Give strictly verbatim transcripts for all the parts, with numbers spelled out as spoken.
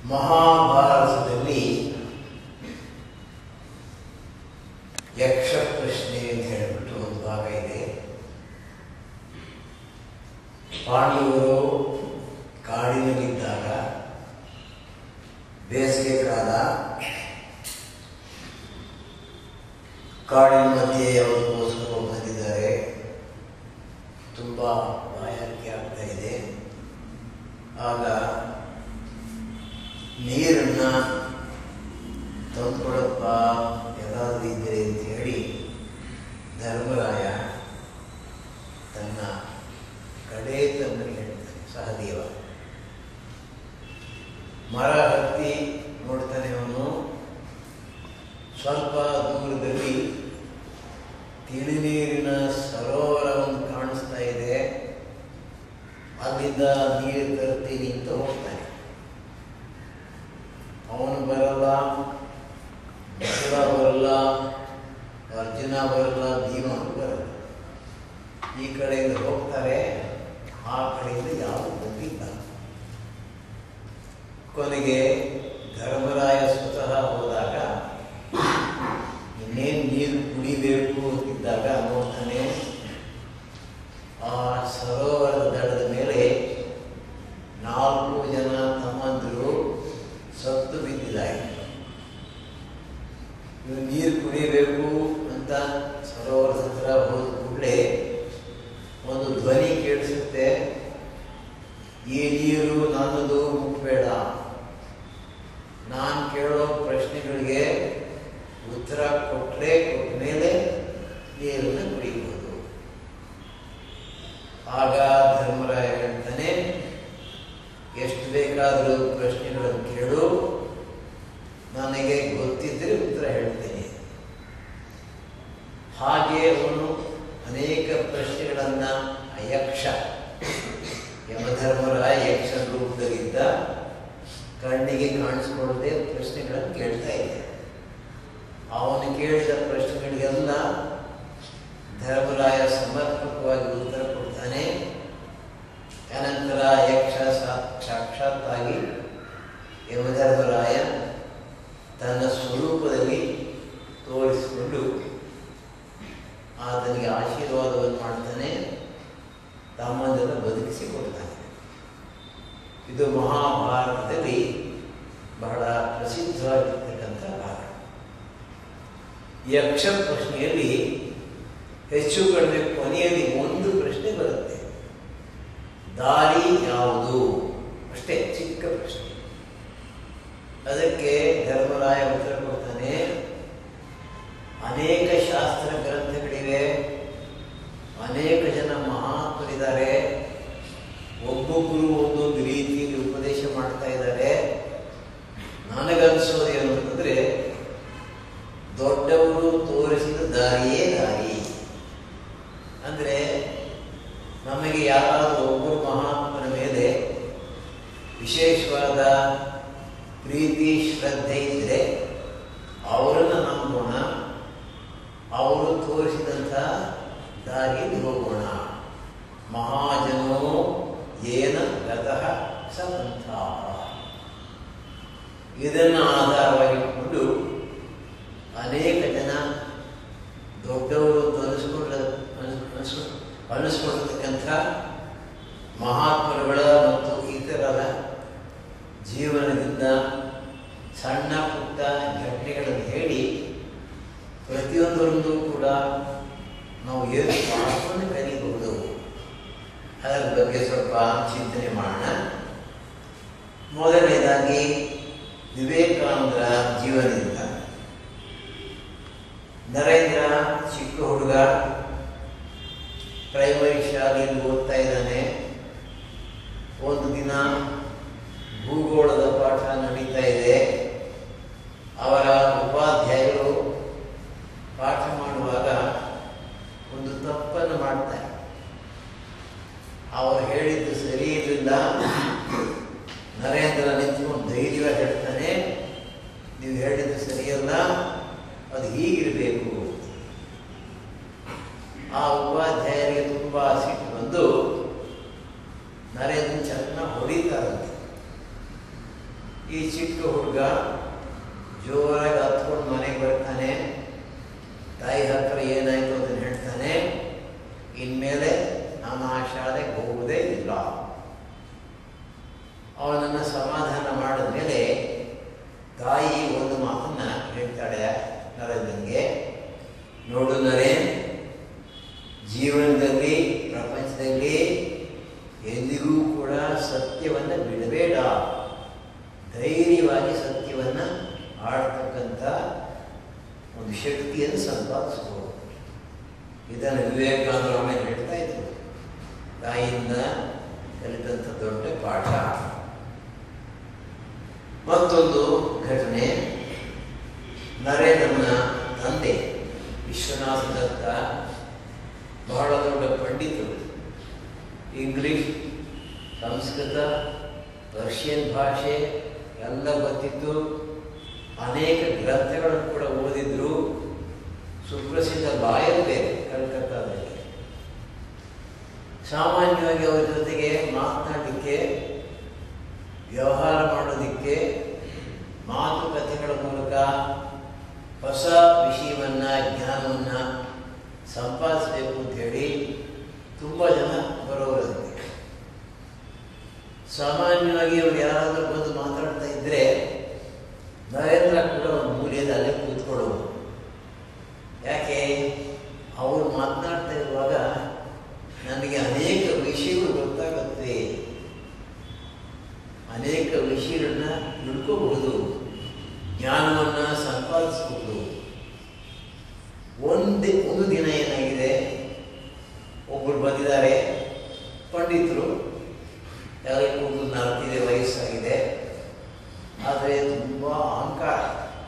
ಮಹಾಭಾರತದಲ್ಲಿ ಯಕ್ಷ ಪ್ರಶ್ನೆ ಅಂತ ಹೇಳಿಬಿಟ್ಟು ಒಂದು ಭಾಗ ಇದೆ. ಪಾಂಡವರು ಕಾಡಿನಲ್ಲಿದ್ದಾಗ ಬೇಸಿಗೆ ಕಾಲ, ಕಾಡಿನ ಮಧ್ಯೆ ಅವರಿಗೋಸ್ಕರ ಬಂದಿದ್ದಾರೆ. ತುಂಬ ಬಾಯಾರಿಕೆ ಆಗ್ತಾ ಇದೆ. ಆಗ ನೀರನ್ನ ತಂದುಕೊಡಪ್ಪ ಎಲ್ಲಾದರೂ ಇದ್ದರೆ ಅಂತ ಹೇಳಿ ಧರ್ಮರಾಯ ತನ್ನ ಕಡೆ ತಮ್ಮನಿಗೆ ಹೇಳ್ತಾನೆ. ಸಹದೇವ ಮರ ಹತ್ತಿ ನೋಡ್ತಾನೆ. ಅವನು ಸ್ವಲ್ಪ ದೂರದಲ್ಲಿ ತಿಳಿ ನೀರಿನ ಸರೋವರ ಒಂದು ಕಾಣಿಸ್ತಾ ಇದೆ. ಅಲ್ಲಿಂದ ನೀರು ತರ್ತೀನಿ ಅಂತ ಹೋಗ್ತಾನೆ. ಅವನು ಬರಲ್ಲ, ಮಥುರ ಬರಲ್ಲ, ಅರ್ಜುನ ಬರಲ್ಲ, ಭೀಮನು ಬರಲ್ಲ. ಈ ಕಡೆಯಿಂದ ಹೋಗ್ತಾರೆ, ಆ ಕಡೆಯಿಂದ ಯಾರು ಬಂದಿಲ್ಲ. ಕೊನೆಗೆ ಧರ್ಮರಾಯ ಸ್ವತಃ ಹೋದಾಗ ಇನ್ನೇನು ನೀರು ಕುಡಿಬೇಕು ಅಂತಿದ್ದಾಗ ನೋಡ್ತಾನೆ, ಆ ಸರೋವರದ ದಡದ ಮೇಲೆ ನಾಲ್ಕು ಜನ ತಮ್ಮಂದಿರು ಸತ್ತು ಬಿದ್ದಿದ್ದಾರೆ. ಇವು ನೀರು ಕುಡಿಯಬೇಕು ಅಂತ ಸರೋವರದ ಹತ್ರ ಹೋದ ಕೂಡಲೇ ಒಂದು ಧ್ವನಿ ಕೇಳಿಸುತ್ತೆ, ಈ ನೀರು ನನ್ನದು, ಮುಟ್ಬೇಡ. ನಾನು ಕೇಳೋ ಪ್ರಶ್ನೆಗಳಿಗೆ ಉತ್ತರ ಕೊಟ್ಟರೆ ಕೊಟ್ಟ ಮೇಲೆ ನೀರನ್ನು ಕುಡಿಯಬಹುದು. ಆಗ ಧರ್ಮರಾಯ ಹೇಳ್ತಾನೆ, ಎಷ್ಟು ಬೇಕಾದರೂ ಪ್ರಶ್ನೆಗಳನ್ನು ಕೇಳು, ನನಗೆ ಗೊತ್ತಿದ್ದರೆ ಉತ್ತರ ಹೇಳ್ತೇನೆ. ಹಾಗೆ ಅವನು ಅನೇಕ ಪ್ರಶ್ನೆಗಳನ್ನು ಯಕ್ಷ ಯಮಧರ್ಮರಾಯ ಯಕ್ಷ ರೂಪದಲ್ಲಿದ್ದ ಕಣ್ಣಿಗೆ ಕಾಣಿಸ್ಕೊಳ್ಳದೆ ಪ್ರಶ್ನೆಗಳನ್ನು ಕೇಳ್ತಾ ಇದೆ. ಅವನು ಕೇಳಿದ ಪ್ರಶ್ನೆಗಳಿಗೆಲ್ಲ ಧರ್ಮರಾಯ ಸಮರ್ಪಕವಾಗಿ ಉತ್ತರ ಕೊಡ್ತಾನೆ. ಅನಂತರ ಯಕ್ಷ ಸಾಕ್ಷಾತ್ತಾಗಿ ಯಮಧರ್ಮರಾಯ ತನ್ನ ಸ್ವರೂಪದಲ್ಲಿ ತೋರಿಸಿಕೊಂಡು ಆತನಿಗೆ ಆಶೀರ್ವಾದವನ್ನು ಮಾಡ್ತಾನೆ, ತಮ್ಮಂದನ್ನು ಬದುಕಿಸಿಕೊಡ್ತಾನೆ. ಇದು ಮಹಾಭಾರತದಲ್ಲಿ ಬಹಳ ಪ್ರಸಿದ್ಧವಾಗಿರ್ತಕ್ಕಂಥ ಭಾಗ. ಯಕ್ಷ ಪ್ರಶ್ನೆಯಲ್ಲಿ ಹೆಚ್ಚು ಕಡಿಮೆ ಕೊನೆಯಲ್ಲಿ ಒಂದು ಪ್ರಶ್ನೆ ಬರುತ್ತೆ, ದಾರಿ ಯಾವುದು? ಅಷ್ಟೇ, ಚಿಕ್ಕ ಪ್ರಶ್ನೆ. ಅದಕ್ಕೆ ಧರ್ಮರಾಯ ಉತ್ತರ ಕೊಡ್ತಾನೆ, ಅನೇಕ ಶಾಸ್ತ್ರ ಗ್ರಂಥಗಳಿವೆ, ಅನೇಕ ಜನ ಮಹಾತ್ಮರಿದ್ದಾರೆ, ಒಬ್ಬೊಬ್ಬರು ಒಂದೊಂದು ರೀತಿಯಲ್ಲಿ ಉಪದೇಶ ಮಾಡ್ತಾ ಇದ್ದಾರೆ. ನನಗನ್ಸೋದು ಏನು ಅಂತಂದರೆ, ದೊಡ್ಡವರು ತೋರಿಸಿದ ದಾರಿಯೇ ದಾರಿ. ಅಂದರೆ ನಮಗೆ ಯಾರಾದರೂ ಒಬ್ಬರು ಮಹಾತ್ಮನ ಮೇಲೆ ವಿಶೇಷವಾದ ಪ್ರೀತಿ ಶ್ರದ್ಧೆ ಇದ್ದರೆ ಅವರನ್ನು ನಂಬೋಣ, ಅವರು ತೋರಿಸಿದಂಥ ದಾರಿಯಲ್ಲಿ ಹೋಗೋಣ. ಮಹಾಜನೋ ಏನ ಗತಃ ಸಪಂಥ. ಇದನ್ನು ಆಧಾರವಾಗಿಟ್ಟುಕೊಂಡು ಅನೇಕ ಜನ ದೊಡ್ಡವರು ಅನಿಸ್ಕೊಂಡ ಅನಿಸ್ಕೊಂಡಿರ್ತಕ್ಕಂಥ ಮಹಾತ್ಮರುಗಳ ಮತ್ತು ಇತರರ ಜೀವನದಿಂದ ಸಣ್ಣ ಪುಟ್ಟ ಘಟನೆಗಳನ್ನು ಹೇಳಿ ಪ್ರತಿಯೊಂದರಲ್ಲೂ ಕೂಡ ನಾವು ಏನು ಪಾಠವನ್ನು ಕಲಿಯಬಹುದು, ಅದರ ಬಗ್ಗೆ ಸ್ವಲ್ಪ ಚಿಂತನೆ ಮಾಡೋಣ. ಮೊದಲನೇದಾಗಿ ವಿವೇಕಾನಂದರ ಜೀವನದಿಂದ. ನರೇಂದ್ರ ಚಿಕ್ಕ ಹುಡುಗ, ಪ್ರೈಮರಿ ಶಾಲೆಯಲ್ಲಿ ಓದ್ತಾ ಇದ್ದಾನೆ. ಒಂದು ದಿನ ಭೂಗೋಳದ ಪಾಠ ನಡೀತಾ ಇದೆ. ಅವರ ಉಪಾಧ್ಯಾಯರು ಪಾಠ ಮಾಡುವಾಗ ಒಂದು ತಪ್ಪನ್ನು ಮಾಡ್ತಾರೆ. ಅವರು ಹೇಳಿದ್ದು ಸರಿ ಇರಲಿಲ್ಲ. ನರೇಂದ್ರ ನಿಂತ್ಕೊಂಡು ಧೈರ್ಯ ಹೇಳ್ತಾನೆ, ನೀವು ಹೇಳಿದ್ದು ಸರಿಯಲ್ಲ, ಅದು ಹೀಗಿರಬೇಕು. ಆ ಉಪಾಧ್ಯಾಯರಿಗೆ ತುಂಬ ಸಿಟ್ಟು ಬಂದು ನರೇಂದ್ರ ಚೆನ್ನಾಗಿ ಹೊಡಿತಾರಂತೆ. ಈ ಚಿಕ್ಕ ಹುಡುಗ ಜೋರಾಗಿ ಹತ್ಕೊಂಡು ಮನೆಗೆ ಬರ್ತಾನೆ. ತಾಯಿ ಹತ್ರ ಏನಾಯಿತು ಅದನ್ನು ಹೇಳ್ತಾನೆ. ಇನ್ಮೇಲೆ ನಾನು ಆ ಶಾಲೆಗೆ ಹೋಗುವುದೇ ಇಲ್ಲ. ಅವನನ್ನು ಸಮಾಧಾನ ಮಾಡಿದ ಮೇಲೆ ತಾಯಿ ಒಂದು ಮಾತನ್ನು ಹೇಳ್ತಾಳೆ ನರೇಂದ್ರನಿಗೆ. ನೋಡು ನರೇನ್, ಜೀವನದಲ್ಲಿ ಪ್ರಪಂಚದಲ್ಲಿ ಎಂದಿಗೂ ಕೂಡ ಸತ್ಯವನ್ನು ಬಿಡಬೇಡ. ಧೈರ್ಯವಾಗಿ ಸತ್ಯವನ್ನು ಆಡ್ತಕ್ಕಂಥ ಒಂದು ಶಕ್ತಿಯನ್ನು ಸಂಪಾದಿಸ್ಬೋದು. ಇದನ್ನು ವಿವೇಕಾನಂದರು ಆಮೇಲೆ ಹೇಳ್ತಾ ಇದ್ರು. ತಾಯಿಯಿಂದ ಕಲಿತಂಥ ದೊಡ್ಡ ಪಾಠ. ಮತ್ತೊಂದು ಘಟನೆ. ನರೇಂದ್ರನ ತಂದೆ ವಿಶ್ವನಾಥ ದತ್ತ ಬಹಳ ದೊಡ್ಡ ಪಂಡಿತರು. ಇಂಗ್ಲಿಷ್, ಸಂಸ್ಕೃತ, ಪರ್ಷಿಯನ್ ಭಾಷೆ ಎಲ್ಲ ಗೊತ್ತಿತ್ತು. ಅನೇಕ ಗ್ರಂಥಗಳನ್ನು ಕೂಡ ಓದಿದ್ರು. ಸುಪ್ರಸಿದ್ಧ ಲಾಯರ್ ಬೇರೆ ಕಲ್ಕತ್ತಾದಲ್ಲಿ. ಸಾಮಾನ್ಯವಾಗಿ ಅವರ ಜೊತೆಗೆ ಮಾತನಾಡಲಿಕ್ಕೆ, ವ್ಯವಹಾರ ಮಾಡೋದಕ್ಕೆ, ಮಾತುಕತೆಗಳ ಮೂಲಕ ಹೊಸ ವಿಷಯವನ್ನು, ಜ್ಞಾನವನ್ನು ಸಂಪಾದಿಸಬೇಕು ಅಂಥೇಳಿ ತುಂಬ ಜನ ಬರೋರಂತೆ. ಸಾಮಾನ್ಯವಾಗಿ ಅವರು ಯಾರಾದರೂ ಬಂದು ಮಾತಾಡ್ತಾ ಇದ್ದರೆ ನರೇಂದ್ರ ಕೂಡ ಒಂದು ಮೂಲೆಯಲ್ಲಿ ಅಲ್ಲೇ ಕೂತ್ಕೊಳ್ಳೋದು. ಯಾಕೆ? ಅವರು ಮಾತನಾಡ್ತಾ ಇರುವಾಗ ನನಗೆ ಅನೇಕ ವಿಷಯಗಳು ಗೊತ್ತಾಗುತ್ತೆ, ಅನೇಕ ವಿಷಯಗಳನ್ನ ತಿಳ್ಕೋಬಹುದು, ಜ್ಞಾನವನ್ನು ಸಂಪಾದಿಸಬಹುದು. ಒಂದೇ ಒಂದು ದಿನ ಏನಾಗಿದೆ, ಒಬ್ಬರು ಬಂದಿದ್ದಾರೆ ಪಂಡಿತರು. ಯಾರಿಗೆ ಒಂದು ನಾಲ್ಕಿದೆ, ವಯಸ್ಸಾಗಿದೆ, ಆದರೆ ತುಂಬ ಅಹಂಕಾರ.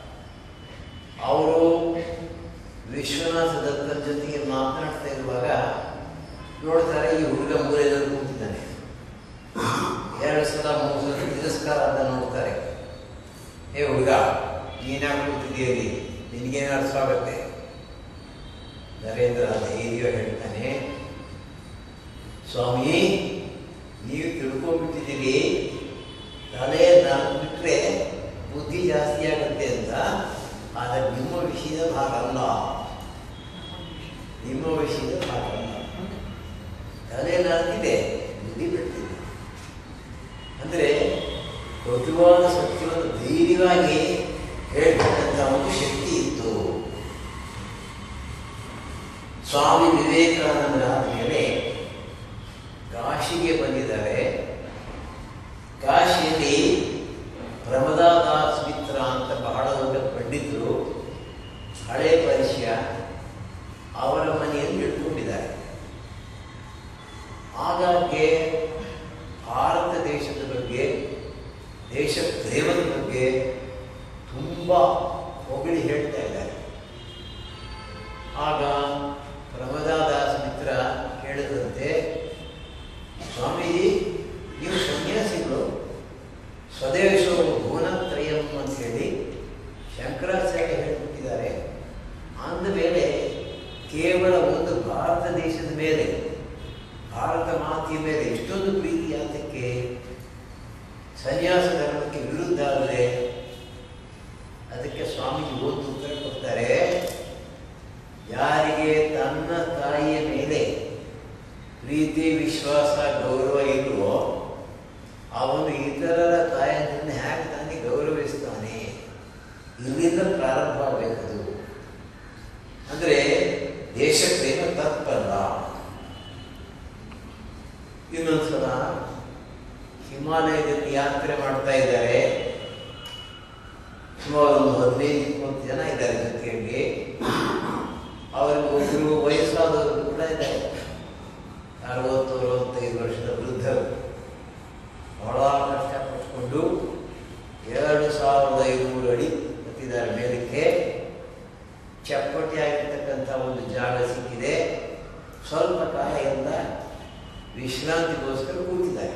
ಅವರು ವಿಶ್ವನಾಥ ದತ್ತನ ಜೊತೆಗೆ ಮಾತನಾಡ್ತಾ ಇರುವಾಗ ನೋಡ್ತಾರೆ, ಈ ಹುಡುಗ ಮೂಲೆಯಲ್ಲಿ ಕೂತಿದ್ದಾನೆ. ಎರಡು ಸಲ ಮೂರು ಸಲ ತಿರಸ್ಕಾರ ಅಂತ ನೋಡ್ತಾರೆ. ಏ ಹುಡುಗ, ನೀನಾಗ ಕೂತಿದ್ದೀರಿ, ನಿನಗೇನಾದ್ರು ಸ್ವಾಗತ್ತೆ? ನರೇಂದ್ರ ಧೈರ್ಯ ಹೇಳ್ತಾನೆ, ಸ್ವಾಮಿ, ನೀವು ತಿಳ್ಕೊಂಡ್ಬಿಟ್ಟಿದ್ದೀರಿ, ತಲೆ ನಾನು ಬಿಟ್ಟರೆ ಬುದ್ಧಿ ಜಾಸ್ತಿ ಆಗುತ್ತೆ ಅಂತ. ಆದರೆ ನಿಮ್ಮ ವಿಷಯದ ಭಾಗ ಅಲ್ಲ, ನಿಮ್ಮ ವಿಷಯದ ಭಾಗ ಅಲ್ಲ. ತಲೆ ನಾಲ್ಕಿದೆ, ಬುದ್ಧಿ ಬಿಡ್ತಿದೆ. ಅಂದರೆ ಮೃದುವಾದ ಸತ್ಯವನ್ನು ಧೈರ್ಯವಾಗಿ ಹೇಳ್ತಕ್ಕಂಥ ಒಂದು ಶಕ್ತಿ ಇತ್ತು. ಸ್ವಾಮಿ ವಿವೇಕಾನಂದರಾದ ಮೇಲೆ ಕಾಶಿಗೆ ಬಂದಿದ್ದಾರೆ. ಕಾಶಿಯಲ್ಲಿ ಪ್ರಮದಾದಾಸ್ ಮಿತ್ರ ಅಂತ ಬಹಳ ದೊಡ್ಡ ಪಂಡಿತರು, ಹಳೆ ಪರಿಚಯ, ಅವರ ಮನೆಯಲ್ಲಿ ಇಟ್ಕೊಂಡಿದ್ದಾರೆ. ಆಗಾಗ್ಗೆ ಭಾರತ ದೇಶದ ಬಗ್ಗೆ, ದೇಶ ಪ್ರೇಮದ ಬಗ್ಗೆ ತುಂಬ ಹೊಗಳಿ ಹೇಳ್ತಾ ಇದ್ದಾರೆ. ಆಗ ಪ್ರಮದಾದಾಸ್ ಮಿತ್ರ ಹೇಳಿದಂತೆ, ಸ್ವಾಮೀಜಿ, ನೀವು ಸನ್ಯಾಸಿಗಳು, ಸ್ವದೇಶೋ ಭುವನತ್ರಯಂ ಅಂತ ಹೇಳಿ ಶಂಕರಾಚಾರ್ಯ ಹೇಳಿಬಿಟ್ಟಿದ್ದಾರೆ. ಅಂದಮೇಲೆ ಕೇವಲ ಒಂದು ಭಾರತ ದೇಶದ ಮೇಲೆ, ಭಾರತ ಮಾತೆಯ ಮೇಲೆ ಇಷ್ಟೊಂದು ಪ್ರೀತಿ ಯಾತಕ್ಕೆ? ಸನ್ಯಾಸ ಧರ್ಮಕ್ಕೆ ವಿರುದ್ಧ ಆದರೆ? ಅದಕ್ಕೆ ಸ್ವಾಮೀಜಿ ಒಂದು ಉತ್ತರ ಕೊಡ್ತಾರೆ. ಯಾರಿಗೆ ತನ್ನ ತಾಯಿಯ ಮೇಲೆ ಪ್ರೀತಿ, ವಿಶ್ವಾಸ, ಗೌರವ ಇಲ್ವೋ ಅವನು ಇತರರ ತಾಯಿಯನ್ನು ಹೇಗೆ ತಾನೇ ಗೌರವಿಸ್ತಾನೆ? ಇಲ್ಲಿಂದ ಪ್ರಾರಂಭ ಆಗಬೇಕದು. ಅಂದರೆ ದೇಶ ಪ್ರೇಮ ತಪ್ಪಲ್ಲ. ಇನ್ನೊಂದ್ಸಲ ಹಿಮಾಲಯದಲ್ಲಿ ಯಾತ್ರೆ ಮಾಡ್ತಾ ಇದ್ದಾರೆ. ಸುಮಾರು ಒಂದು ಹದಿನೈದು ಇಪ್ಪತ್ತು ಜನ ಇದ್ದಾರೆ ಜೊತೆಯಲ್ಲಿ. ಅವರಿಗೆ ಒಬ್ಬರು ವಯಸ್ಸಾದವರು ಕೂಡ ಇದ್ದಾರೆ, ಅರವತ್ತು ಅರವತ್ತೈದು ವರ್ಷದ ವೃದ್ಧರು. ಬಹಳ ಕಷ್ಟಪಟ್ಟುಕೊಂಡು ಎರಡು ಸಾವಿರದ ಐನೂರು ಅಡಿ ಹತ್ತಿದ್ದಾರೆ ಮೇಲಕ್ಕೆ. ಚಪ್ಪಟೆ ಆಗಿರ್ತಕ್ಕಂಥ ಒಂದು ಜಾಗ ಸಿಕ್ಕಿದೆ. ಸ್ವಲ್ಪ ಕಾಲ ಎಲ್ಲ ವಿಶ್ರಾಂತಿಗೋಸ್ಕರ ಕೂತಿದ್ದಾರೆ.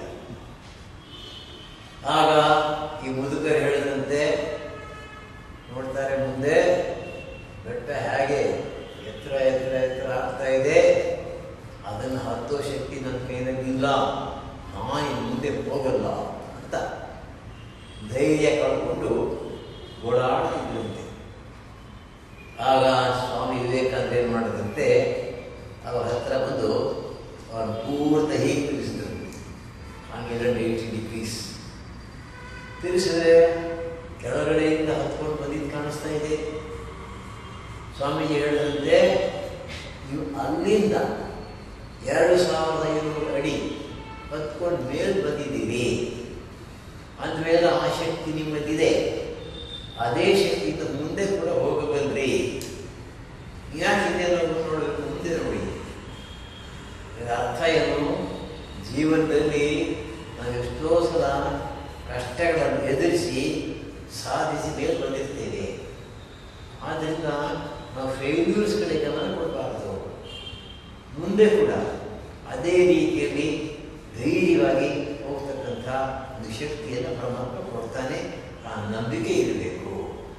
ಆಗ ಈ ಮುದುಕರು ಹೇಳಿದಂತೆ ನೋಡ್ತಾರೆ, ಮುಂದೆ ಬೆಟ್ಟ ಹೇಗೆ ಎತ್ತರ ಎತ್ತರ ಎತ್ತರ ಆಗ್ತಾ ಇದೆ, ಅದನ್ನು ಹತ್ತೋ ಶಕ್ತಿ ನನ್ನ ಕೈನಲ್ಲಿಲ್ಲ, ನಾನು ಮುಂದೆ ಹೋಗಲ್ಲ ಅಂತ ಧೈರ್ಯ ಕಳ್ಕೊಂಡು ಓಡಾಡ್ತಿದ್ದಂತೆ. ಆಗ ಸ್ವಾಮಿ ವಿವೇಕಾನಂದ ಏನು ಮಾಡಿದಂತೆ, ಅವರ ಹತ್ರ ಬಂದು ಅವನು ಪೂರ್ತಿ ಹೀಗೆ ತಿಳಿಸಿದ್ರಂತೆ. ಹಂಡ್ರೆಡ್ ಏಯ್ಟಿ ಡಿಗ್ರೀಸ್ ತಿಳಿಸಿದ್ರೆ ಕೆಳಗಡೆಯಿಂದ ಹತ್ಕೊಂಡು ಬಂದಿದ್ದು ಕಾಣಿಸ್ತಾ ಇದೆ. ಸ್ವಾಮೀಜಿ ಹೇಳಿದಂತೆ, ನೀವು ಅಲ್ಲಿಂದ ಎರಡು ಸಾವಿರದ ಐನೂರು ಅಡಿ ಹತ್ಕೊಂಡು ಮೇಲೆ ಬಂದಿದ್ದೀರಿ ಅಂದಮೇಲೆ ಆ ಶಕ್ತಿ ನಿಮ್ಮದಿದೆ. ಅದೇ ಶಕ್ತಿಯಿಂದ ಮುಂದೆ ಕೂಡ ಹೋಗಬಲ್ರಿ. ಯಾಕೆ ಹಿಂದೆ ನೋಡಬೇಕು, ಮುಂದೆ ನೋಡಿ. ಇದರ ಅರ್ಥ ಏನು? ಜೀವನದಲ್ಲಿ ನಾವು ಎಷ್ಟೋ ಸಲ ಕಷ್ಟಗಳನ್ನು ಎದುರಿಸಿ ಸಾಧಿಸಿ ಮೇಲೆ ಬಂದಿರ್ತೇವೆ. ಆದ್ದರಿಂದ ನಾವು ಫೇಲ್ಯೂರ್ಸ್ ಕಡೆ ಗಮನ ಕೊಡಬಾರ್ದು. ಮುಂದೆ ಕೂಡ ಅದೇ ರೀತಿಯಲ್ಲಿ ಧೈರ್ಯವಾಗಿ ಹೋಗ್ತಕ್ಕಂಥ ಒಂದು ಶಕ್ತಿಯನ್ನು ಪರಮಾತ್ಮ ಕೊಡ್ತಾನೆ. ಆ ನಂಬಿಕೆ ಇರಬೇಕು.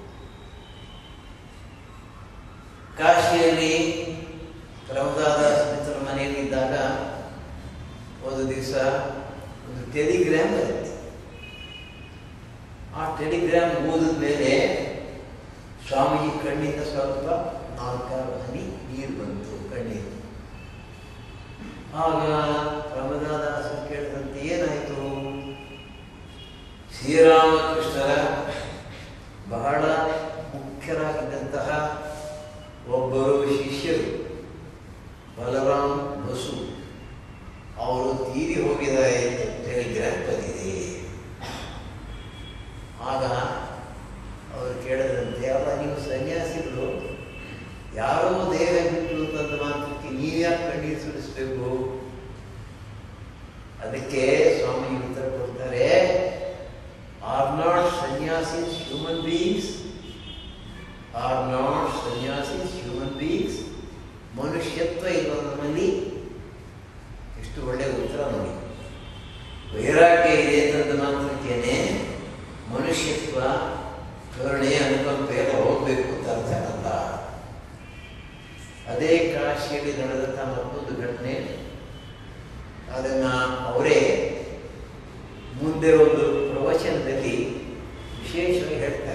ಕಾಶಿಯಲ್ಲಿ ಪ್ರಮದಾದಾಸ ಮಿತ್ರ ಮನೆಯಲ್ಲಿದ್ದಾಗ ಒಂದು ದಿವಸ ಒಂದು ಟೆಲಿಗ್ರಾಮ್ ಬರುತ್ತೆ. ಆ ಟೆಲಿಗ್ರಾಮ್ ಓದಿದ ಮೇಲೆ ಸ್ವಾಮೀಜಿ ಕಣ್ಣಿಂದ ಸ್ವಲ್ಪ ನಾಲ್ಕಾರು ಹನಿ ನೀರು ಬಂತು ಕಣ್ಣೀರು. ಆಗ ಪ್ರಮದಾದಾಸ ಕೇಳಿದಂತೆ ಏನಾಯಿತು? ಶ್ರೀರಾಮಕೃಷ್ಣರ ಬಹಳ ಮುಖ್ಯರಾಗಿದ್ದಂತಹ ಒಬ್ಬರು ಶಿಷ್ಯರು ಬಲರಾಮ್ ಬಸು ಅವರು ತೀರಿ ಹೋಗಿದ್ದಾರೆ ಅಂತ ಟೆಲಿಗ್ರಾಮ್ ಬಂದಿದೆ. ಆಗ ಅವರು ಕೇಳಿದಂತೆ, ಅಲ್ಲ ನೀವು ಸನ್ಯಾಸಿಗಳು ಯಾರೋ ದೇಹ ಬಿಟ್ಟು ತಂದ ಮಾತ್ರಕ್ಕೆ ನೀವ್ಯಾಕೆ ಕಣ್ಣೀರು ಸುರಿಸಬೇಕು? ಅದಕ್ಕೆ ಸ್ವಾಮಿ ಉತ್ತರ ಕೊಡ್ತಾರೆ, are not sannyasis human beings, are not sannyasis human beings. ಮನುಷ್ಯತ್ವ ಇರುವ ನಮ್ಮಲ್ಲಿ. ಎಷ್ಟು ಒಳ್ಳೆಯ ಉತ್ತರ ನೋಡಿ. ವೈರಾಗ್ಯ ಇದೆ ತಂದ ಮಾತ್ರಕ್ಕೇನೆ ಮನುಷ್ಯತ್ವ, ಕರುಣೆ, ಅನುಕಂಪೆ ಎಲ್ಲ ಹೋಗಬೇಕು ಅಂತ ಅರ್ಥ ಅಲ್ಲ. ಅದೇ ಕಾಶಿಯಲ್ಲಿ ನಡೆದಂಥ ಮತ್ತೊಂದು ಘಟನೆ, ಅದನ್ನು ಅವರೇ ಮುಂದೆ ಒಂದು ಪ್ರವಚನದಲ್ಲಿ ವಿಶೇಷವಾಗಿ ಹೇಳ್ತಾರೆ.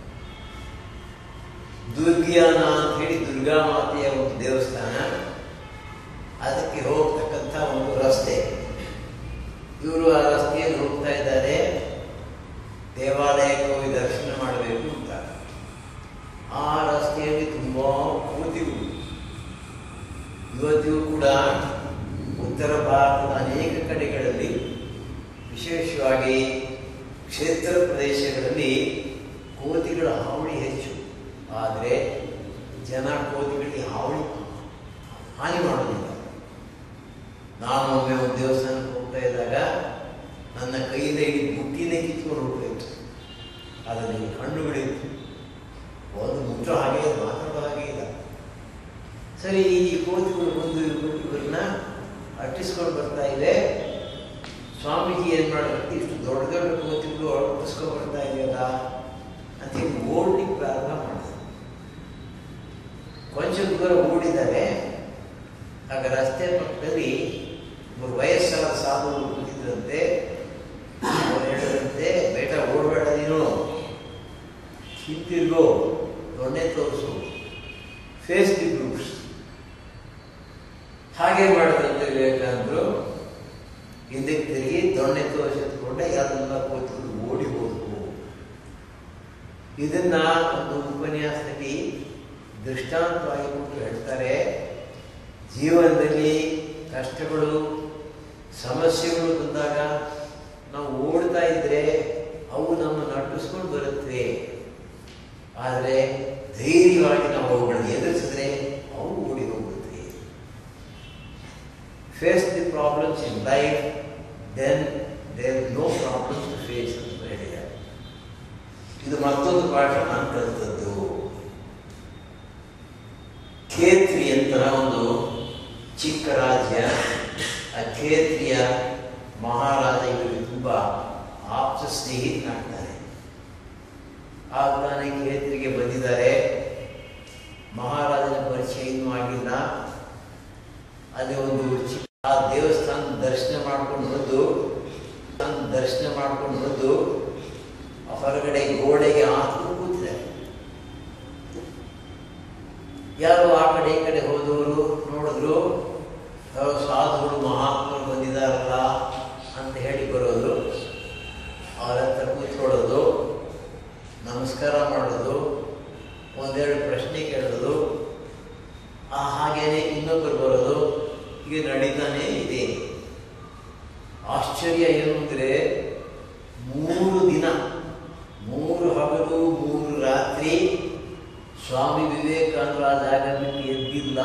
ದುರ್ಗ್ಯಾನ ಅಂತ ಹೇಳಿ ದುರ್ಗಾ ಮಾತೆಯ ಒಂದು ದೇವಸ್ಥಾನ, ಅದಕ್ಕೆ ಹೋಗ್ತಕ್ಕಂಥ ಒಂದು ರಸ್ತೆ. ಇವರು ಆ ರಸ್ತೆಯಲ್ಲಿ ಹೋಗ್ತಾ ಇದ್ದಾರೆ, ದೇವಾಲಯಕ್ಕೆ ಹೋಗಿ ದರ್ಶನ ಮಾಡಬೇಕು ಅಂತ. ಆ ರಸ್ತೆಯಲ್ಲಿ ತುಂಬ ಕೋತಿಗಳು. ಇವತ್ತಿಗೂ ಕೂಡ ಉತ್ತರ ಭಾರತದ ಅನೇಕ ಕಡೆಗಳಲ್ಲಿ, ವಿಶೇಷವಾಗಿ ಕ್ಷೇತ್ರ ಪ್ರದೇಶಗಳಲ್ಲಿ ಕೋತಿಗಳ ಹಾವಳಿ ಹೆಚ್ಚು. ಆದರೆ ಜನ ಕೋತಿಗಳಿಗೆ ಹಾವಳಿ ಹಾನಿ ಮಾಡೋದಿಲ್ಲ. ನಾನು ಒಮ್ಮೆ ಒಂದು ದೇವಸ್ಥಾನಕ್ಕೆ ಹೋಗ್ತಾ ಇದ್ದಾಗ ನನ್ನ ಕೈಯಿಂದ ಇಡೀ ಬುಟ್ಟಿನೇ ಕಿತ್ಕೊಂಡು ಹೋಗ್ಬೇಕು. ಅದನ್ನು ಕಣ್ಣು ಬಿಡಿತ್ತು. ಒಂದು ಮುಟ್ಟ ಹಾಗೆ ಮಾತಾಡೋ ಹಾಗೆ ಇಲ್ಲ. ಸರಿ, ಈ ಕೋತಿಗಳು ಬಂದು ಇವ್ರನ್ನ ಅಟ್ಟಿಸ್ಕೊಂಡು ಬರ್ತಾ ಇದೆ. ಸ್ವಾಮೀಜಿ ಏನು ಮಾಡಬೇಕು, ಇಷ್ಟು ದೊಡ್ಡ ದೊಡ್ಡ ಕೋತಿಗಳು ಅಟ್ಟಿಸ್ಕೊಂಡು ಬರ್ತಾ ಇದೆಯಲ್ಲ ಅಂತೇಳಿ ಓಡ್ಲಿಕ್ಕೆ ಪ್ರಾರಂಭ ಮಾಡಿದ್ರು. ಕೊಂಚ ದೂರ ಓಡಿದ್ದಾರೆ. ಆಗ ರಸ್ತೆ ಪಕ್ಕದಲ್ಲಿ ಒಬ್ಬರು ವಯಸ್ಸಾದ ಸಾಧುಗಳು ಕೂತಿದ್ರಂತೆ. ಅವ್ರು ಹೇಳಿದಂತೆ, ಬೇಟ ಓಡಬೇಡ, ನೀನು ಹಿಂತಿರ್ಗೋ, ದೊಣ್ಣೆ ತೋರಿಸು, ಫೇಸ್ ದಿ ಗ್ರೂಪ್ಸ್. ಹಾಗೆ ಮಾಡಿದಂತೆ ವಿವೇಕಾನಂದರು ಹಿಂದಕ್ಕೆ ತಿರುಗಿ ದೊಣ್ಣೆ ತೋರಿಸಿದ್ಕೊಂಡೆ ಯಾರನ್ನ ಕೂತ್ಕೊಂಡು ಓಡಿ ಹೋದವು. ಇದನ್ನ ಒಂದು ಉಪನ್ಯಾಸದಲ್ಲಿ ದೃಷ್ಟಾಂತವಾಗಿ ಕೊಟ್ಟು ಹೇಳ್ತಾರೆ. ಜೀವನದಲ್ಲಿ ಕಷ್ಟಗಳು, ಸಮಸ್ಯೆಗಳು ಬಂದಾಗ ನಾವು ಓಡ್ತಾ ಇದ್ರೆ ಅವು ನಮ್ಮನ್ನು ಅಟ್ಟಿಸ್ಕೊಂಡು ಬರುತ್ತವೆ. ಆದರೆ ಧೈರ್ಯವಾಗಿ ನಾವು ಅವುಗಳನ್ನು ಎದುರಿಸಿದ್ರೆ ಅವು ಓಡಿ ಹೋಗುತ್ತವೆ. Face the problems in life, then there is no problems to face ಅಂತ ಹೇಳಿದ್ದಾರೆ. ಇದು ಮತ್ತೊಂದು ಪಾಠ ನಾನು ಕಲಿತದ್ದು. ಖೇತ್ರಿ ಅಂತ ಒಂದು ಚಿಕ್ಕ ರಾಜ್ಯ. ಆ ಖೇತ್ರಿಯ ಮಹಾರಾಜ ಇವರಿಗೆ ತುಂಬ ಆಪ್ತ ಸ್ನೇಹಿತನಾಗ್ತಾನೆ. ಆಗ್ತಾನೆ ಖೇತ್ರಿಗೆ ಬಂದಿದ್ದಾರೆ. ಮಹಾರಾಜನ ಪರಿಚಯ ಇನ್ನೂ ಆಗಿಲ್ಲ. ಅಲ್ಲಿ ಒಂದು ಚಿಕ್ಕ ದೇವಸ್ಥಾನ ದರ್ಶನ ಮಾಡ್ಕೊಂಡು ಬಂದು ದರ್ಶನ ಮಾಡ್ಕೊಂಡು ಬಂದು ಹೊರಗಡೆ ಗೋಡೆಗೆ ಹಾಕಿ ಕೂತಿದ್ದಾರೆ. ಯಾರು ಆ ಕಡೆ ಈ ಕಡೆ ಹೋದವರು ನೋಡಿದ್ರು, ಸಾಧುಗಳು ಮಹಾತ್ಮರು ಬಂದಿದ್ದಾರಲ್ಲ ಅಂತ ಹೇಳಿ ಬರೋದು, ಅವರ ಹತ್ರ ಕೂತ್ಕೊಳ್ಳೋದು, ನಮಸ್ಕಾರ ಮಾಡೋದು, ಒಂದೆರಡು ಪ್ರಶ್ನೆ ಕೇಳೋದು, ಆ ಹಾಗೇನೆ ಇನ್ನೊಬ್ಬರು ಬರೋದು, ಹೀಗೆ ನಡೀತಾನೇ ಇದೆ. ಆಶ್ಚರ್ಯ ಏನು ಅಂದರೆ ಮೂರು ದಿನ, ಮೂರು ಹಗಲು ಮೂರು ರಾತ್ರಿ ಸ್ವಾಮಿ ವಿವೇಕಾನಂದರ ಜಾಗ ಬಿಟ್ಟು ಎದ್ದಿಲ್ಲ.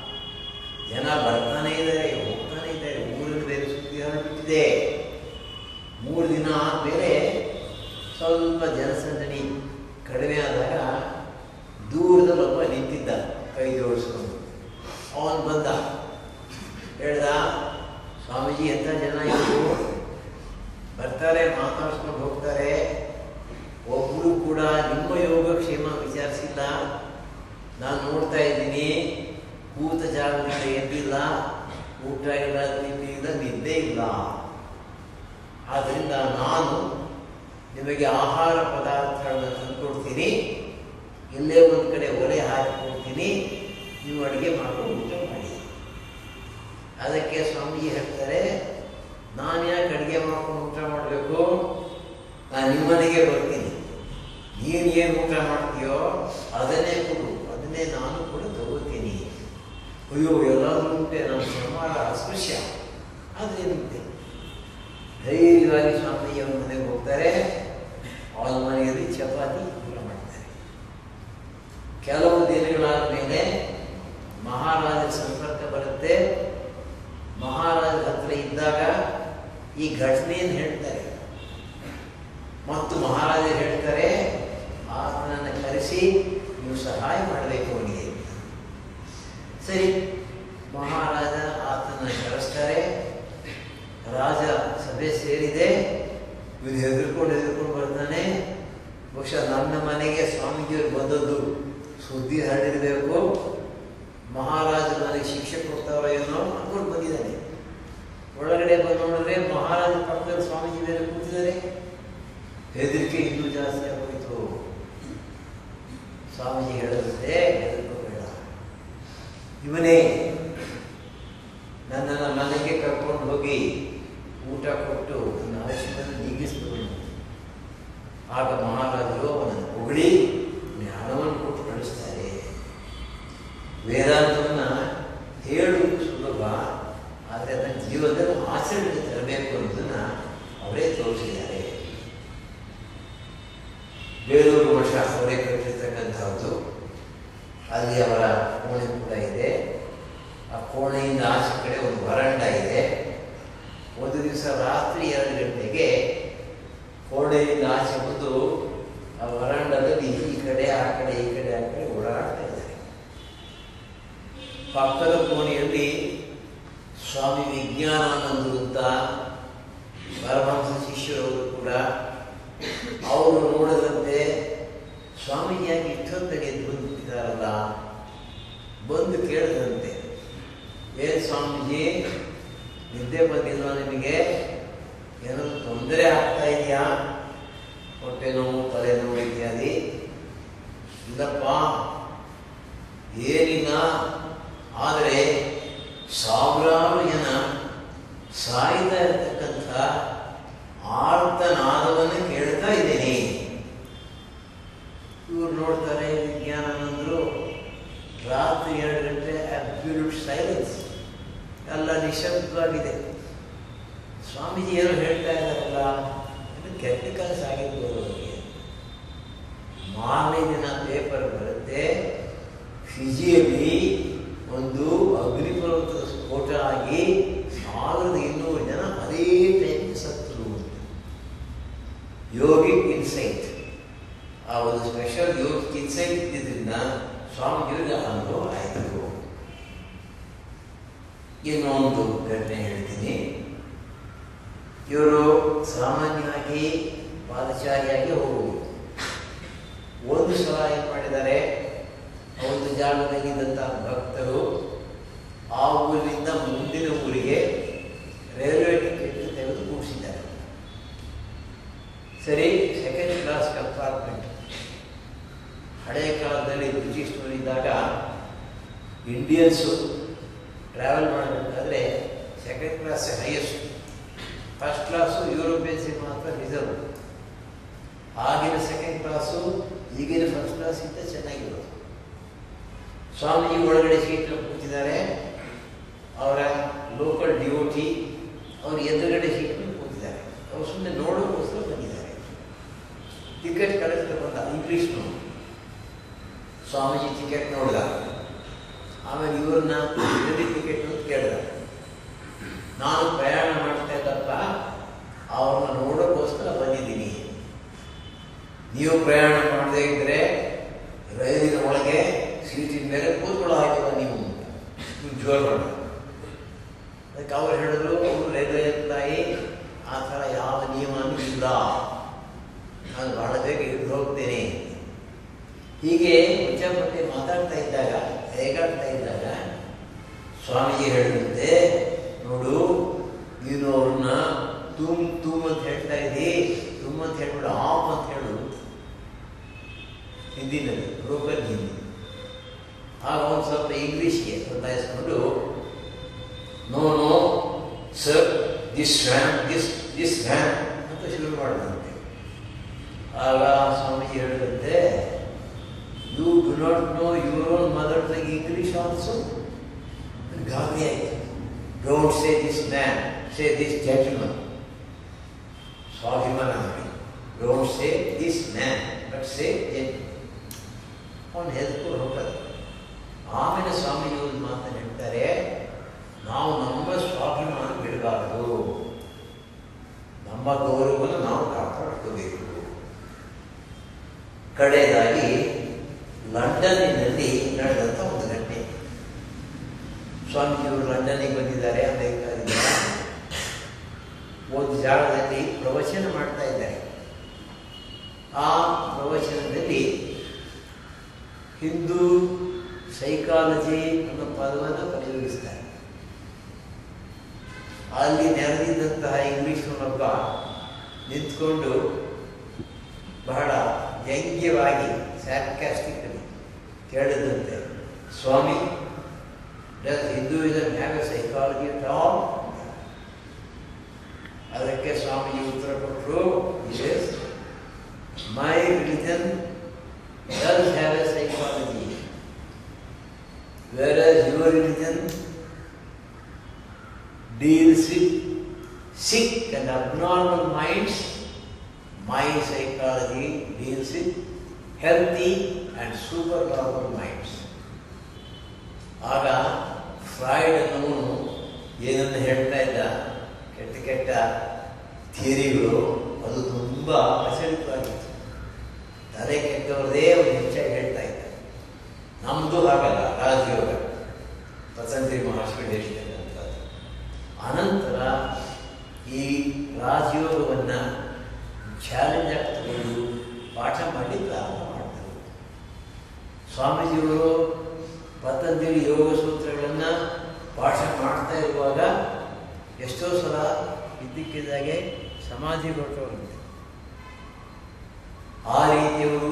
ಜನ ಬರ್ತಾನೆ ಇದ್ದಾರೆ, ಹೋಗ್ತಾನೆ ಇದ್ದಾರೆ, ಊರಲ್ಲಿ ಬೇರೆ ಸುದ್ದಿ ಹರಡಿಬಿಟ್ಟಿದೆ. ಮೂರು ದಿನ ಆದಮೇಲೆ ಸ್ವಲ್ಪ ಜನಸಂದಣಿ ಕಡಿಮೆ ಆದಾಗ ದೂರದಲ್ಲಿ ಒಬ್ಬ ನಿಂತಿದ್ದ ಕೈ ಜೋಡಿಸ್ಕೊಂಡು. ಅವನು ಬಂದ, ಹೇಳ್ದ, ಸ್ವಾಮೀಜಿ ಎಂಥ ಜನ ಇವರು ಬರ್ತಾರೆ, ಮಾತಾಡ್ಸ್ಕೊಂಡು ಹೋಗ್ತಾರೆ, ಒಬ್ಬರು ಕೂಡ ನಿಮ್ಮ ಯೋಗಕ್ಷೇಮ ವಿಚಾರಿಸಿಲ್ಲ. ನಾನು ನೋಡ್ತಾ ಇದ್ದೀನಿ, ಕೂತ ಜಾಗದಿಂದ ಎದ್ದಿಲ್ಲ, ಊಟ ಇಲ್ಲ, ತಿಂಡಿ ಇಲ್ಲ, ನಿದ್ದೆ ಇಲ್ಲ. ಆದ್ದರಿಂದ ನಾನು ನಿಮಗೆ ಆಹಾರ ಪದಾರ್ಥಗಳನ್ನು ತಂದುಕೊಡ್ತೀನಿ, ಇಲ್ಲೇ ಒಂದು ಕಡೆ ಒಲೆ ಹಾಕಿಕೊಡ್ತೀನಿ, ನೀವು ಅಡುಗೆ ಮಾಡ್ಕೊಂಡು ಊಟ ಮಾಡಿ. ಅದಕ್ಕೆ ಸ್ವಾಮೀಜಿ ಹೇಳ್ತಾರೆ, ನಾನು ಯಾಕೆ ಅಡುಗೆ ಮಾಡ್ಕೊಂಡು ಊಟ ಮಾಡಬೇಕು? ನಾನು ನಿಮ್ಮನೆಗೆ ಬರ್ತೀನಿ, ನೀನು ಏನು ಊಟ ಮಾಡ್ತೀಯೋ ಅದನ್ನೇ ಕೊಡು, ಅದನ್ನೇ ನಾನು ಕೂಡ ತಗೋತೀನಿ. ಅಯ್ಯೋ ಎಲ್ಲಾದರೂ ಉಂಟೆ, ನಮ್ಮ ಸಮಾರ ಅಸ್ಪೃಶ್ಯ ಆದ್ರೇನುಂಟೆ. ಧೈರ್ಯವಾಗಿ ಸ್ವಾಮೀಜಿಯವರ ಮನೆಗೆ ಹೋಗ್ತಾರೆ. ಅವನ ಮನೆಯಲ್ಲಿ ಚಪಾತಿ ಊಟ ಮಾಡ್ತಾರೆ. ಕೆಲವು ದಿನಗಳಾದ ಮೇಲೆ ಮಹಾರಾಜರ ಸಂಪರ್ಕ ಬರುತ್ತೆ. ಮಹಾರಾಜರ ಹತ್ರ ಇದ್ದಾಗ ಈ ಘಟನೆಯನ್ನು ಹೇಳ್ತಾರೆ ಮತ್ತು ಮಹಾರಾಜರು ಹೇಳ್ತಾರೆ, ಆತನನ್ನು ಕರೆಸಿ ನೀವು ಸಹಾಯ ಮಾಡಬೇಕು ಅವನಿಗೆ. ಸರಿ, ಮಹಾರಾಜ ಆತನ ಕರೆಸ್ತಾರೆ. ರಾಜ ಸಭೆ ಸೇರಿದೆ. ಇವನು ಹೆದರ್ಕೊಂಡು ಹೆದರ್ಕೊಂಡು ಬರ್ತಾನೆ. ಬಹುಶಃ ನನ್ನ ಮನೆಗೆ ಸ್ವಾಮೀಜಿಯವರು ಬಂದದ್ದು ಸುದ್ದಿ ಹರಡಿರಬೇಕು, ಮಹಾರಾಜ ನನಗೆ ಶಿಕ್ಷೆ ಕೊಡ್ತಾರೋ ಏನೋ ಅಂದ್ಕೊಂಡು ಬಂದಿದ್ದಾನೆ. ಒಳಗಡೆ ಬಂದು ನೋಡಿದ್ರೆ ಮಹಾರಾಜ ಪಕ್ಕದಲ್ಲಿ ಸ್ವಾಮೀಜಿ ಬೇರೆ ಕೂತಿದ್ದಾರೆ. ಹೆದರಿಕೆ ಇನ್ನೂ ಜಾಸ್ತಿ ಆಗೋಯಿತು. ಸ್ವಾಮೀಜಿ ಹೇಳುತ್ತೆ, ಹೆದರ್ಕೋಬೇಡ, ಇವನೇ ನನ್ನನ್ನು ಮನೆಗೆ ಕರ್ಕೊಂಡು ಹೋಗಿ ಊಟ ಕೊಟ್ಟು ನನ್ನ ಅವಶ್ಯಕತೆ ನೀಗಿಸ್ಬೋದು. ಆಗ ಮಹಾರಾಜರು ಅವನನ್ನು ಹೊಗಳಿ ಜ್ಞಾನವನ್ನು ಕೊಟ್ಟು ಕಳಿಸ್ತಾರೆ. ವೇದಾಂತವನ್ನು ಹೇಳುವುದು ಸುಲಭ, ಆದರೆ ಅದನ್ನು ಜೀವನದಲ್ಲಿ ಆಚರಣೆಗೆ ತರಬೇಕು ಅನ್ನೋದನ್ನು ಅವರೇ ತೋರಿಸಿದ್ದಾರೆ. ಬೇಲೂರು ಮಠ ಅವರೇ ಕಟ್ಟಿರ್ತಕ್ಕಂಥದ್ದು. ಅಲ್ಲಿ ಅವರ ಕೋಣೆ ಕೂಡ ಇದೆ. ಆ ಕೋಣೆಯಿಂದ ಆಚೆ ಕಡೆ ಒಂದು ವರಂಡ ಇದೆ. ಒಂದು ದಿವಸ ರಾತ್ರಿ ಎರಡು ಗಂಟೆಗೆ ಕೋಣೆಯಿಂದ ಆಚೆ ಬಂದು ಆ ವರಂಡದಲ್ಲಿ ಈ ಕಡೆ ಆ ಕಡೆ ಈ ಕಡೆ ಆ ಕಡೆ ಓಡಾಡ್ತಾ ಇದ್ದಾರೆ. ಪಕ್ಕದ ಕೋಣೆಯಲ್ಲಿ ಸ್ವಾಮಿ ವಿಜ್ಞಾನಾನಂದರು ಅಂತ ಪರಮಹಂಸ ಶಿಷ್ಯರವರು ಕೂಡ. ಅವರು ನೋಡದಂತೆ ಸ್ವಾಮೀಜಿಯಾಗಿ ಇಷ್ಟೊತ್ತಿಗೆ ಎದ್ದು ಬಂದುಬಿಟ್ಟಿದ್ದಾರಲ್ಲ, ಬಂದು ಕೇಳಿದಂತೆ, ಏನು ಸ್ವಾಮೀಜಿ ನಿದ್ದೆ ಬಂದಿಲ್ಲ ನಿಮಗೆ? ಏನಾದರೂ ತೊಂದರೆ ಆಗ್ತಾ ಇದೆಯಾ? ಹೊಟ್ಟೆ ನೋವು, ತಲೆನೋವು ಇತ್ಯಾದಿ? ಇಲ್ಲಪ್ಪ, ಏನಿಲ್ಲ, ಆದರೆ ಸಾವಿರಾರು ಜನ ಸಾಯ್ತಾ ಇರ್ತಕ್ಕಂಥ ಆರ್ತನಾದವನ್ನು ಕೇಳ್ತಾ ಇದ್ದೀನಿ. ಇವ್ರು ನೋಡ್ತಾರೆ, ವಿಜ್ಞಾನಾನಂದರು, ರಾತ್ರಿ ಎರಡು ಗಂಟೆ ಅಬ್ಸಲ್ಯೂಟ್ ಸೈಲೆನ್ಸ್, ಎಲ್ಲ ನಿಶಬ್ದವಾಗಿದೆ. ಸ್ವಾಮೀಜಿ ಏನೋ ಹೇಳ್ತಾ ಇದ್ದಾರಲ್ಲ, ಇದು ಕೆಟ್ಟ ಕೆಲಸ ಆಗಿರ್ಬೋದು ಅವರಿಗೆ. ಮಾರನೇ ದಿನ ಪೇಪರ್ ಬರುತ್ತೆ, ಫಿಜಿಯಲ್ಲಿ ಒಂದು ಅಗ್ನಿಪರ್ವತದ ಸ್ಫೋಟ ಆಗಿ ಸಾವಿರದ ಇನ್ನೂರು ಜನ ಅದೇ ಟೈಮ್ಗೆ ಸತ್ತರು. ಯೋಗಿಕ್ ಇನ್ಸೈಟ್, ಆ ಒಂದು ಸ್ಪೆಷಲ್ ಯೋಗಿಕ್ ಇನ್ಸೈಟ್ ಇದ್ದಿದ್ದರಿಂದ ಸ್ವಾಮೀಜಿಯವರಿಗೆ ಅನುಭವ ಆಯಿತು. ಇನ್ನೊಂದು ಘಟನೆ ಹೇಳ್ತೀನಿ. ಇವರು ಸಾಮಾನ್ಯವಾಗಿ ಪಾದಚಾರಿಯಾಗಿ ಹೋಗುವುದು. ಒಂದು ಸಲ ಏನು ಮಾಡಿದ್ದಾರೆ, ಒಂದು ಜಾಗದಲ್ಲಿದ್ದಂಥ ಭಕ್ತರು ಆ ಊರಿನಿಂದ ಮುಂದಿನ ಊರಿಗೆ ರೈಲ್ವೆ ಟಿಕೆಟ್ ತೆಗೆದು ಕೂಡಿಸಿದ್ದಾರೆ. ಸರಿ, ಸೆಕೆಂಡ್ ಕ್ಲಾಸ್ ಇಂಡಿಯನ್ಸು ಟ್ರಾವೆಲ್ ಮಾಡಬೇಕಾದ್ರೆ second class highest, first class ಯುರೋಪಿಯನ್ಸಿಗೆ ಮಾತ್ರ ರಿಸರ್ವ್. ಆಗಿನ ಸೆಕೆಂಡ್ ಕ್ಲಾಸು ಈಗಿನ ಫಸ್ಟ್ ಕ್ಲಾಸಿಂದ ಚೆನ್ನಾಗಿರೋದು. ಸ್ವಾಮೀಜಿ ಒಳಗಡೆ ಸೀಟ್ನಲ್ಲಿ ಕೂತಿದ್ದಾರೆ, ಅವರ ಲೋಕಲ್ ಡಿವೋಟಿ ಅವರು ಎದುರುಗಡೆ ಸೀಟ್ನಲ್ಲಿ ಕೂತಿದ್ದಾರೆ. ಅವರು ಸುಮ್ಮನೆ ನೋಡೋಕ್ಕೋಸ್ಕರ ಬಂದಿದ್ದಾರೆ. ಟಿಕೆಟ್ ಕಲೆಕ್ಟರ್ ಬಂದ, ಇಂಗ್ಲೀಷ್ನು. ಸ್ವಾಮೀಜಿ ಟಿಕೆಟ್ ನೋಡಿದ, ಆಮೇಲೆ ಇವ್ರನ್ನ ಎಲ್ಲಿ ಟಿಕೆಟ್ ಅಂತ ಕೇಳಿದ. ನಾನು ಪ್ರಯಾಣ ಮಾಡ್ತಾ ಇದ್ದಪ್ಪ, ಅವ್ರನ್ನ ನೋಡೋಕ್ಕೋಸ್ಕರ ಬಂದಿದ್ದೀನಿ. ನೀವು ಪ್ರಯಾಣ ಮಾಡದೇ ಇದ್ದರೆ ರೈಲಿನ ಒಳಗೆ ಸೀಟಿನ ಮೇಲೆ ಕೂತ್ಕೊಳ್ಳೋ ಹಾಕಿಲ್ಲ ನೀವು ನೀವು ಜೋರು ಮಾಡ. ಅದಕ್ಕೆ ಅವ್ರು ಹೇಳಿದ್ರು, ಅವರು ರೈಲ್ವೆ ಎಂಪ್ಲಾಯಿ, ಆ ಥರ ಯಾವ ನಿಯಮನೂ ಇಲ್ಲ, ನಾನು ಬಹಳ ಬೇಗ ಹಿಡಿದು ಹೋಗ್ತೇನೆ. ಹೀಗೆ ಮುಚ್ಚಪಟ್ಟೆ ಮಾತಾಡ್ತಾ ಇದ್ದಾಗ, ಹೇಗಾಡ್ತಾ ಇದ್ದಾಗ ಸ್ವಾಮೀಜಿ ಹೇಳಿದಂತೆ, ನೋಡು ನೀನು ಅವ್ರನ್ನ ತುಮ್ ತುಮ್ ಅಂತ ಹೇಳ್ತಾ ಇದ್ದಿ, ತುಮ್ ಅಂತ ಹೇಳ್ಬಿಡು, ಆಫ್ ಅಂತ ಹೇಳು ಹಿಂದಿನಲ್ಲಿ, ಬ್ರೋಕನ್ ಹಿಂದಿ. ಆಗ ಒಂದು ಸ್ವಲ್ಪ ಇಂಗ್ಲೀಷ್ಗೆ ಬದಲಾಯಿಸ್ಕೊಂಡು, no no sir this man this this man ಅಂತ ಶುರು ಮಾಡಿದಂತೆ. ಆಗ ಸ್ವಾಮೀಜಿ ಹೇಳಿದಂತೆ, you do not know your own mother tongue English also. ಗಾಬರಿ ಆಯಿತು. Don't say this man, say this gentleman. ಸ್ವಾಭಿಮಾನ ಮಾಡಿ, don't say this man but say gentleman. ಅವನು ಹೆದ್ಕೊಂಡು ಹೋಗ್ತಾರೆ. ಆಮೇಲೆ ಸ್ವಾಮೀಜಿ ಒಂದು ಮಾತನ್ನು ಹೇಳ್ತಾರೆ, ನಾವು ನಮ್ಮ ಸ್ವಾಭಿಮಾನ ಬಿಡಬಾರದು, ನಮ್ಮ ಗೌರವವನ್ನು ನಾವು ಕಾಪಾಡ್ಕೋಬೇಕು. ಕಡೆಯದಾಗಿ ಲಂಡನ್ನಿನಲ್ಲಿ ನಡೆದಂಥ ಒಂದು ಘಟನೆ. ಸ್ವಾಮೀಜಿಯವರು ಲಂಡನ್ನಿಗೆ ಬಂದಿದ್ದಾರೆ, ಅಮೆರಿಕದಿಂದ. ಒಂದು ಜಾಗದಲ್ಲಿ ಪ್ರವಚನ ಮಾಡ್ತಾ ಇದ್ದಾರೆ. ಆ ಪ್ರವಚನದಲ್ಲಿ ಹಿಂದೂ ಸೈಕಾಲಜಿ ಅನ್ನೋ ಪದವನ್ನು ಪ್ರಯೋಗಿಸ್ತಾರೆ. ಅಲ್ಲಿ ನೆರೆದಿದ್ದಂತಹ ಇಂಗ್ಲೀಷ್ನೊಬ್ಬ ನಿಂತ್ಕೊಂಡು ಬಹಳ ವ್ಯಂಗ್ಯವಾಗಿ ಸ್ಯಾರ್ಕಾಸ್ಟಿಕಲಿ ಕೇಳಿದಂತೆ, ಸ್ವಾಮಿ, does Hinduism have a psychology at all? ಅದಕ್ಕೆ ಸ್ವಾಮೀಜಿ ಉತ್ತರ ಕೊಟ್ಟರು, yes, my religion does have a psychology, whereas your religion deals with sick and abnormal minds. My psychology deals with healthy and supernormal minds. ಆಗ Freud ಅನ್ನೋನು ಏನನ್ನು ಹೇಳ್ತಾ ಇದ್ದ, ಕೆಟ್ಟ ಕೆಟ್ಟ ಥಿಯರಿಗಳು, ಅದು ತುಂಬ ಪ್ರಚಲಿತವಾಗಿತ್ತು. ತಲೆ ಕೆಟ್ಟವ್ರದೇ ಒಂದು ಹೆಚ್ಚಾಗಿ ಹೇಳ್ತಾ ಇದ್ದಾರೆ. ನಮ್ಮದು ಹಾಗಲ್ಲ, ರಾಜಯೋಗ ಪತಂಜಲಿ ಮಹರ್ಷಿಗಳು ಹೇಳಿದಂಥದ್ದು. ಅನಂತರ ಈ ರಾಜಯೋಗವನ್ನು ಚಾಲೆಂಜ್ ಆಗಿ ತಗೊಂಡು ಪಾಠ ಮಾಡಿ ಪ್ರಾರಂಭ ಮಾಡ್ತಾರೆ. ಸ್ವಾಮೀಜಿಯವರು ಪತಂಜಲಿ ಯೋಗ ಸೂತ್ರಗಳನ್ನು ಪಾಠ ಮಾಡ್ತಾ ಇರುವಾಗ ಎಷ್ಟೋ ಸಲ ಇದ್ದಕ್ಕಿದ್ದಾಗೆ ಸಮಾಧಿ ಕೊಟ್ಟವರಂತೆ. ಆ ರೀತಿಯವರು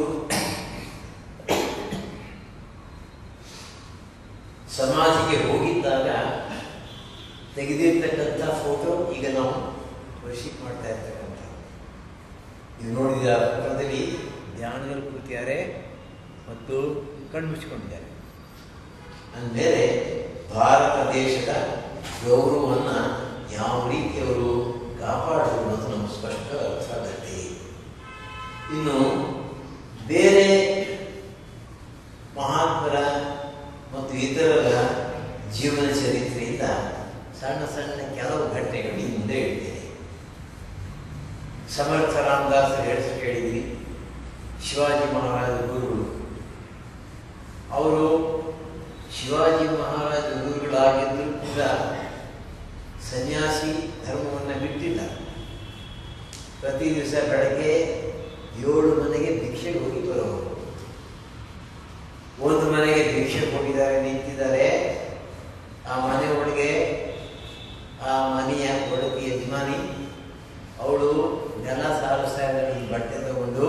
ಸಮಾಧಿಗೆ ಹೋಗಿದ್ದಾಗ ತೆಗೆದಿರ್ತಕ್ಕಂಥ ಫೋಟೋ ಈಗ ನಾವು ವರ್ಷಿಪ್ ಮಾಡ್ತಾ ಇರ್ತಕ್ಕಂಥ. ನೀವು ನೋಡಿದ ಫೋಟೋದಲ್ಲಿ ಧ್ಯಾನದಲ್ಲಿ ಕೂತಿದ್ದಾರೆ ಮತ್ತು ಕಣ್ಣು ಮುಚ್ಕೊಂಡಿದ್ದಾರೆ. ಅಂದಮೇಲೆ ಭಾರತ ದೇಶದ ಗೌರವವನ್ನು ಯಾವ ರೀತಿಯವರು ಕಾಪಾಡಬೇಕು ಅನ್ನೋದು ನಮ್ಗೆ ಸ್ಪಷ್ಟ ಅರ್ಥ ಆಗುತ್ತೆ. ಇನ್ನು ಬೇರೆ ಮಹಾತ್ಮರ ಮತ್ತು ಇತರರ ಜೀವನ ಚರಿತ್ರೆಯಿಂದ ಸಣ್ಣ ಸಣ್ಣ ಕೆಲವು ಘಟನೆಗಳು ಈ ಮುಂದೆ ಹೇಳ್ತೇನೆ. ಸಮರ್ಥ ರಾಮದಾಸರು ಹೇಳಿಸ್ ಕೇಳಿದ್ರಿ, ಶಿವಾಜಿ ಮಹಾರಾಜ ಗುರುಗಳು. ಅವರು ಶಿವಾಜಿ ಮಹಾರಾಜ ಗುರುಗಳಾಗಿದ್ದರೂ ಕೂಡ ಸನ್ಯಾಸಿ ಧರ್ಮವನ್ನು ಬಿಟ್ಟಿಲ್ಲ. ಪ್ರತಿ ದಿವಸ ಬೆಳಗ್ಗೆ ಏಳು ಮನೆಗೆ ಭಿಕ್ಷೆಗೆ ಹೋಗಿ ಬರೋರು. ಒಂದು ಮನೆಗೆ ಭಿಕ್ಷೆಗೆ ಹೋಗಿದ್ದಾರೆ, ನಿಂತಿದ್ದಾರೆ. ಆ ಮನೆ ಒಳಗೆ ಆ ಮನೆಯ ಒಡತಿ ಯಜಮಾನಿ, ಅವಳು ನೆಲ ಸಾರಿಸ್ತಾ ಇದ್ದಾಳೆ, ಬಟ್ಟೆ ತಗೊಂಡು.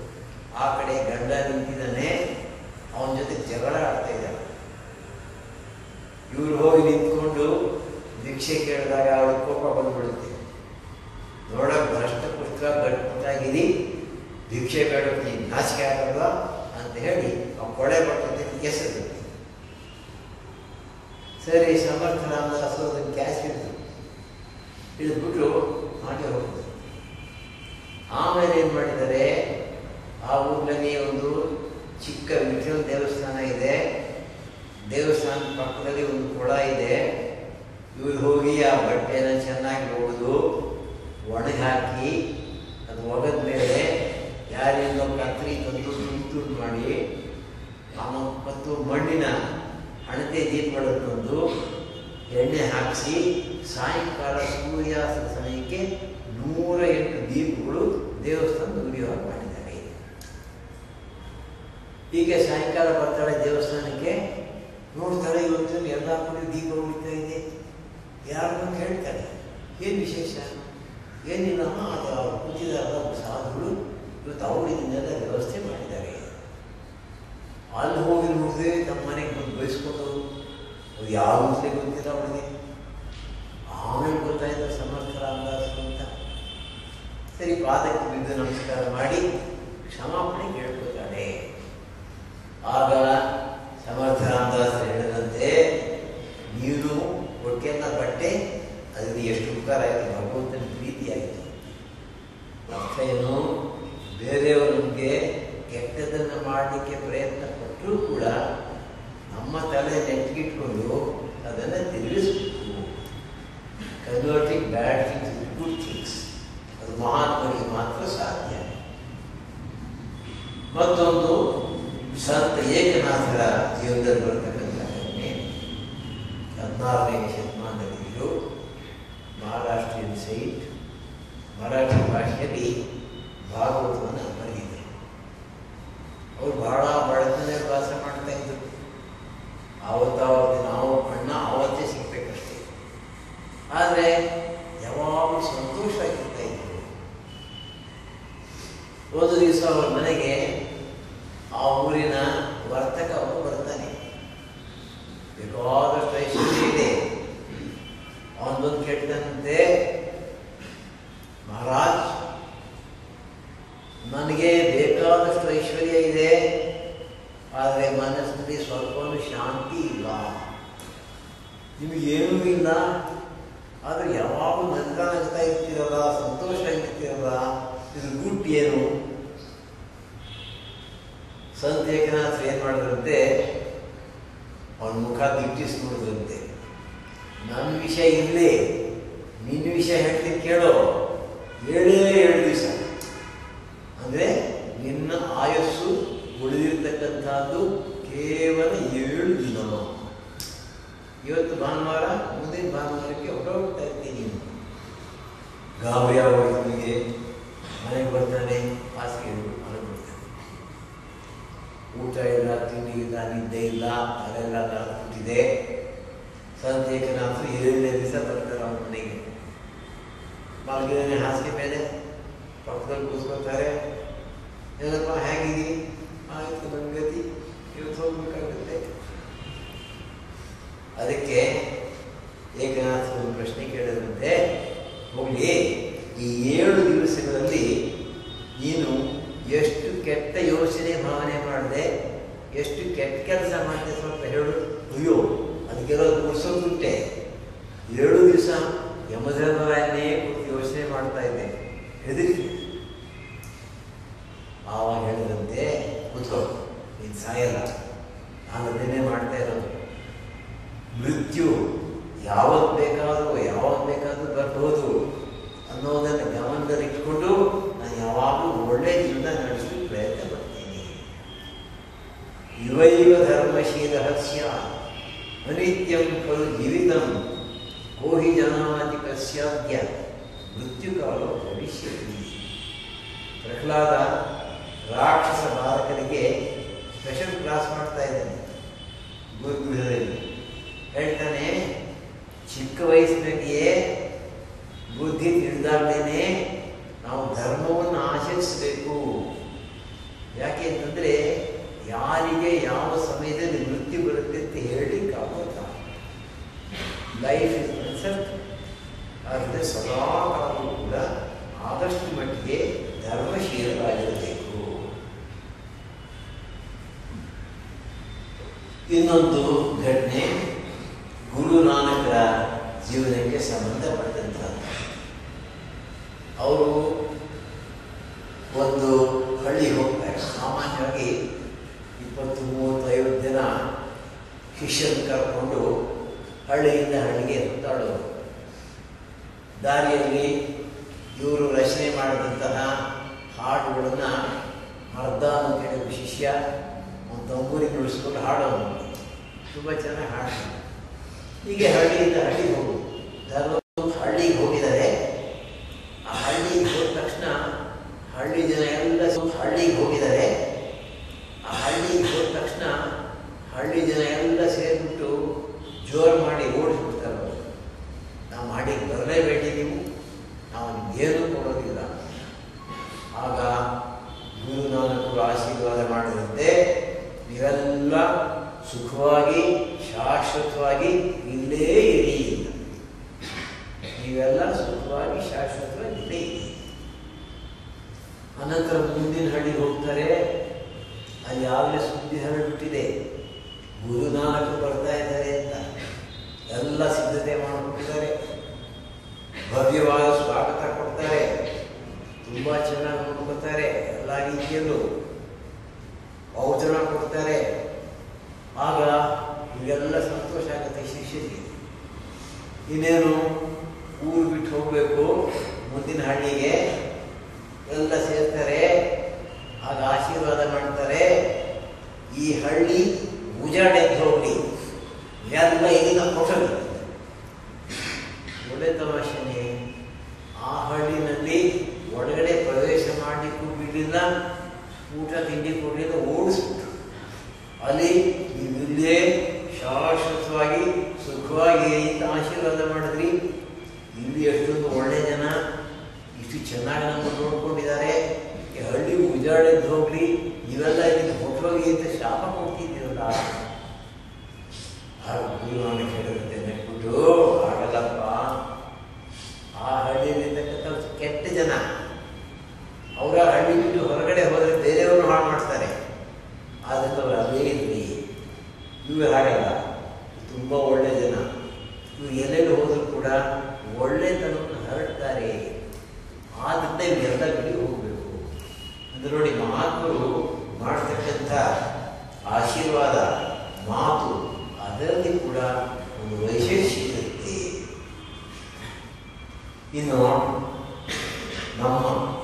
ಆ ಕಡೆ ಗಂಡ ನಿಂತಿದ್ದಾನೆ, ಅವನ ಜೊತೆ ಜಗಳ ಆಡ್ತಾ ಇದ್ದಾಳೆ. ಭಿಕ್ಷೆ ಕೇಳಿದಾಗ ಅವಳು ಕೋಪ ಬಂದ್ಬಿಡುತ್ತೆ. ನೋಡೋಕೆ ಭ್ರಷ್ಟ ಪುಸ್ತಕ ಗಟ್ಟಿಯಾಗಿರಿ, ಭಿಕ್ಷೆ ಬೇಡಕ್ಕೆ ನಾಚಿಕೆ ಆಗಲ್ಲ ಅಂತ ಹೇಳಿ ಆ ಕೊಳೆ ಬಟ್ಟೆ ಎಸೆದು. ಸರಿ, ಸಮರ್ಥರಾಮದಾಸು ಅದನ್ನು ಕ್ಯಾಚ್ ಹಿಡಿದು ಹಿಡಿದ್ಬಿಟ್ಟು ಹಾಗೆ ಹೋಗ್ತದೆ. ಆಮೇಲೆ ಏನು ಮಾಡಿದ್ದಾರೆ, ಆ ಊರಿನಲ್ಲಿ ಒಂದು ಚಿಕ್ಕ ವಿಠ್ಠಲ ದೇವಸ್ಥಾನ ಇದೆ. ದೇವಸ್ಥಾನದ ಪಕ್ಕದಲ್ಲಿ ಒಂದು ಕೊಳ ಇದೆ. ಇವ್ರು ಹೋಗಿ ಆ ಬಟ್ಟೆನ ಚೆನ್ನಾಗಿ ಒಗೆದು ಒಣಗಿ ಹಾಕಿ ಅದು ಒಗೆದ ಮೇಲೆ ಯಾರಿಂದ ಕತ್ರಿ ತಂದು ತುಂಡು ತುಂಡು ಮಾಡಿ ಮತ್ತು ಮಣ್ಣಿನ ಹಣತೆ ದೀಪಗಳನ್ನು ತಂದು ಎಣ್ಣೆ ಹಾಕಿಸಿ ಸಾಯಂಕಾಲ ಸೂರ್ಯಾಸ್ತದ ಸಮಯಕ್ಕೆ ನೂರ ಎಂಟು ದೀಪಗಳು ದೇವಸ್ಥಾನದ ಉರಿಯುವಾಗ ಮಾಡಿದ್ದಾರೆ. ಹೀಗೆ ಸಾಯಂಕಾಲ ಬರ್ತಾಳೆ ದೇವಸ್ಥಾನಕ್ಕೆ, ನೋಡ್ತಾಳೆ ಇವತ್ತು ಎಲ್ಲ ಕಡೆ ದೀಪ ಉಳಿತಾ ಇದೆ. ಯಾರನ್ನು ಕೇಳ್ತಾರೆ, ಏನು ವಿಶೇಷ? ಏನಿಲ್ಲಮ್ಮ, ಅದು ಅವ್ರು ಕೂತಿದಾರ ಸಾಧುಗಳು ಇವತ್ತು ಅವರು ಇದನ್ನೆಲ್ಲ ವ್ಯವಸ್ಥೆ ಮಾಡಿದ್ದಾರೆ. ಅಲ್ಲಿ ಹೋಗಿ ನೋಡಿದ್ರೆ ನಮ್ಮ ಮನೆಗೆ ಬಂದು ಬಯಸ್ಕೊಂಡು ಅದು ಯಾವ ಮುಂಚೆ ಗೊತ್ತಿಲ್ಲ ಅವಳಿಗೆ. ಆಮೇಲೆ ಗೊತ್ತಾಯ್ತು ಸಮರ್ಥರಾಮದಾಸರು ಅಂತ. ಸರಿ, ಪಾದಕ್ಕೆ ಬಿದ್ದು ನಮಸ್ಕಾರ ಮಾಡಿ ಕ್ಷಮಾಪಣೆ ಕೇಳ್ಕೊತಾಳೆ. ಆಗ ಸಮರ್ಥರಾಮದಾಸರು ಹೇಳಿದಂತೆ, ನೀನು ಕೊಟ್ಟಿಯನ್ನ ಬಟ್ಟೆ ಅದರಿಂದ ಎಷ್ಟು ಉಪಕಾರ ಆಯಿತು, ಭಗವಂತನ ಪ್ರೀತಿ ಆಯಿತು. ಅರ್ಥ ಏನು, ಬೇರೆಯವರಿಗೆ ಕೆಟ್ಟದನ್ನು ಮಾಡಲಿಕ್ಕೆ ಪ್ರಯತ್ನ ಪಟ್ಟರೂ ಕೂಡ ನಮ್ಮ ತಲೆ ನೆಟ್ಟಿಗಿಟ್ಕೊಂಡು ಅದನ್ನು ತಿರುಗಿಸ್ಬೇಕು. Converting bad things in good things, ಅದು ಮಹಾತ್ಮರಿಗೆ ಮಾತ್ರ ಸಾಧ್ಯ. ಮತ್ತೊಂದು ಸಂತ ಏಕನಾಥರ ಜೀವನದಲ್ಲಿ ಬರ್ತಕ್ಕಂಥ ಘಟನೆ. ಹದಿನಾರನೇ ಶತಮಾನದಲ್ಲಿಯೂ ಮಹಾರಾಷ್ಟ್ರೀಯನ್ ಸೈಟ್ ಮರಾಠಿ ಭಾಷೆಯಲ್ಲಿ ಭಾಗವತವನ್ನು ಬರೆದಿದ್ದರು. ಅವರು ಬಹಳ ಬಡತನೇ ವಾಸ ಮಾಡ್ತಾ ಇದ್ದರು. ಆವತ್ತಾವತ್ತು ನಾವು ಅಣ್ಣ ಆವತ್ತೇ ಸಿಗ್ಬೇಕಷ್ಟೇ. ಆದರೆ ಯಾವಾಗಲೂ ಸಂತೋಷ ಆಗಿರ್ತಾ ಇದ್ದರು. ಒಂದು ದಿವಸ ಅವ್ರ ಮನೆಗೆ ಆ ಊರಿನ ವರ್ತಕ ಅವನು ಬರ್ತಾನೆ. ಬೇಕಾದಷ್ಟು ಐಶ್ವರ್ಯ ಇದೆ. ಅವನು ಬಂದು ಕೆಟ್ಟಂತೆ, ಮಹಾರಾಜ್, ನನಗೆ ಬೇಕಾದಷ್ಟು ಐಶ್ವರ್ಯ ಇದೆ, ಆದರೆ ಮನಸ್ಸಿನಲ್ಲಿ ಸ್ವಲ್ಪನೂ ಶಾಂತಿ ಇಲ್ಲ. ನಿಮಗೇನೂ ಇಲ್ಲ, ಆದರೆ ಯಾವಾಗಲೂ ನಗ್ತಾ ನಗ್ತಾ ಇರ್ತೀರಲ್ಲ, ಸಂತೋಷ ಆಗಿರ್ತೀರಲ್ಲ, ಇದು ಗುಡ್ ಏನು? ಸಂತ ಏಕನಾಥ್ ಏನು ಮಾಡಿದ್ರಂತೆ, ಅವನ ಮುಖ ದಿಟ್ಟಿಸಿ ನೋಡಿದ್ರಂತೆ. ನನ್ನ ವಿಷಯ ಇರಲಿ, ನಿನ್ನ ವಿಷಯ ಹೇಳ್ತೀನಿ ಕೇಳೋ. ಏಳೇ ಏಳು ದಿವಸ ಅಂದರೆ ನಿನ್ನ ಆಯಸ್ಸು ಉಳಿದಿರ್ತಕ್ಕಂಥದ್ದು ಕೇವಲ ಏಳು ದಿನ. ಇವತ್ತು ಭಾನುವಾರ, ಮುಂದಿನ ಭಾನುವಾರಕ್ಕೆ ಹೊರಟೋಗ್ತಾ ಇರ್ತೀನಿ. ನೀನು ಗಾಬರಿ ಆಗೋನಿಗೆ ಮನೆಗೆ ಬರ್ತಾನೆ, ಹಾಸಿಗೆ ಮಲಗಿಬಿಡ್ತಾನೆ. ಊಟ ಇಲ್ಲ, ತಿಂಡಿ ಇಲ್ಲ, ನಿದ್ದೆ ಇಲ್ಲ, ಅದೆಲ್ಲ ಬಿಟ್ಟಿದೆ. ಸಂತ ಏಕನಾಥರು ಏಳನೇ ದಿವಸ ಬರ್ತಾರೆ ಅವನ ಮನೆಗೆ. ಮಲಗಿದಾನೆ ಹಾಸಿಗೆ ಮೇಲೆ, ಪಕ್ಕದಲ್ಲಿ ಕೂತ್ಕೊಳ್ತಾರೆ. ಏನಪ್ಪ ಹೇಗಿದ್ದೀ? ಆಯ್ತು ನನ್ನ ಗತಿ, ಇವತ್ತು ಹೋಗ್ಬೇಕಾಗುತ್ತೆ. ಅದಕ್ಕೆ ಏಕನಾಥ ಒಂದು ಪ್ರಶ್ನೆ ಕೇಳಿದಂತೆ, ಹೋಗ್ಲಿ, ಈ ಏಳು ದಿವಸಗಳಲ್ಲಿ ನೀನು ಎಷ್ಟು ಕೆಟ್ಟ ಯೋಚನೆ ಭಾವನೆ ಮಾಡಿದೆ, ಎಷ್ಟು ಕೆಟ್ಟ ಕೆಲಸ ಮಾಡಿದೆ ಸ್ವಲ್ಪ ಹೇಳು. ಅಯ್ಯೋ, ಅದಕ್ಕೆಲ್ಲ ಗುಡ್ಸೋದುಂಟೆ. ಏಳು ದಿವಸ ಯಮಧರ್ಮರಾಯನೇ ಕೂತು ಯೋಚನೆ ಮಾಡ್ತಾ ಇದ್ದೆ, ಹೆದರಿ. ಆವಾಗ ಹೇಳಿದಂತೆ, ಕೂತ್ಕೋ, ನೀನು ಸಾಯಲ್ಲ, ನಾನು ಅದನ್ನೇ ಮಾಡ್ತಾ ಇರೋದು. ಮೃತ್ಯು ಯಾವತ್ತು ಬೇಕಾದರೂ ಯಾವತ್ತು ಬೇಕಾದರೂ ಬರ್ಬೋದು ಅನ್ನೋದನ್ನು ಗಮನದಲ್ಲಿಟ್ಕೊಂಡು ನಾನು ಯಾವಾಗಲೂ ಒಳ್ಳೆಯ ಜೀವನ ನಡೆಸಲಿಕ್ಕೆ ಪ್ರಯತ್ನ ಪಡ್ತೀನಿ. ಯುವೈವ ಧರ್ಮಶೀಲ ಸ್ಯಾತ್ ಅನಿತ್ಯಂ ಖಲು ಜೀವಿತಂ ಕೋಹಿ ಜನಾಧಿಕ ಸ್ಯಾದ್ಯ ಮೃತ್ಯುಕಾಲೋ ಭವಿಷ್ಯತಿ. ಪ್ರಹ್ಲಾದ ರಾಕ್ಷಸ ಬಾಲಕರಿಗೆ ಸ್ಪೆಷಲ್ ಕ್ಲಾಸ್ ಮಾಡ್ತಾ ಇದ್ದಾನೆ ಗುರುಗೃಹದಲ್ಲಿ. ಹೇಳ್ತಾನೆ, ಚಿಕ್ಕ ವಯಸ್ಸಿನಲ್ಲಿಯೇ ಬುದ್ಧಿ ತಿಳಿದಾಗ್ದೇನೆ ನಾವು ಧರ್ಮವನ್ನು ಆಚರಿಸಬೇಕು. ಯಾಕೆ ಅಂತಂದರೆ ಯಾರಿಗೆ ಯಾವ ಸಮಯದಲ್ಲಿ ಮೃತ್ಯು ಬರುತ್ತೆ ಅಂತ ಹೇಳಲಿಕ್ಕಾಗೋಲ್ಲ. ಲೈಫ್ ಇಸ್ ಸತ್ ಆದರೆ ಸದಾಕಾಲವೂ ಕೂಡ ಆದಷ್ಟು ಮಟ್ಟಿಗೆ ಧರ್ಮಶೀಲರಾಗಿರಬೇಕು. ಇನ್ನೊಂದು ಘಟನೆ ಗುರು ನಾನಕರ ಜೀವನಕ್ಕೆ ಸಂಬಂಧಪಟ್ಟಂಥದ್ದು. ಅವರು ಒಂದು ಹಳ್ಳಿಗೆ ಹೋಗ್ತಾರೆ. ಸಾಮಾನ್ಯವಾಗಿ ಇಪ್ಪತ್ತು ಮೂವತ್ತೈವತ್ತು ಜನ ಶಿಷ್ಯರನ್ನು ಕರ್ಕೊಂಡು ಹಳ್ಳಿಯಿಂದ ಹಳ್ಳಿಗೆ ಸುತ್ತಾಡೋರು. ದಾರಿಯಲ್ಲಿ ಇವರು ರಚನೆ ಮಾಡಿದಂತಹ ಹಾಡುಗಳನ್ನು ಅರ್ಧ ಕೆಲವು ಶಿಷ್ಯ ಒಂದು ತಂಬೂರಿಗೆ ನುಡಿಸ್ಕೊಂಡು ಹಾಡೋನು. ತುಂಬ ಚೆನ್ನಾಗಿ ಹಾಡ್ತಾರೆ. ಹೀಗೆ ಹಳ್ಳಿಯಿಂದ ಹಳ್ಳಿಗೆ ಹೋಗೋದು. ಧರ್ಮ ಹಳ್ಳಿಗೆ ಹೋಗಿದ್ದಾರೆ. ಆ ಹಳ್ಳಿಗೆ ಹೋದ ತಕ್ಷಣ ಹಳ್ಳಿ ಜನ ಎಲ್ಲ ಹಳ್ಳಿಗೆ ಹೋಗಿದ್ದಾರೆ. ಆ ಹಳ್ಳಿಗೆ ಹೋದ ತಕ್ಷಣ ಹಳ್ಳಿ ಜನ ಎಲ್ಲ ಸೇರಿಬಿಟ್ಟು ಜೋರು ಮಾಡಿ ಓಡಿಸ್ಬಿಡ್ತಾರೆ. ಅವರು ನಾವು ಮಾಡಿ ಬರಲೇಬೇಡಿ, ನೀವು ನಾವು ನಿಮಗೇನು ಕೊಡೋದಿಲ್ಲ. ಆಗ ಗುರುನಾನಕರು ಆಶೀರ್ವಾದ ಮಾಡಿದಂತೆ ನೀವೆಲ್ಲ ಸುಖವಾಗಿ ಶಾಶ್ವತವಾಗಿ ಇಲ್ಲೇ ಇರಿ. ನೀವೆಲ್ಲ ಸುಖವಾಗಿ ಶಾಶ್ವತವಾಗಿ ಇಲ್ಲೇ ಇರಿ. ಅನಂತರ ಮುಂದಿನ ಹಳ್ಳಿಗೆ ಹೋಗ್ತಾರೆ. ಅಲ್ಲಿ ಯಾವಾಗಲೇ ಸುದ್ದಿ ಹರಡ್ಬಿಟ್ಟಿದೆ, ಗುರುನಾನಕರು ಬರ್ತಾ ಇದ್ದಾರೆ ಅಂತ. ಎಲ್ಲ ಸಿದ್ಧತೆ ಮಾಡಿಕೊಟ್ಟಿದ್ದಾರೆ. ಭವ್ಯವಾದ ಸ್ವಾಗತ ಕೊಡ್ತಾರೆ. ತುಂಬ ಚೆನ್ನಾಗಿ ನೋಡ್ಕೊತಾರೆ. ಎಲ್ಲ ರೀತಿಯಲ್ಲೂ ಔತಣ ಕೊಡ್ತಾರೆ. ಆಗ ಇವೆಲ್ಲ ಸಂತೋಷ ಆಗುತ್ತೆ ಶಿಷ್ಯರಿಗೆ. ಇನ್ನೇನು ಊರು ಬಿಟ್ಟು ಹೋಗಬೇಕು ಮುಂದಿನ ಹಳ್ಳಿಗೆ. ಎಲ್ಲ ಸೇರ್ತಾರೆ. ಆಗ ಆಶೀರ್ವಾದ ಮಾಡ್ತಾರೆ. ಈ ಹಳ್ಳಿ ಉಜಾಡೆದ್ದು ಹೋಗಲಿ, ಎಲ್ಲ ಇಲ್ಲಿಂದ ಕೊಟ್ಟರು. ಒಳ್ಳೆ ತಮಾಷೆನೆ. ಆ ಹಳ್ಳಿನಲ್ಲಿ ಒಳಗಡೆ ಪ್ರವೇಶ ಮಾಡಲಿಕ್ಕೂ ಬಿಡಲಿಲ್ಲ, ಊಟ ತಿಂಡಿ ಕೊಡಲಿಲ್ಲ, ಓಡಿಸ್ಬಿಟ್ರು. ಅಲ್ಲಿ ನೀವಿಲ್ಲೇ ಶಾಶ್ವತವಾಗಿ ಸುಖವಾಗಿ ಅಂತ ಆಶೀರ್ವಾದ ಮಾಡಿದ್ರಿ. ಇಲ್ಲಿ ಎಷ್ಟೊಂದು ಒಳ್ಳೆ ಜನ ಇಷ್ಟು ಚೆನ್ನಾಗಿ ನಮ್ಮನ್ನು ನೋಡ್ಕೊಂಡಿದ್ದಾರೆ. ಈ ಹಳ್ಳಿ ಉಜಾಡೆದ್ದು ಹೋಗ್ಲಿ, ನೀವೆಲ್ಲ ಇದಕ್ಕೆ ಹೊಟ್ಟೋಗಿ ಅಂತ ಶಾಪ ಕೊಡ್ತಿದ್ದೀರಲ್ಲ. ಆಗ ಗುರುನಾನಕ ಹೇಳಿದಂತೆ ನೆಟ್ಬಿಟ್ಟು, ಆಗಲ್ಲಪ್ಪ, ಆ ಹಳ್ಳಿಯಲ್ಲಿರ್ತಕ್ಕಂಥ ಕೆಟ್ಟ ಜನ ಅವರ ಹಳ್ಳಿ ಬಿಟ್ಟು ಹೊರಗಡೆ ಹೋದರೆ ಬೇರೆಯವರು ಹಾಳು ಮಾಡ್ತಾರೆ. ಆದ್ದರಿಂದ ಅವರು ಅದೇ ಇರಲಿ. ಇವರು ಹಾಗಲ್ಲ, ತುಂಬ ಒಳ್ಳೆ ಜನ. ಇವರು ಎಲ್ಲೆಲ್ಲಿ ಹೋದರೂ ಕೂಡ ಒಳ್ಳೆತನವನ್ನು ಹರಡ್ತಾರೆ. ಆದ್ದರಿಂದ ಇವರೆಲ್ಲ ಬಿಡಿ ಹೋಗಬೇಕು ಅಂದರೆ ನೋಡಿ, ಮಹಾತ್ಮರು ಮಾಡ್ತಕ್ಕಂಥ ಆಶೀರ್ವಾದ ಮಾತು ಅದರಲ್ಲಿ ಕೂಡ ಒಂದು ವೈಶೇಷಿಕ ಇರುತ್ತೆ. ಇನ್ನು ನಮ್ಮ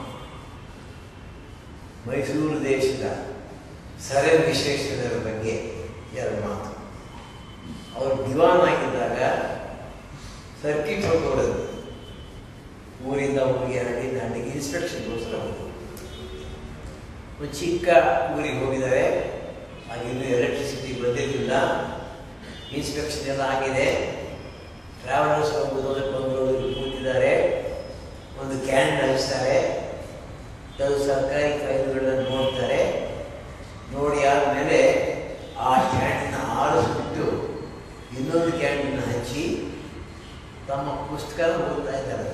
ಮೈಸೂರು ದೇಶದ ಸರೆ ವಿಶ್ವೇಶ್ವರರ ಬಗ್ಗೆ ಎರಡು ಮಾತು. ಅವರು ದಿವಾನ್ ಆಗಿದ್ದಾಗ ಸರ್ಕಿಟ್ ಹೋಗೋದು, ಊರಿಂದ ಊರಿಗೆ ಹಳ್ಳಿಯಿಂದ ಹಳ್ಳಿಗೆ ಇನ್ಸ್ಪೆಕ್ಷನ್ಗೋಸ್ಕರ ಹೋಗೋದು. ಒಂದು ಚಿಕ್ಕ ಊರಿಗೆ ಹೋಗಿದ್ದಾರೆ. ಆಗಿನ್ನೂ ಎಲೆಕ್ಟ್ರಿಸಿಟಿ ಬಂದಿರಲಿಲ್ಲ. ಇನ್ಸ್ಪೆಕ್ಷನ್ ಎಲ್ಲ ಆಗಿದೆ. ಟ್ರಾವೆಲರ್ಸ್ ಹೋಗೋದು ಬಂದು ಕೂತಿದ್ದಾರೆ. ಒಂದು ಕ್ಯಾನ್ ಹರಿಸ್ತಾರೆ. ಕೆಲವು ಸರ್ಕಾರಿ ಫೈಲ್ಗಳನ್ನು ನೋಡ್ತಾರೆ. ನೋಡಿ ಆದಮೇಲೆ ಆ ಕ್ಯಾನನ್ನ ಆರಿಸ್ಬಿಟ್ಟು ಇನ್ನೊಂದು ಕ್ಯಾನನ್ನ ಹಚ್ಚಿ ತಮ್ಮ ಪುಸ್ತಕನ ಓದ್ತಾ ಇದ್ದಾರೆ.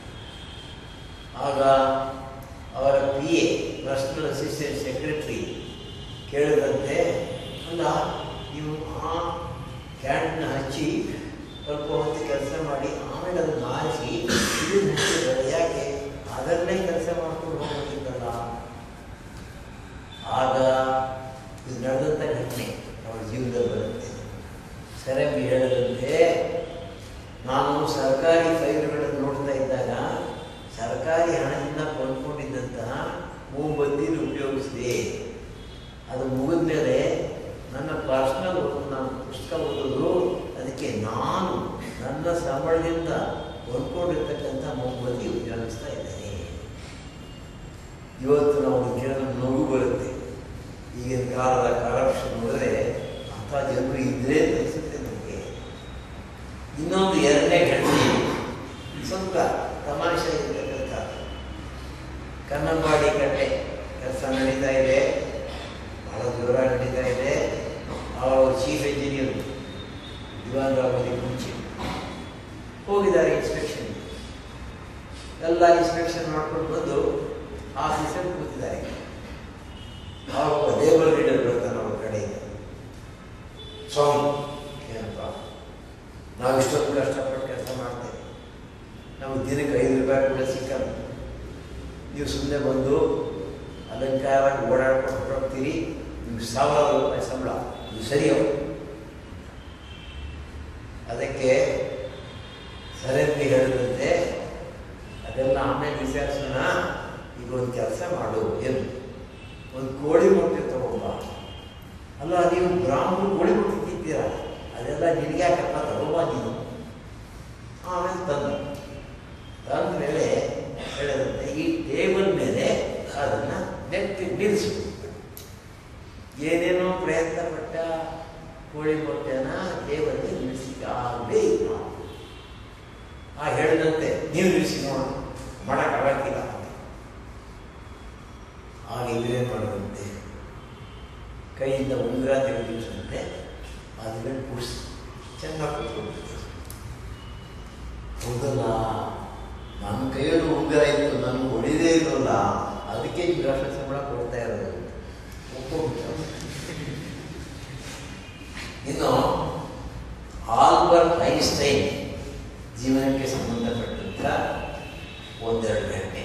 ಆಗ ಅವರ P A personal assistant secretary ಕೇಳಿದಂತೆ, ಅಲ್ಲ ನೀವು ಆ ಕ್ಯಾನನ್ನ ಹಚ್ಚಿ ಸ್ವಲ್ಪ ಹೊತ್ತು ಕೆಲಸ ಮಾಡಿ ಆಮೇಲೆ ಅದನ್ನು ಆರಿಸಿ ಇದನ್ನು ಹಚ್ಚಿದ್ದಾರೆ, ಯಾಕೆ ಅದನ್ನೇ ಕೆಲಸ ಮಾಡ್ಕೊಂಡು ಹೋಗೋದಿಲ್ಲಲ್ಲ. ಆಗ ಇದು ನಡೆದಂಥ ಘಟನೆ ಅವರ ಜೀವನದಲ್ಲಿ ಬರುತ್ತೆ. ಸೆರೆಂಬಿ ಹೇಳಿದಂತೆ, ನಾನು ಸರ್ಕಾರಿ ಫೈಲ್ಗಳನ್ನು ನೋಡ್ತಾ ಇದ್ದಾಗ ಸರ್ಕಾರಿ ಹಣದಿಂದ ಕೊಂಡ್ಕೊಂಡಿದ್ದಂತಹ ಮೂಬತ್ತಿನ ಉಪಯೋಗಿಸಿದೆ. ಅದು ಮುಗಿದ ಮೇಲೆ ನನ್ನ ಪರ್ಸ್ನಲ್ ನಾನು ಪುಸ್ತಕ ಓದೋದು, ಅದಕ್ಕೆ ನಾನು ನನ್ನ ಸಂಬಳದಿಂದ ಕೊಂಡ್ಕೊಂಡಿರ್ತಕ್ಕಂಥ ಮೂಬತ್ತಿ ಉಪಯೋಗಿಸ್ತಾ ಇದ್ದೇನೆ. ಇವತ್ತು ನಾವು ಕೇಳೋ ನೋವು ಬರುತ್ತೆ. ಈಗಿನ ಕಾಲದ ಕರಪ್ಷನ್ ನೋಡಿದ್ರೆ ಅಂಥ ಜನರು ಇದ್ದರೆ ಅನಿಸುತ್ತೆ ನನಗೆ. ಇನ್ನೊಂದು ಎರಡನೇ ಘಟನೆ ಸ್ವಲ್ಪ ತಮಾಷೆ ಇರತಕ್ಕಂಥ, ಕನ್ನಂಬಾಡಿ ಕಟ್ಟೆ ಕೆಲಸ ನಡೀತಾ ಇದೆ, ಬಹಳ ಜೋರಾಗಿ ನಡೀತಾ ಇದೆ. ಅವರು ಚೀಫ್ ಇಂಜಿನಿಯರ್ ದಿವಾನ್ ರಾಮೋದಿ ಮುಂಚೆ ಹೋಗಿದ್ದಾರೆ ಇನ್ಸ್ಪೆಕ್ಷನ್. ಎಲ್ಲ ಇನ್ಸ್ಪೆಕ್ಷನ್ ಮಾಡ್ಕೊಂಡು ಬಂದು ಆಫೀಸಲ್ಲಿ ಕೂತಿದ್ದಾರೆ. ಆವಾಗ ಲೇಬರ್ ಲೀಡರ್ ಬರ್ತಾನೆ ಅವ್ರ ಕಡೆಗೆ. ಸ್ವಾಮಿ, ಏನಪ್ಪ, ನಾವು ಇಷ್ಟೊಂದು ಕಷ್ಟಪಟ್ಟು ಕೆಲಸ ಮಾಡ್ತೇವೆ, ನಮಗೆ ದಿನಕ್ಕೆ ಐದು ರೂಪಾಯಿ ಕೂಡ ಸಿಕ್ಕಲ್ಲ, ನೀವು ಸುಮ್ಮನೆ ಬಂದು ಅಲಂಕಾರವಾಗಿ ಓಡಾಡ್ಕೊಂಡು ಹೊರಡ್ತೀರಿ, ನಿಮ್ಗೆ ಸಾವಿರಾರು ರೂಪಾಯಿ ಸಂಬಳ, ಇದು ಸರಿಯೋ? ಅದಕ್ಕೆ ಸರಿಯಾಗಿ ಹೇಳಿದಂತೆ ಅದೆಲ್ಲ ಆಮೇಲೆ ವಿಚಾರಿಸೋಣ, ಈಗ ಒಂದು ಕೆಲಸ ಮಾಡು, ಏನು ಒಂದು ಕೋಳಿ ಮೊಟ್ಟೆ ತಗೊಂಬ. ಅಲ್ಲ, ನೀವು ಬ್ರಾಹ್ಮಣರು ಕೋಳಿ ಮೊಟ್ಟೆ ತಿಂತೀರ, ಅದೆಲ್ಲ ನಿನಗೆ ಯಾಕಪ್ಪ, ತಗೊಂಬ ನೀನು. ಆಮೇಲೆ ತಂದು ತಂದ ಮೇಲೆ ಹೇಳಿದಂತೆ ಈ ಟೇಬಲ್ ಮೇಲೆ ಅದನ್ನು ನೆಟ್ಟಿ ನಿಲ್ಲಿಸು. ಏನೇನೋ ಪ್ರಯತ್ನ ಪಟ್ಟ ಕೋಳಿ ಮೊಟ್ಟೆನ ಟೇಬಲ್ ನಿಲ್ಲಿಸಿದ್ದಾಗಲೇ ಇಲ್ಲ. ಆ ಹೇಳಿದಂತೆ ನೀವು ನಿಲ್ಲಿಸಿ ನೋಡ, ಮಾಡೋಕ್ಕಾಗಕ್ಕಿಲ್ಲ. ಆಗ ಇದೇನು ಮಾಡೋದಂತೆ, ಕೈಯಿಂದ ಉಂಗುರ ತೆಗೆದಿಸಂತೆ, ಅದನ್ನ ಕೂಡಿಸಿ ಚೆನ್ನಾಗಿ ಕೂತ್ಕೊಳ್ತಿತ್ತು. ಹೌದಲ್ಲ, ನನ್ನ ಕೈಯಲ್ಲಿ ಉಂಗುರ ಇತ್ತು, ನನಗೆ ಹೊಡಿದೇ ಇರೋಲ್ಲ, ಅದಕ್ಕೆ ನಿಮ್ಗೆ ಅಷ್ಟು ಸಂಬಳ ಕೊಡ್ತಾ ಇರೋದು ಒಪ್ಪಿಟ್ಟು. ಇನ್ನು ಆಲ್ಬರ್ಟ್ ಐನ್ಸ್ಟೈನ್ ಜೀವನಕ್ಕೆ ಸಂಬಂಧಪಟ್ಟಂಥ ಒಂದೆರಡು ಘಟನೆ.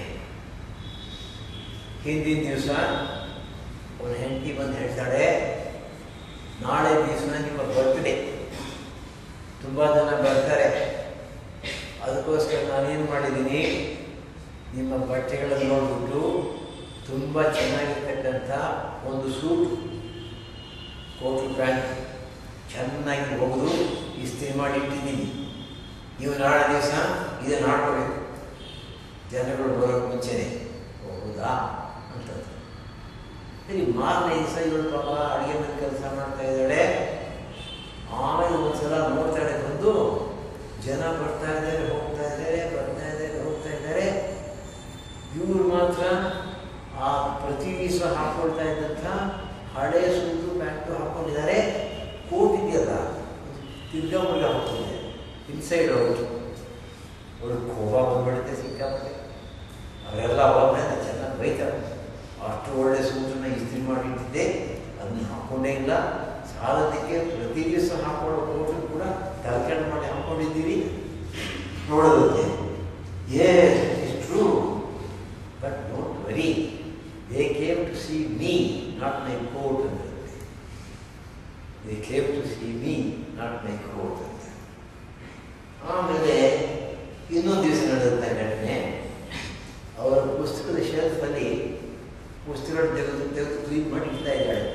ಹಿಂದಿನ ದಿವಸ ಒಂದು ಹೆಂಡತಿ ಬಂದು ಹೇಳ್ತಾಳೆ, ನಾಳೆ ದಿವಸ ನಿಮ್ಮ ಬರ್ತ್ಡೇ, ತುಂಬ ಜನ ಬರ್ತಾರೆ, ಅದಕ್ಕೋಸ್ಕರ ನಾನೇನು ಮಾಡಿದ್ದೀನಿ, ನಿಮ್ಮ ಬಟ್ಟೆಗಳನ್ನು ನೋಡಿಬಿಟ್ಟು ತುಂಬ ಚೆನ್ನಾಗಿರ್ತಕ್ಕಂಥ ಒಂದು ಸೂಟ್, ಕೋಟು ಪ್ಯಾಂಟ್ ಚೆನ್ನಾಗಿ ಹೋಗೋದು ಇಸ್ತ್ರಿ ಮಾಡಿ ಇಟ್ಟಿದ್ದೀನಿ, ನೀವು ನಾಳೆ ದಿವಸ ಇದನ್ನು ಹಾಡ್ಕೋಬೇಕು, ಜನಗಳು ಬರೋಕ್ಕೆ ಮುಂಚೆನೆ. ಹೌದಾ ಅಂತಂದು ಸರಿ. ಮಾರನೇ ದಿವಸ ಇವಳು ಪಾಪ ಅಡುಗೆ ಮನೆ ಕೆಲಸ ಮಾಡ್ತಾ ಇದ್ದಾಳೆ. ಆಮೇಲೆ ಒಂದ್ಸಲ ನೋಡ್ತಾಳೆ, ಬಂದು ಜನ ಬರ್ತಾ ಇದ್ದಾರೆ, ಹೋಗ್ತಾ ಇದ್ದಾರೆ, ಬರ್ತಾ ಇದ್ದಾರೆ, ಹೋಗ್ತಾ ಇದ್ದಾರೆ. ಇವರು ಮಾತ್ರ ಆ ಪ್ರತಿ ದಿವಸ ಹಾಕ್ಕೊಳ್ತಾ ಇದ್ದಂಥ ಹಳೆ ಸೂಟು ಪ್ಯಾಂಟು ಹಾಕ್ಕೊಂಡಿದ್ದಾರೆ. ಕೋಟ್ ಇದೆಯಲ್ಲ, ತಿರ್ಗಾ ಮುರ್ಗ ಹಾಕ್ಕೊಂಡಿದೆ, ಇನ್ಸೈಡ್ ಔಟ್. ಅವಳು ಕೋಪ ಬಂದ್ಬಿಡುತ್ತೆ ಸಿಕ್ಕಾಪಟ್ಟೆ. ಅವರೆಲ್ಲ ಅವಾಗ ಚೆನ್ನಾಗಿ ಬೈತಾರೆ, ಅಷ್ಟು ಒಳ್ಳೆ ಸೂಟನ್ನು ಇಸ್ತ್ರಿ ಮಾಡಿಟ್ಟಿದ್ದೆ, ಅದನ್ನ ಹಾಕ್ಕೊಂಡೇ ಇಲ್ಲ, ಸಾಲದಕ್ಕೆ ಪ್ರತಿ ದಿವಸ ಹಾಕೊಳ್ಳೋ ಕೋಟು ಕೂಡ ತರ್ಕಂಡು ಮಾಡಿ ಹಾಕ್ಕೊಂಡಿದ್ದೀರಿ. ನೋಡೋದಕ್ಕೆ yes, it's true, but don't worry, they came to see me, not my coat ಅಂತ. They came to see me, not my coat ಅಂತ. ಆಮೇಲೆ ಇನ್ನೊಂದು ದಿವಸ ನಡೆದಂಥ ಘಟನೆ, ಅವರ ಪುಸ್ತಕದ ಶೆಲ್ಫಲ್ಲಿ ಪುಸ್ತಕಗಳು ತೆಗೆದು ತೆಗೆದು ಕ್ಲೀನ್ ಮಾಡಿ ಇಡ್ತಾ ಇದ್ದಾಳೆ.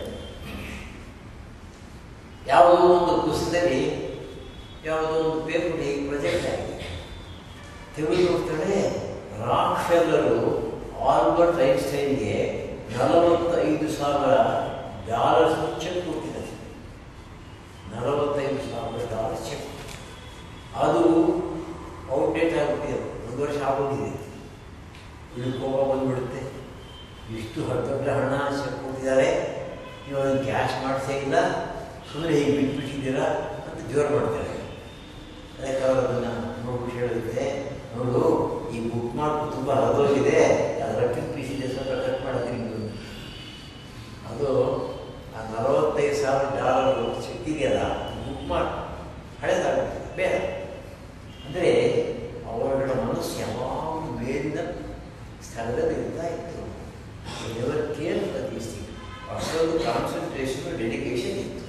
ಯಾವುದೋ ಒಂದು ಪುಸ್ತಕದಲ್ಲಿ ಯಾವುದೋ ಒಂದು ಪೇಪರ್ಗೆ ಪ್ರೊಜೆಕ್ಟ್ ಆಗಿದೆ, ತೆಗೆದು ನೋಡ್ತಾಳೆ, ರಾಕ್ಫೆಲ್ಲರು ಆಲ್ಬರ್ಟ್ ಐನ್ಸ್ಟೈನ್ಗೆ ನಲವತ್ತೈದು ಸಾವಿರ ಡಾಲರ್ಸ್ ಚೆಕ್ ಕೊಡ್ತಿದ್ದಾರೆ. ನಲವತ್ತೈದು ಸಾವಿರ ಡಾಲರ್ ಚೆಕ್. ಅದು ಔಟ್ಡೇಟ್ ಆಗಿಬಿಟ್ಟಿದೆ, ಒಂದು ವರ್ಷ ಆಗೋಗಿದೆ. ಇದು ಕೋಪ ಬಂದುಬಿಡುತ್ತೆ, ಇಷ್ಟು ದೊಡ್ಡ ಹಣ ಚೆಕ್ ಕೊಟ್ಟಿದ್ದಾರೆ, ನೀವು ಅದನ್ನು ಕ್ಯಾಶ್ ಮಾಡಿಸೇ ಇಲ್ಲ, ಸುಮ್ಮನೆ ಹೀಗೆ ಬಿಟ್ಬಿಟ್ಟಿದ್ದೀರಾ ಅಂತ ಜೋರು ಮಾಡ್ತಾರೆ. ಅದಕ್ಕೆ ಅವರು ಅದನ್ನು ನೋಡ್ಬಿಟ್ಟು ಹೇಳಿರುತ್ತೆ, ನೋಡು ಈ ಬುಕ್ ಮಾರ್ಕ್ ತುಂಬ ಹರಿದೋಗಿದೆ, ಅದರ ರಟ್ಟಿನ ಪೀಸ್ ಇದೆ, ಸ್ವಲ್ಪ ಕಟ್ ಮಾಡೋದು ನಿಮ್ಮದು. ಅದು ಆ ನಲವತ್ತೈದು ಸಾವಿರ ಡಾಲರ್ ಸಿಕ್ಕಿದೆಯಲ್ಲ, ಬುಕ್ ಮಾರ್ಕ್ ಹಳೇದಾಗುತ್ತೆ, ಬೇರೆ. ಅಂದರೆ ಅವರ ಮನಸ್ಸು ಯಾವಾಗಲೂ ಮೇಲಿನ ಸ್ಥಳದಲ್ಲಿ ಇರ್ತಾ ಇತ್ತು. Ever care for these things. ಅಷ್ಟೊಂದು ಕಾನ್ಸಂಟ್ರೇಷನ್, ಡೆಡಿಕೇಶನ್ ಇತ್ತು.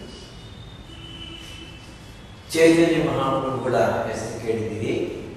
ಚೈತನ್ಯ ಮಹಾಪ್ರಭುಗಳ ಹೆಸರು ಕೇಳಿದ್ದೀರಿ.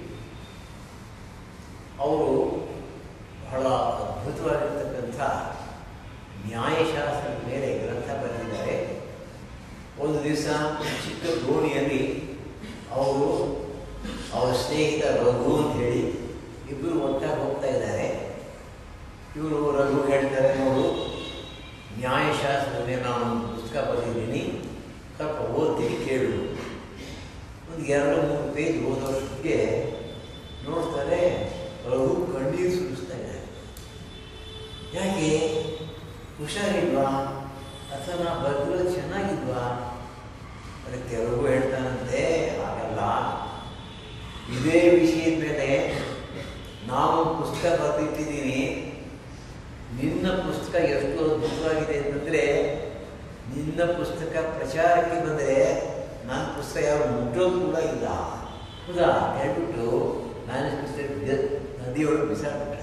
ಅವರು ಬಹಳ ಅದ್ಭುತವಾಗಿರ್ತಕ್ಕಂಥ ನ್ಯಾಯಶಾಸ್ತ್ರದ ಮೇಲೆ ಗ್ರಂಥ ಬರೆದಿದ್ದಾರೆ. ಒಂದು ದಿವಸ ಚಿಕ್ಕ ದೋಣಿಯಲ್ಲಿ ಅವರು ಅವರ ಸ್ನೇಹಿತ ರಘು ಅಂತ ಹೇಳಿ ಇಬ್ಬರು ಒಟ್ಟಾಗಿ ಹೋಗ್ತಾ ಇದ್ದಾರೆ. ಇವರು ರಘು ಹೇಳ್ತಾರೆ, ನೋಡು ನ್ಯಾಯಶಾಸ್ತ್ರದ ಮೇಲೆ ನಾನು ಪುಸ್ತಕ ಬರೆದಿದ್ದೀನಿ, ಸ್ವಲ್ಪ ಓದ್ತೀನಿ ಕೇಳು. ಒಂದು ಎರಡು ಮೂರು ಪೇಜ್ ಓದೋಷ್ಟಕ್ಕೆ ನೋಡ್ತಾರೆ, ರಘು ಕಣ್ಣೀರು ಸುರಿಸ್ತಾ ಇದ್ದಾರೆ. ಯಾಕೆ? ಹುಷಾರಿಲ್ವಾ ಅಥವಾ ನಾ ಬರೆದಿರೋದು ಚೆನ್ನಾಗಿಲ್ವಾ? ಅದಕ್ಕೆ ರಘು ಹೇಳ್ತಾನಂತೆ, ಆಗಲ್ಲ, ಇದು ಇದೇ ವಿಷಯದ ಮೇಲೆ ನಾವು ಪುಸ್ತಕ ಬರೆದಿಟ್ಟಿದ್ದೀನಿ. ನಿನ್ನ ಪುಸ್ತಕ ಎಷ್ಟು ಅದ್ಭುತವಾಗಿದೆ ಅಂತಂದರೆ, ನಿನ್ನ ಪುಸ್ತಕ ಪ್ರಚಾರಕ್ಕೆ ಬಂದರೆ ನನ್ನ ಪುಸ್ತಕ ಯಾರು ಮುಟ್ಟೋದು ಕೂಡ ಇಲ್ಲ. ಹೌದಾ ಹೇಳ್ಬಿಟ್ಟು ನಾನು ಪುಸ್ತಕ ನದಿಯೊಳಗೆ ಬಿಸಾಡ್ಬಿಟ್ಟೆ.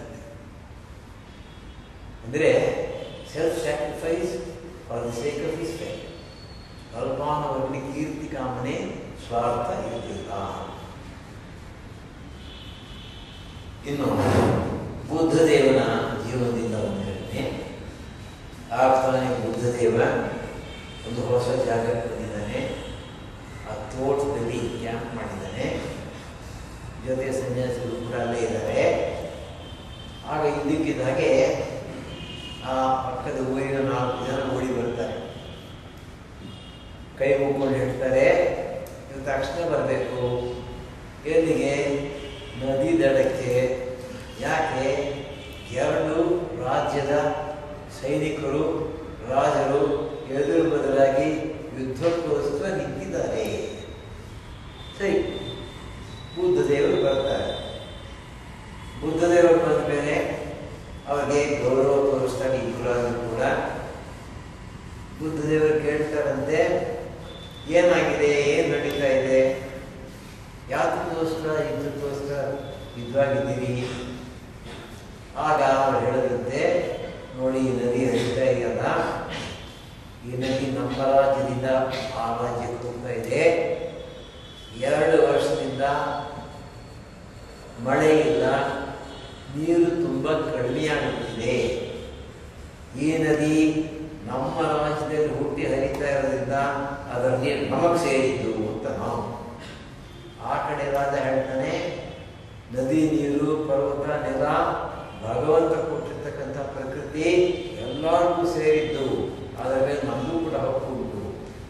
ಅಂದರೆ self sacrifice for the sake of his faith. ಕಲ್ಪಾನವರಿಗೆ ಕೀರ್ತಿ ಕಾಮನೆ ಸ್ವಾರ್ಥ ಇರ್ತಿಲ್ಲ. ಇನ್ನು ಬುದ್ಧದೇವನ ಜೀವನದಿಂದ ಒಂದು ಹೇಳ್ತೇನೆ. ಆಗ್ತಾನೆ ಬುದ್ಧದೇವ ಒಂದು ಹೊಸ ಜಾಗಕ್ಕೆ ಬಂದಿದ್ದಾನೆ. ಆ ತೋಟದಲ್ಲಿ ಕ್ಯಾಂಪ್ ಮಾಡಿದ್ದಾನೆ. ಜೊತೆ ಸನ್ಯಾಸಿಗಳು ಕೂಡ ಅಲ್ಲೇ ಇದ್ದಾರೆ. ಆಗ ಇದ್ದಕ್ಕಿದ್ದ ಹಾಗೆ ಆ ಪಕ್ಕದ ಊರಿನ ನಾಲ್ಕು ಜನ ಓಡಿ ಬರ್ತಾರೆ. ಕೈ ಮುಕ್ಕೊಂಡು ಹೇಳ್ತಾರೆ, ನೀವು ತಕ್ಷಣ ಬರಬೇಕು. ಎಲ್ಲಿಗೆ? ನದಿ ದಡಕ್ಕೆ. ಯಾಕೆ? ಎರಡು ರಾಜ್ಯದ ಸೈನಿಕರು ರಾಜರು ಎದುರು ಬದಲಾಗಿ ಯುದ್ಧಕ್ಕೋಸ್ಕರ ನಿಂತಿದ್ದಾರೆ. ಸರಿ, ಬುದ್ಧದೇವರು ಬರ್ತಾರೆ. ಬುದ್ಧದೇವರು ಬಂದ ಮೇಲೆ ಅವರಿಗೆ ಗೌರವ ತೋರಿಸ್ತಾರೆ. ಇಬ್ಬರಾದರೂ ಕೂಡ ಬುದ್ಧದೇವರು ಕೇಳ್ತಾರಂತೆ, ಏನಾಗಿದೆ, ಏನು ನಡೀತಾ ಇದೆ, ಯಾತಕ್ಕೋಸ್ಕರ ಯುದ್ಧಕ್ಕೋಸ್ಕರ ಯುದ್ಧವಾಗಿದ್ದೀರಿ? ಆಗ ಅವರು ಹೇಳದಂತೆ, ನೋಡಿ ಈ ನದಿ ಹರಿತಾ ಇದೆಯಲ್ಲ, ಈ ನದಿ ನಮ್ಮ ರಾಜ್ಯದಿಂದ ಆ ರಾಜ್ಯಕ್ಕೆ ಹೋಗ್ತಾ ಇದೆ. ಎರಡು ವರ್ಷದಿಂದ ಮಳೆ ಇಲ್ಲ, ನೀರು ತುಂಬ ಕಡಿಮೆಯಾಗುತ್ತಿದೆ. ಈ ನದಿ ನಮ್ಮ ರಾಜ್ಯದಲ್ಲಿ ಹುಟ್ಟಿ ಹರಿತಾ ಇರೋದ್ರಿಂದ ಅದರ ನೀರು ನಮಗೆ ಸೇರಿದ್ದು ಅಂತ ನಾವು. ಆ ಕಡೆ ರಾಜ ಹೇಳ್ತಾನೆ, ನದಿ ನೀರು ಪರ್ವತ ನೆಲ ಭಗವಂತ ಕೊಟ್ಟಿರ್ತಕ್ಕಂಥ ಪ್ರಕೃತಿ ಎಲ್ಲರಿಗೂ ಸೇರಿದ್ದು, ಅದರ ಮೇಲೆ ನಮಗೂ ಕೂಡ ಹಕ್ಕು ಉಂಟು.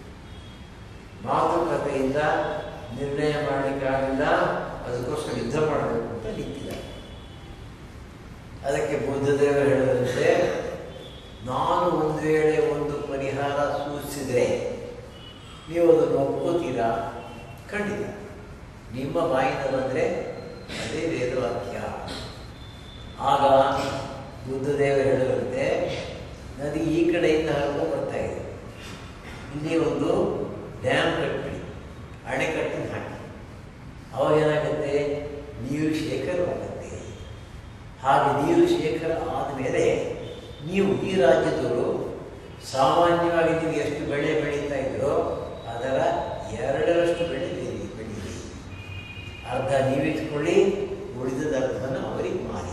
ಮಾತುಕತೆಯಿಂದ ನಿರ್ಣಯ ಮಾಡಲಿಕ್ಕಾಗಿಲ್ಲ, ಅದಕ್ಕೋಸ್ಕರ ಯುದ್ಧ ಮಾಡಬೇಕು ಅಂತ ನಿಂತಿದ್ದಾರೆ. ಅದಕ್ಕೆ ಬುದ್ಧದೇವರು ಹೇಳಿದಂತೆ, ನಾನು ಒಂದು ವೇಳೆ ಒಂದು ಪರಿಹಾರ ಸೂಚಿಸಿದರೆ ನೀವು ಅದನ್ನು ಒಪ್ಕೋತೀರಾ? ಖಂಡಿತ. ನಿಮ್ಮ ಬಾಯಿಂದ ಬಂದರೆ ಅದೇ ವೇದವಾಕ್ಯ. ಆಗ ಬುದ್ಧದೇವರು ಹೇಳಿದಂತೆ, ನದಿ ಈ ಕಡೆಯಿಂದ ಹರಿದು ಬರ್ತಾ ಇದೆ, ಇಲ್ಲಿ ಒಂದು ಡ್ಯಾಮ್ ಕಟ್ಬಿಡಿ, ಅಣೆಕಟ್ಟಿನ ಹಾಕಿ. ಅವಾಗ ಏನಾಗುತ್ತೆ? ನೀರು ಶೇಖರವಾಗುತ್ತೆ. ಹಾಗೆ ನೀರು ಶೇಖರ ಆದಮೇಲೆ ನೀವು ಈ ರಾಜ್ಯದವರು ಸಾಮಾನ್ಯವಾಗಿ ನೀವು ಎಷ್ಟು ಬೆಳೆ ಬೆಳೀತಾ ಇದ್ರೋ ಅದರ ಎರಡರಷ್ಟು ಬೆಳೆ ಬೆಳಿ ಬೆಳೀರಿ. ಅರ್ಧ ನೀವಿಟ್ಕೊಳ್ಳಿ, ಉಳಿದದ ಅರ್ಧವನ್ನು ಅವರಿಗೆ ಮಾರಿ.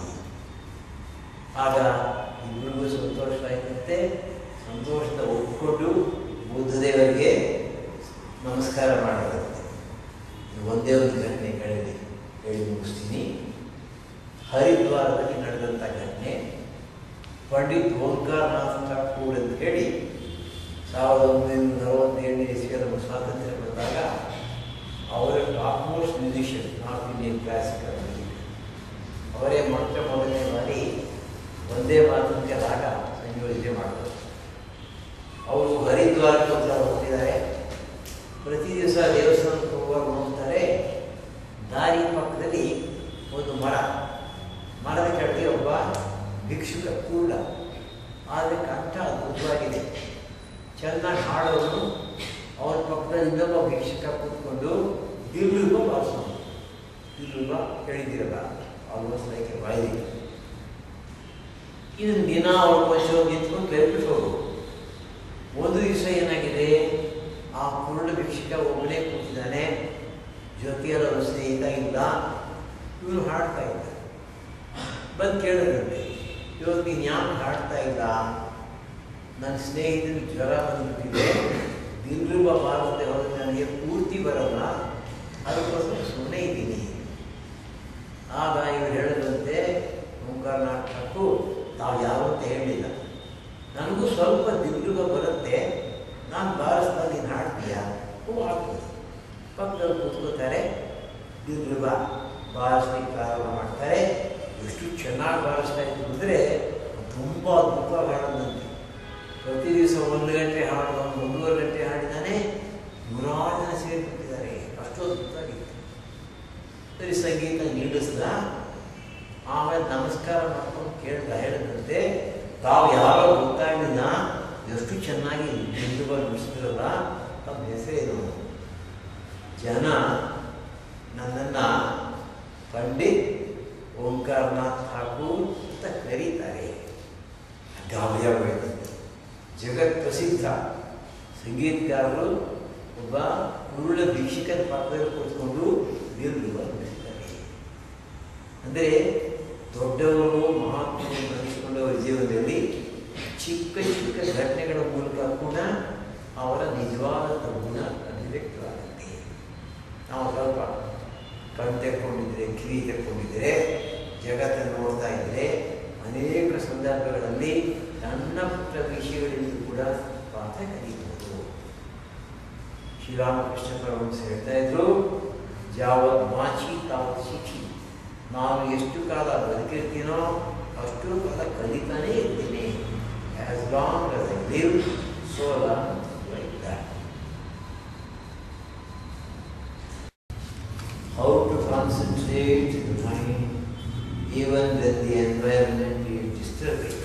ಆಗ ಇಬ್ಬರಿಗೂ ಸಂತೋಷ ಆಯ್ತಂತೆ. ಸಂತೋಷದ ಒಪ್ಪಿಕೊಂಡು ಬುದ್ಧದೇವರಿಗೆ ನಮಸ್ಕಾರ ಮಾಡಿದಂತೆ. ಒಂದೇ ಒಂದು ಘಟನೆ ಹೇಳಿ ಹೇಳಿ ಮುಗಿಸ್ತೀನಿ. ಹರಿದ್ವಾರದಲ್ಲಿ ನಡೆದಂಥ ಘಟನೆ. ಪಂಡಿತ್ ಓಂಕಾರನಾಥ ಠಾಕೂರ್ ಅಂತ ಹೇಳಿ ಸಾವಿರದ ಒಂಬೈನೂರ ನಲವತ್ತೇಳನೇ ಇಸ್ವಿಯ ನಮ್ಮ ಸ್ವಾತಂತ್ರ್ಯ ಬಂದಾಗ ಅವರ top most musician, north Indian classical music. ಅವರೇ ಮೊಟ್ಟ ಮೊದಲನೇ ಬಾರಿ ಒಂದೇ ಮಾತೃಕೆ ರಾಗ ಸಂಯೋಜನೆ ಮಾಡಿದರು. ಅವರು ಹರಿದ್ವಾರಕ್ಕೆ ಹತ್ರ ಹೋಗ್ತಿದ್ದಾರೆ. ಪ್ರತಿ ದಿವಸ ದೇವಸ್ಥಾನಕ್ಕೆ ಹೋಗುವಾಗ ನೋಡ್ತಾರೆ, ದಾರಿ ಪಕ್ಕದಲ್ಲಿ ಒಂದು ಮರ, ಮರದ ಕೆಳಗೆ ಒಬ್ಬ ಭಿಕ್ಷುಕ ಕೂಡ, ಆದರೆ ಕಂಠ ಅದ್ಭುತವಾಗಿದೆ, ಚೆನ್ನಾಗಿ ಹಾಡೋನು. ಅವರ ಪಕ್ಕದಲ್ಲಿ ಇನ್ನೊಬ್ಬ ಭಿಕ್ಷುಕ ಕೂತ್ಕೊಂಡು ದಿಲ್ರುಬ ಬಾರಿಸೋನು. ದಿಲ್ರುಬ ಹೇಳಿದ್ದೀರಲ್ಲ, ಆಲ್ಮೋಸ್ಟ್ ಲೈಕ್ ಎ ವೈಲಿನ್. ಇದನ್ನು ದಿನ ಅವ್ರ ವರ್ಷ ನಿಂತ್ಕೊಂಡು ಕೇಳ್ಬಿಟ್ಟು ಹೋಗು. ಒಂದು ದಿವಸ ಏನಾಗಿದೆ, ಆ ಕುರುಡ ಭಿಕ್ಷುಕ ಒಬ್ಬನೇ ಕೂತಿದ್ದಾನೆ, ಜೊತೆಯಲ್ಲ ಅವ್ರ ಸ್ನೇಹಿತ ಇಲ್ಲ. ಇವರು ಹಾಡ್ತಾ ಇದ್ದಾರೆ. ಬಂದು ಕೇಳಿದಂತೆ, ಇವತ್ತು ನೀನು ಯಾಕೆ ಹಾಡ್ತಾ ಇಲ್ಲ? ನನ್ನ ಸ್ನೇಹಿತನಿಗೆ ಜ್ವರ ಬಂದುಬಿಟ್ಟಿದೆ, ದಿಲ್ರುಬ ಬಾರದೆ ಹೋದರೆ ನನಗೆ ಪೂರ್ತಿ ಬರಲ್ಲ, ಅದಕ್ಕೋಸ್ಕರ ಸುಮ್ಮನೆ ಇದ್ದೀನಿ. ಆಗ ಇವರು ಹೇಳಿದಂತೆ, ಓಂಕಾರನಾಥ ಠಾಕೂರ್, ನಾವು ಯಾವಂತ ಹೇಳಲಿಲ್ಲ, ನನಗೂ ಸ್ವಲ್ಪ ದಿಲ್ರುಬ ಬರುತ್ತೆ, ನಾನು ಬಾರಿಸ್ತಾ ನೀನು ಹಾಡ್ತೀಯಾ? ಹೂ ಹಾಡ್ಬೋದು. ಪಕ್ಕದಲ್ಲಿ ಕೂತ್ಕೋತಾರೆ, ದಿಲ್ರುಬ ಬಾರಿಸ್ಲಿಕ್ಕೆ ಪ್ರಾರಂಭ ಮಾಡ್ತಾರೆ. ಎಷ್ಟು ಚೆನ್ನಾಗಿ ಬಾರಿಸ್ತಾ ಇತ್ತು ಅಂದರೆ ತುಂಬ ಅದ್ಭುತವಾಗಿ ಹಾಡೋದಂತೆ. ಪ್ರತಿ ದಿವಸ ಒಂದು ಗಂಟೆ ಹಾಡು, ಒಂದು ಒಂದೂವರೆ ಗಂಟೆ ಹಾಡಿದ್ದಾನೆ. ನೂರಾರು ಜನ ಸೇರಿಬಿಟ್ಟಿದ್ದಾರೆ, ಅಷ್ಟು ಅದ್ಭುತವಾಗಿತ್ತು. ಸರಿ ಸಂಗೀತ ನೀಡಿಸ್ದ. ಆಮೇಲೆ ನಮಸ್ಕಾರ ಮಾಡ್ಕೊಂಡು ಕೇಳ್ದ, ಹೇಳಿದಂತೆ ತಾವು ಯಾರೋ ಗೊತ್ತಾಗಲಿಲ್ಲ, ಎಷ್ಟು ಚೆನ್ನಾಗಿ ಹಿಂದುವಾಗಿ ನುಡಿಸಿದ್ರಲ್ಲ, ತಮ್ಮ ಹೆಸರೇನು? ಜನ ನನ್ನನ್ನು ಪಂಡಿತ್ ಓಂಕಾರನಾಥ್ ಠಾಕೂರ್ ಅಂತ ಕರೀತಾರೆ. ಗಾಬರಿಯಾಗೋಯ್ತಂತೆ. ಜಗತ್ ಪ್ರಸಿದ್ಧ ಸಂಗೀತಗಾರರು ಒಬ್ಬ ಕುರುಳ ದೀಕ್ಷಿಕರ ಪಕ್ಕದಲ್ಲಿ ಕೂತ್ಕೊಂಡು ದೀರ್ಘವಾಗಿ ನುಡಿಸ್ತಾರೆ. ಅಂದರೆ ದೊಡ್ಡವರು ಮಹಾತ್ಮರು ನಡೆಸಿಕೊಂಡವರ ಜೀವನದಲ್ಲಿ ಚಿಕ್ಕ ಚಿಕ್ಕ ಘಟನೆಗಳ ಮೂಲಕ ಕೂಡ ಅವರ ನಿಜವಾದ ಗುಣ ಅಭಿವ್ಯಕ್ತವಾಗುತ್ತೆ. ನಾವು ಸ್ವಲ್ಪ ಕಣ್ ತೆಕ್ಕೊಂಡಿದ್ರೆ, ಕಿವಿ ತೆಕ್ಕೊಂಡಿದ್ರೆ, ಜಗತ್ತನ್ನು ನೋಡ್ತಾ ಇದ್ದರೆ ಅನೇಕ ಸಂದರ್ಭಗಳಲ್ಲಿ ಸಣ್ಣ ಪುಟ್ಟ ವಿಷಯಗಳಿಂದ ಕೂಡ ಪಾಠ ಕಲಿಯಬಹುದು. ಶ್ರೀರಾಮಕೃಷ್ಣ ಪರಮಹಂಸ ಹೇಳ್ತಾ ಇದ್ರು, ಯಾವತ್ ಮಾಚಿ ತಾವತ್ ಶಿಕ್ಷಿ. ನಾನು ಎಷ್ಟು ಕಾಲ ಬದುಕಿರ್ತೀನೋ ಅಷ್ಟು ಕಾಲ ಕಲಿತಾನೇ ಇರ್ತೀನಿ. As long as I live so long like that. How to concentrate the mind even when the environment is disturbing.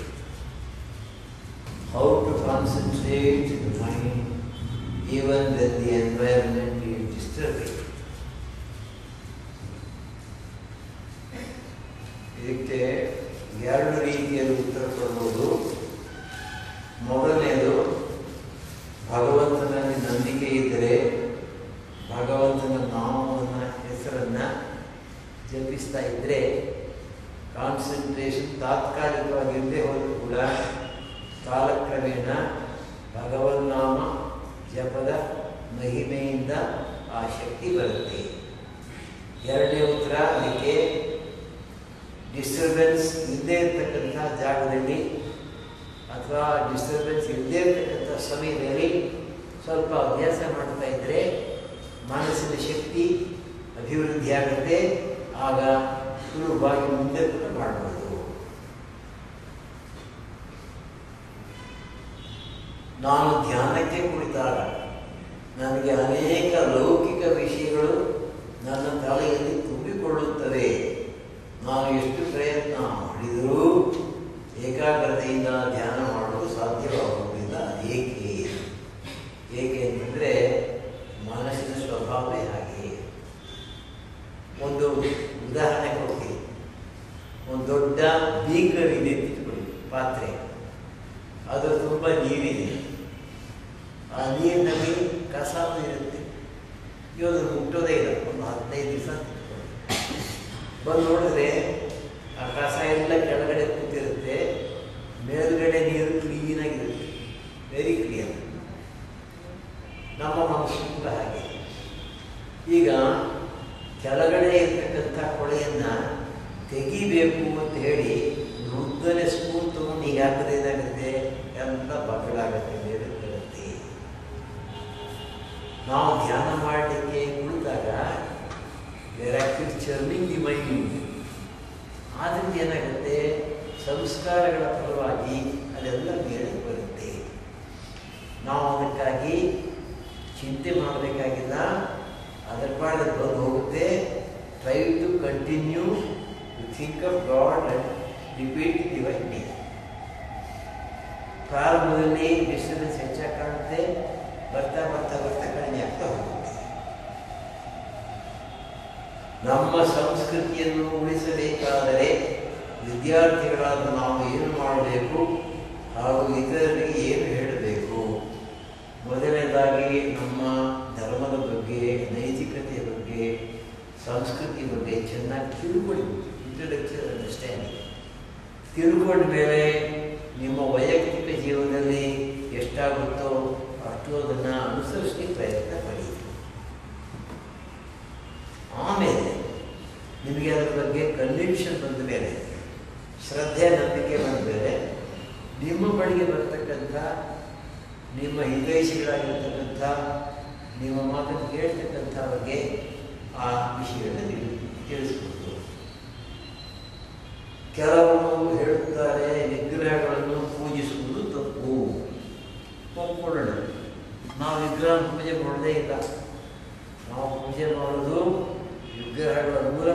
How to concentrate the mind even when the environment is disturbing. ಇದಕ್ಕೆ ಎರಡು ರೀತಿಯಲ್ಲಿ ಉತ್ತರ ಕೊಡ್ಬೋದು. ಮೊದಲನೇದು, ಭಗವಂತನಲ್ಲಿ ನಂಬಿಕೆ ಇದ್ದರೆ ಭಗವಂತನ ನಾಮವನ್ನು, ಹೆಸರನ್ನು ಜಪಿಸ್ತಾ ಇದ್ದರೆ ಕಾನ್ಸಂಟ್ರೇಷನ್ ತಾತ್ಕಾಲಿಕವಾಗಿ ಇಲ್ಲದೆ ಹೋದರೂ ಕೂಡ ಕಾಲಕ್ರಮೇಣ ಭಗವನ್ನಾಮ ಜಪದ ಮಹಿಮೆಯಿಂದ ಆ ಶಕ್ತಿ ಬರುತ್ತೆ. ಎರಡನೇ ಉತ್ತರ, ಅದಕ್ಕೆ ಡಿಸ್ಟರ್ಬೆನ್ಸ್ ಇಲ್ಲದೇ ಇರತಕ್ಕಂಥ ಜಾಗದಲ್ಲಿ ಅಥವಾ ಡಿಸ್ಟರ್ಬೆನ್ಸ್ ಇಲ್ಲದೇ ಇರತಕ್ಕಂಥ ಸಮಯದಲ್ಲಿ ಸ್ವಲ್ಪ ಅಭ್ಯಾಸ ಮಾಡ್ತಾ ಇದ್ದರೆ ಮನಸ್ಸಿನ ಶಕ್ತಿ ಅಭಿವೃದ್ಧಿ ಆಗುತ್ತೆ. ಆಗ ಸುಲಭವಾಗಿ ಮುಂದೆ ಕೂಡ ಮಾಡಬಹುದು. ನಾನು ಧ್ಯಾನಕ್ಕೆ ಕುಳಿತಾಗ ನನಗೆ ಅನೇಕ ಲೌಕಿಕ ವಿಷಯಗಳು ನನ್ನ ತಲೆಯಲ್ಲಿ ತುಂಬಿಕೊಳ್ಳುತ್ತವೆ. ನಾನು ಎಷ್ಟು ಪ್ರಯತ್ನ ಮಾಡಿದರೂ ಏಕಾಗ್ರತೆಯಿಂದ ಧ್ಯಾನ ಮಾಡಲು ಸಾಧ್ಯವಾಗುವುದಿಲ್ಲ. ಏಕೆ ಏಕೆ ಅಂತಂದರೆ ಮನಸ್ಸಿನ ಸ್ವಭಾವವೇ ಹಾಗೆ. ಒಂದು ಉದಾಹರಣೆ ಕೊಡ್ತೀನಿ. ಒಂದು ದೊಡ್ಡ ಬೀಕರ್ ಇದೆ, ತಿಳ್ಕೊಳ್ಳಿ, ಪಾತ್ರೆ. ಅದು ತುಂಬ ನೀರಿದೆ. ಆ ನೀರಿನಲ್ಲಿ ಕಸ ಇರುತ್ತೆ. ಇವಾಗ ಮುಟ್ಟೋದೇ ಇಲ್ಲ. ಒಂದು ಹದಿನೈದು ದಿವಸ ಬಂದು ನೋಡಿದ್ರೆ ಆ ಕಸ ಎಲ್ಲ ಕೆಳಗಡೆ ಕೂತಿರುತ್ತೆ, ಮೇಲ್ಗಡೆ ನೀರು ಕ್ಲೀನಾಗಿರುತ್ತೆ, ವೆರಿ ಕ್ಲಿಯರ್. ನಮ್ಮ ಮನಸ್ಸು ಕೂಡ ಹಾಗೆ. ಈಗ ಕೆಳಗಡೆ ಇರ್ತಕ್ಕಂಥ ಕೊಳೆಯನ್ನು ತೆಗಿಬೇಕು ಅಂತ ಹೇಳಿ ಉದ್ದನೆ ಸ್ಪೂನ್ ತೊಗೊಂಡು ಈಗ ಹಾಕಿದ್ರೆ ಏನಾಗುತ್ತೆ, ಎಲ್ಲ ಬಕ್ಕಳಾಗುತ್ತೆ, ಬೇರೆ ಬರುತ್ತೆ. ನಾವು ಧ್ಯಾನ ಮಾಡಲಿಕ್ಕೆ ಕುಳಿತಾಗ there actually churning the mind. ಆದ್ದರಿಂದ ಏನಾಗುತ್ತೆ, ಸಂಸ್ಕಾರಗಳ ಫಲವಾಗಿ ಅದೆಲ್ಲ ಮೇಲೆ ಬರುತ್ತೆ. ನಾವು ಅದಕ್ಕಾಗಿ ಚಿಂತೆ ಮಾಡಬೇಕಾಗಿಲ್ಲ, ಅದರ ಪಾಡಿಗೆ ಬಂದು ಹೋಗುತ್ತೆ. Try to continue to think of God and repeat divine name. ಪ್ರಾರಂಭದಲ್ಲಿ ಡಿಸ್ಟರ್ಬೆನ್ಸ್ ಹೆಚ್ಚಾಗಿ ಕಾಣುತ್ತೆ, ಬರ್ತಾ ಬರ್ತಾ ಬರ್ತಾ ಕಡಿಮೆ ಆಗ್ತಾ ಹೋಗುತ್ತೆ. ನಮ್ಮ ಸಂಸ್ಕೃತಿಯನ್ನು ಉಳಿಸಬೇಕಾದರೆ ವಿದ್ಯಾರ್ಥಿಗಳಾದ ನಾವು ಏನು ಮಾಡಬೇಕು ಹಾಗೂ ಇತರರಿಗೆ ಏನು ಹೇಳಬೇಕು? ಮೊದಲನೇದಾಗಿ ನಮ್ಮ ಧರ್ಮದ ಬಗ್ಗೆ, ನೈತಿಕತೆಯ ಬಗ್ಗೆ, ಸಂಸ್ಕೃತಿ ಬಗ್ಗೆ ಚೆನ್ನಾಗಿ ತಿಳ್ಕೊಳ್ಬೇಕು. ಇಂಟ್ರಡಕ್ಟರಿ ಅಂಡರ್ಸ್ಟ್ಯಾಂಡಿಂಗ್ ತಿಳ್ಕೊಂಡ ಮೇಲೆ ನಿಮ್ಮ ವೈಯಕ್ತಿಕ ಜೀವನದಲ್ಲಿ ಎಷ್ಟಾಗುತ್ತೋ ಅಷ್ಟು ಅದನ್ನು ಅನುಸರಿಸಲಿಕ್ಕೆ ಪ್ರಯತ್ನ ಪಡಿ. ಆಮೇಲೆ ನಿಮಗೆ ಅದರ ಬಗ್ಗೆ ಕನ್ವಿಕ್ಷನ್ ಬಂದ ಮೇಲೆ, ಶ್ರದ್ಧೆ ನಂಬಿಕೆ ಬಂದ ಮೇಲೆ, ನಿಮ್ಮ ಬಳಿಗೆ ಬರ್ತಕ್ಕಂಥ ನಿಮ್ಮ ಹಿತೈಷಿಗಳಾಗಿರ್ತಕ್ಕಂಥ, ನಿಮ್ಮ ಮಾತನ್ನು ಕೇಳ್ತಕ್ಕಂಥ ಬಗ್ಗೆ ಆ ವಿಷಯಗಳನ್ನು ನೀವು ತಿಳಿಸ್ಬೋದು. ಕೆಲವರು ಹೇಳುತ್ತಾರೆ ವಿಗ್ರಹಗಳನ್ನು ಪೂಜಿಸುವುದು ತಪ್ಪು. ಒಪ್ಕೊಳ್ಳೋಣ, ನಾವು ವಿಗ್ರಹ ಪೂಜೆ ಮಾಡೋದೇ ಇಲ್ಲ. ನಾವು ಪೂಜೆ ಮಾಡೋದು ವಿಗ್ರಹಗಳ ಮೂಲ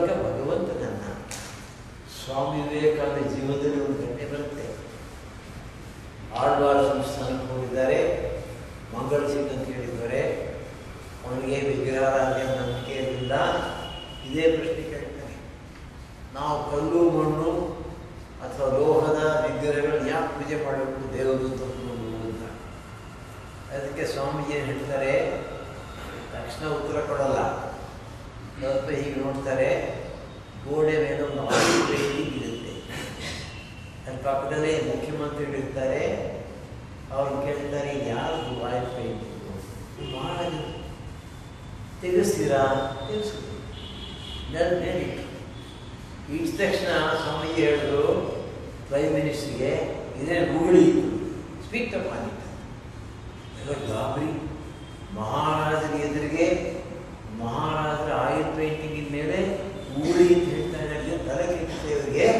ನಾವು ಕಲ್ಲು ಮಣ್ಣು ಅಥವಾ ಲೋಹದ ವಿಗ್ರಹಗಳನ್ನ ಯಾಕೆ ಪೂಜೆ ಮಾಡಬೇಕು ದೇವರು ತಗೊಂಡು ಅಂತ. ಅದಕ್ಕೆ ಸ್ವಾಮೀಜಿ ಏನು ಹೇಳ್ತಾರೆ, ತಕ್ಷಣ ಉತ್ತರ ಕೊಡಲ್ಲ, ಸ್ವಲ್ಪ ಹೀಗೆ ನೋಡ್ತಾರೆ, ಗೋಡೆ ಮೇಲೆ ಒಂದು ಆಯಿಲ್ ಪೇಂಟಿಂಗ್ ಇರುತ್ತೆ, ಅದ್ರ ಪಕ್ಕದಲ್ಲೇ ಮುಖ್ಯಮಂತ್ರಿಗಳಿರ್ತಾರೆ, ಅವ್ರು ಕೇಳ್ತಾರೆ ಯಾರು ಆಯಿಲ್ ಪೇಂಟಿಂಗು, ಮಹಾರಾಜ ತೆಗೆಸ್ತೀರಾ, ತೆಗೆಸ್ಬೋದು, ನನ್ನ ಮೇಲಿಟ್ಟು ಇಟ್ಟ ತಕ್ಷಣ ಸ್ವಾಮೀಜಿ ಹೇಳಿದ್ರು ಪ್ರೈಮ್ ಮಿನಿಸ್ಟ್ರಿಗೆ, ಇದೇ ಗೂಗಳಿ ಸ್ಪೀಕ್ ಅಪ್ ಆಗಿತ್ತು. ಎಲ್ಲ ಗಾಬರಿ, ಮಹಾರಾಜರ ಎದುರಿಗೆ ಮಹಾರಾಜರ ಆಯಿಲ್ ಪೇಂಟಿಂಗಿನ ಮೇಲೆ ಗೂಗಳಿ ಅಂತ ಹೇಳ್ತಾ ಇದ್ದಾರೆ, ತಲೆ ಕೆಟ್ಟಿದೆ ಇವರಿಗೆ.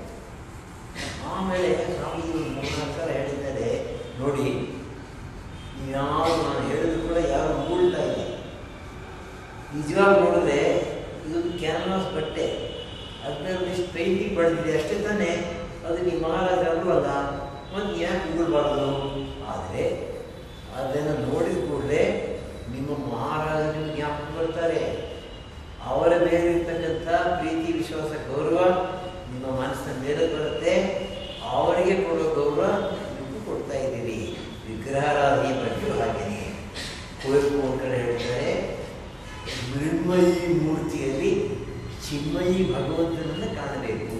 ಆಮೇಲೆ ಸ್ವಾಮೀಜಿ ಮೂರ್ನಾಲ್ಕು ಸಲ ಹೇಳಿದ್ದಾರೆ, ನೋಡಿ ಯಾರು ನಾನು ಹೇಳಿದ್ರು ಕೂಡ ಯಾರು ಗೂಳ್ತಾ ಇಲ್ಲ, ನಿಜವಾಗಿ ನೋಡಿದ್ರೆ ಇದೊಂದು ಕ್ಯಾನ್ವಾಸ್ ಬಟ್ಟೆ, ಅದರಲ್ಲಿ ಇಷ್ಟು ಪೇಂಟಿಂಗ್ ಬಳೆದಿದೆ ಅಷ್ಟೇ ತಾನೇ, ಅದು ನಿಮ್ಮ ಮಹಾರಾಜ ಅಲ್ವಲ್ಲ, ಮತ್ತು ಯಾಕೆ ಉಗುಳ್ಬಾರ್ದು. ಆದರೆ ಅದನ್ನು ನೋಡಿದ ಕೂಡಲೇ ನಿಮ್ಮ ಮಹಾರಾಜ ನಿಮ್ಗೆ ಜ್ಞಾಪಕ ಬರ್ತಾರೆ, ಅವರ ಮೇಲಿರ್ತಕ್ಕಂಥ ಪ್ರೀತಿ ವಿಶ್ವಾಸ ಗೌರವ ನಿಮ್ಮ ಮನಸ್ಸಿನ ಮೇಲೆ ಬರುತ್ತೆ, ಅವರಿಗೆ ಕೊಡೋ ಗೌರವ ನಿಮಗೂ ಕೊಡ್ತಾ ಇದ್ದೀರಿ. ವಿಗ್ರಹಾರಾಧನೆ ಬಗ್ಗೆಯೂ ಹಾಗೇನೆ ಕುವೆಂಪು ಒಂದು ಕಡೆ ಹೇಳ್ತಾರೆ, ಮೃಣ್ಮಯಿ ಮೂರ್ತಿಯಲ್ಲಿ ಚಿನ್ಮಯಿ ಭಗವಂತನನ್ನು ಕಾಣಬೇಕು.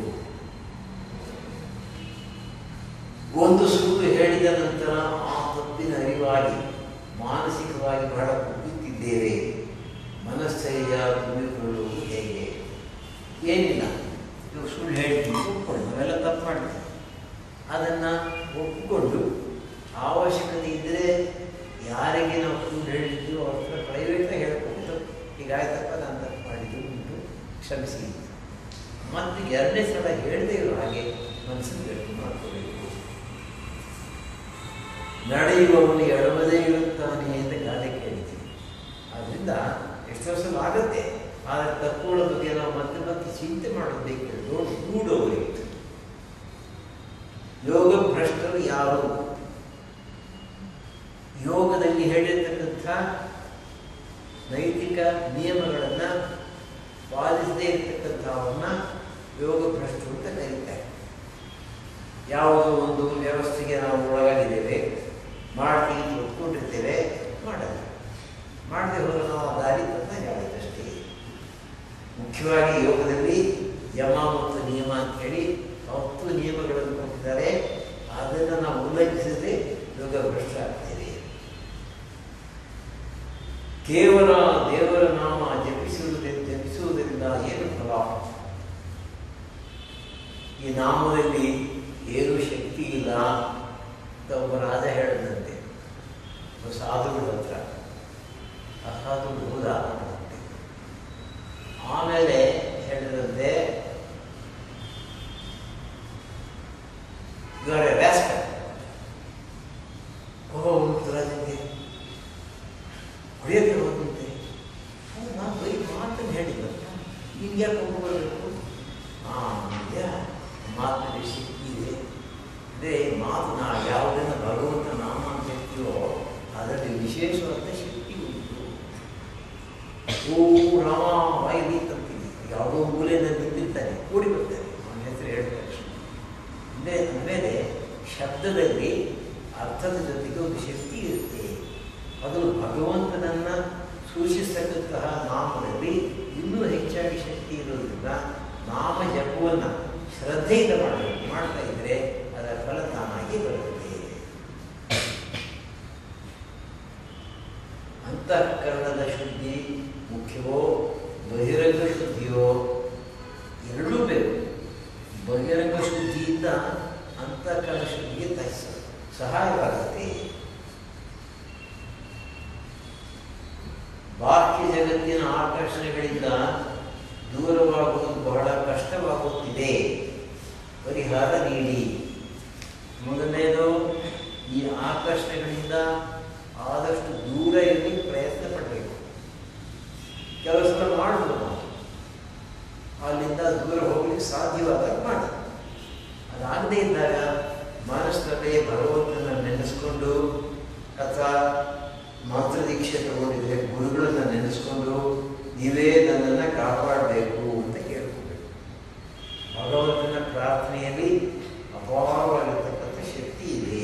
ಒಂದು ಸುಳ್ಳು ಹೇಳಿದ ನಂತರ ಆ ತಪ್ಪಿನ ಅರಿವಾಗಿ ಮಾನಸಿಕವಾಗಿ ಬಹಳ ಕುಗ್ಗುತ್ತಿದ್ದೇವೆ. ಮನಸ್ಥೈರ್ಯ ತುಂಬಿಕೊಳ್ಳುವುದು ಹೇಗೆ? ಏನಿಲ್ಲ, ಇವಾಗ ಸುಳ್ಳು ಹೇಳ್ತೀವಿ, ಒಪ್ಕೊಂಡು ನಾವೆಲ್ಲ ತಪ್ಪು ಮಾಡ್ತೀವಿ, ಅದನ್ನು ಒಪ್ಪಿಕೊಂಡು ಅವಶ್ಯಕತೆ ಇದ್ದರೆ ಯಾರಿಗೆ ನಾವು ಸುಳ್ಳು ಹೇಳಿದ್ದು ಅವ್ರ ಹತ್ರ ಪ್ರೈವೇಟಾಗಿ ಹೇಳ್ಕೊಂಡು ಹೀಗಾಯ್ತಪ್ಪ ನಾನು ತಪ್ಪು ಮಾಡಿದ್ದು ಉಂಟು, ಕ್ಷಮಿಸಿ. ಮತ್ತು ಎರಡನೇ ಸಲ ಹೇಳದೇ ಇರೋ ಹಾಗೆ ಮನಸ್ಸನ್ನು ಗಟ್ಟಿ ಮಾಡ್ಕೋಬೇಕು. ನಡೆಯುವವನು ಎಡವದೇ ಇರುತ್ತಾನೆ ಅಂತ ಗಾದೆ ಕೇಳಿದ್ದೀವಿ. ಆದ್ದರಿಂದ ಎಷ್ಟೋ ಸಲ ಆಗುತ್ತೆ, ಆದರೆ ತಪ್ಪುಗಳ ಬಗ್ಗೆ ನಾವು ಮತ್ತೆ ಮತ್ತೆ ಚಿಂತೆ ಮಾಡೋದಕ್ಕೆ ನೋಡಿ ಕೂಡೋವರಿಗೆ. ಯೋಗ ಭ್ರಷ್ಟರು ಯಾರು? ಯೋಗದಲ್ಲಿ ಹೇಳಿರ್ತಕ್ಕಂಥ ನೈತಿಕ ನಿಯಮಗಳನ್ನು ಪಾಲಿಸದೇ ಇರತಕ್ಕಂಥವನ್ನ ಯೋಗ ಭ್ರಷ್ಟರು ಅಂತ ಕರೀತಾರೆ. ಯಾವುದೋ ಒಂದು ವ್ಯವಸ್ಥೆಗೆ ನಾವು ಒಳಗಾಗಿದ್ದೇವೆ, ಮಾಡ್ತೀವಿ ಒಪ್ಕೊಂಡಿರ್ತೇವೆ, ಮಾಡಲ್ಲ, ಮಾಡದೆ ಹೋದ್ರೆ ನಾವು ಆ ದಾರಿ ಅಂತ ಹೇಳಿದಷ್ಟೇ. ಮುಖ್ಯವಾಗಿ ಯೋಗದಲ್ಲಿ ಯಮ ಮತ್ತು ನಿಯಮ ಅಂತ ಹೇಳಿ ಹತ್ತು ನಿಯಮಗಳನ್ನು ಕೊಟ್ಟಿದ್ದಾರೆ. ಅದನ್ನು ನಾವು ಉಲ್ಲಂಘಿಸದೆ ಯೋಗ ಭ್ರಷ್ಟ ಆಗ್ತೇವೆ. ಕೇವಲ ದೇವರ ನಾಮ ಜಪಿಸುವುದರಿಂದ ಜಪಿಸುವುದರಿಂದ ಏನು ಫಲ? ಈ ನಾಮದಲ್ಲಿ ಏನೂ ಶಕ್ತಿ ಇಲ್ಲ ಅಂತ ಒಬ್ಬ ರಾಜ ಹೇಳಿದಂತೆ ಒಬ್ಬ ಸಾಧುಗಳ ಹತ್ರ. ಆ ಸಾಧುಗಳು ಹೋದ, ಆಮೇಲೆ ಹೇಳಿದಂತೆ ಇವರ ವ್ಯಾಸ್ಕ ಒಬ್ಬ ಒಂದು ರಾಜನಿಗೆ ಹೊಡೆಯಕ್ಕೆ ಹೋದಂತೆ. ನಾನು ಬೈ ಮಾತನ್ನು ಹೇಳಿಲ್ಲ, ನಿಮ್ಗೆ ಯಾಕೆ ಒಪ್ಪಿಕೊಳ್ಬೇಕು? ಹಾಂ, ನಿಮಗೆ ಮಾತಿನಲ್ಲಿ ಶಕ್ತಿ ಇದೆ. ಅದೇ ಮಾತು ನಾ ಯಾವುದನ್ನು ಭಗವಂತ ನಾಮ ಅಂತ ಹೇಳ್ತೀವೋ ಅದರಲ್ಲಿ ವಿಶೇಷವಾದ ಶಕ್ತಿ ಉಂಟು. ಓ ರಾಮ ವಾಯುಲಿ ತಂತೀನಿ, ಯಾವುದೋ ಮೂಲೆಯನ್ನು ನಿಂತಿರ್ತಾನೆ, ಕೂಡಿ ಬರ್ತಾನೆ, ಅವನ ಹೆಸರು ಹೇಳಿದ ತಕ್ಷಣ. ಅಂದರೆ ಅಂದಮೇಲೆ ಶಬ್ದದಲ್ಲಿ ಅರ್ಥದ ಜೊತೆಗೆ ಒಂದು ಶಕ್ತಿ ಇರುತ್ತೆ. ಅದು ಭಗವಂತನನ್ನು ಸೂಚಿಸ್ತಕ್ಕಂತಹ ನಾಮದಲ್ಲಿ ಇನ್ನೂ ಹೆಚ್ಚಾಗಿ ಶಕ್ತಿ ಇರೋದ್ರಿಂದ ನಾಮ ಜಪವನ್ನು ಶ್ರದ್ಧೆಯಿಂದ ಮಾಡಬೇಕು. ಮಾಡ್ತಾ ಇದ್ದರೆ ಅದರ ಫಲ ತಾನಾಗಿ ಬರುತ್ತೆ. ಅಂತಃಕರಣದ ಶುದ್ಧಿ ಮುಖ್ಯವೋ ಬಹಿರಂಗ ಶುದ್ಧಿಯೋ? ಎರಡೂ ಬೇಕು. ಬಹಿರಂಗ ಶುದ್ಧಿಯಿಂದ ಅಂತಃಕರಣ ಶುದ್ಧಿಗೆ ತಹಿಸ ಸಹಾಯವಾಗುತ್ತೆ. ಬಾಹ್ಯ ಜಗತ್ತಿನ ಆಕರ್ಷಣೆಗಳಿಂದ ದೂರವಾಗುವುದು ಬಹಳ ಕಷ್ಟವಾಗುತ್ತಿದೆ. ಪರಿಹಾರ ನೀಡಿ. ಮೊದಲನೇದು, ಈ ಆಕರ್ಷಣೆಗಳಿಂದ ಆದಷ್ಟು ದೂರ ಇರಲಿಕ್ಕೆ ಪ್ರಯತ್ನ ಪಡಬೇಕು. ಕೆಲವು ಸಲ ಮಾಡ್ಬೋದು, ನಾವು ಅಲ್ಲಿಂದ ದೂರ ಹೋಗ್ಲಿಕ್ಕೆ ಸಾಧ್ಯವಾದಾಗ ಮಾಡಿ. ಅದಾಗದೇ ಇದ್ದಾಗ ಮನಸ್ಸಿನಲ್ಲೇ ಭಗವಂತನ ನೆನೆಸ್ಕೊಂಡು ಅಥವಾ ಮಂತ್ರ ದೀಕ್ಷೆ ತಗೊಂಡಿದ್ರೆ ಗುರುಗಳನ್ನ ನೆನೆಸ್ಕೊಂಡು ನೀವೇ ನನ್ನನ್ನು ಕಾಪಾಡಬೇಕು ಅಂತ ಕೇಳ್ಕೋಬೇಕು. ಪ್ರಾರ್ಥನೆಯಲ್ಲಿ ಅಪಾರವಾಗಿರ್ತಕ್ಕಂಥ ಶಕ್ತಿ ಇದೆ.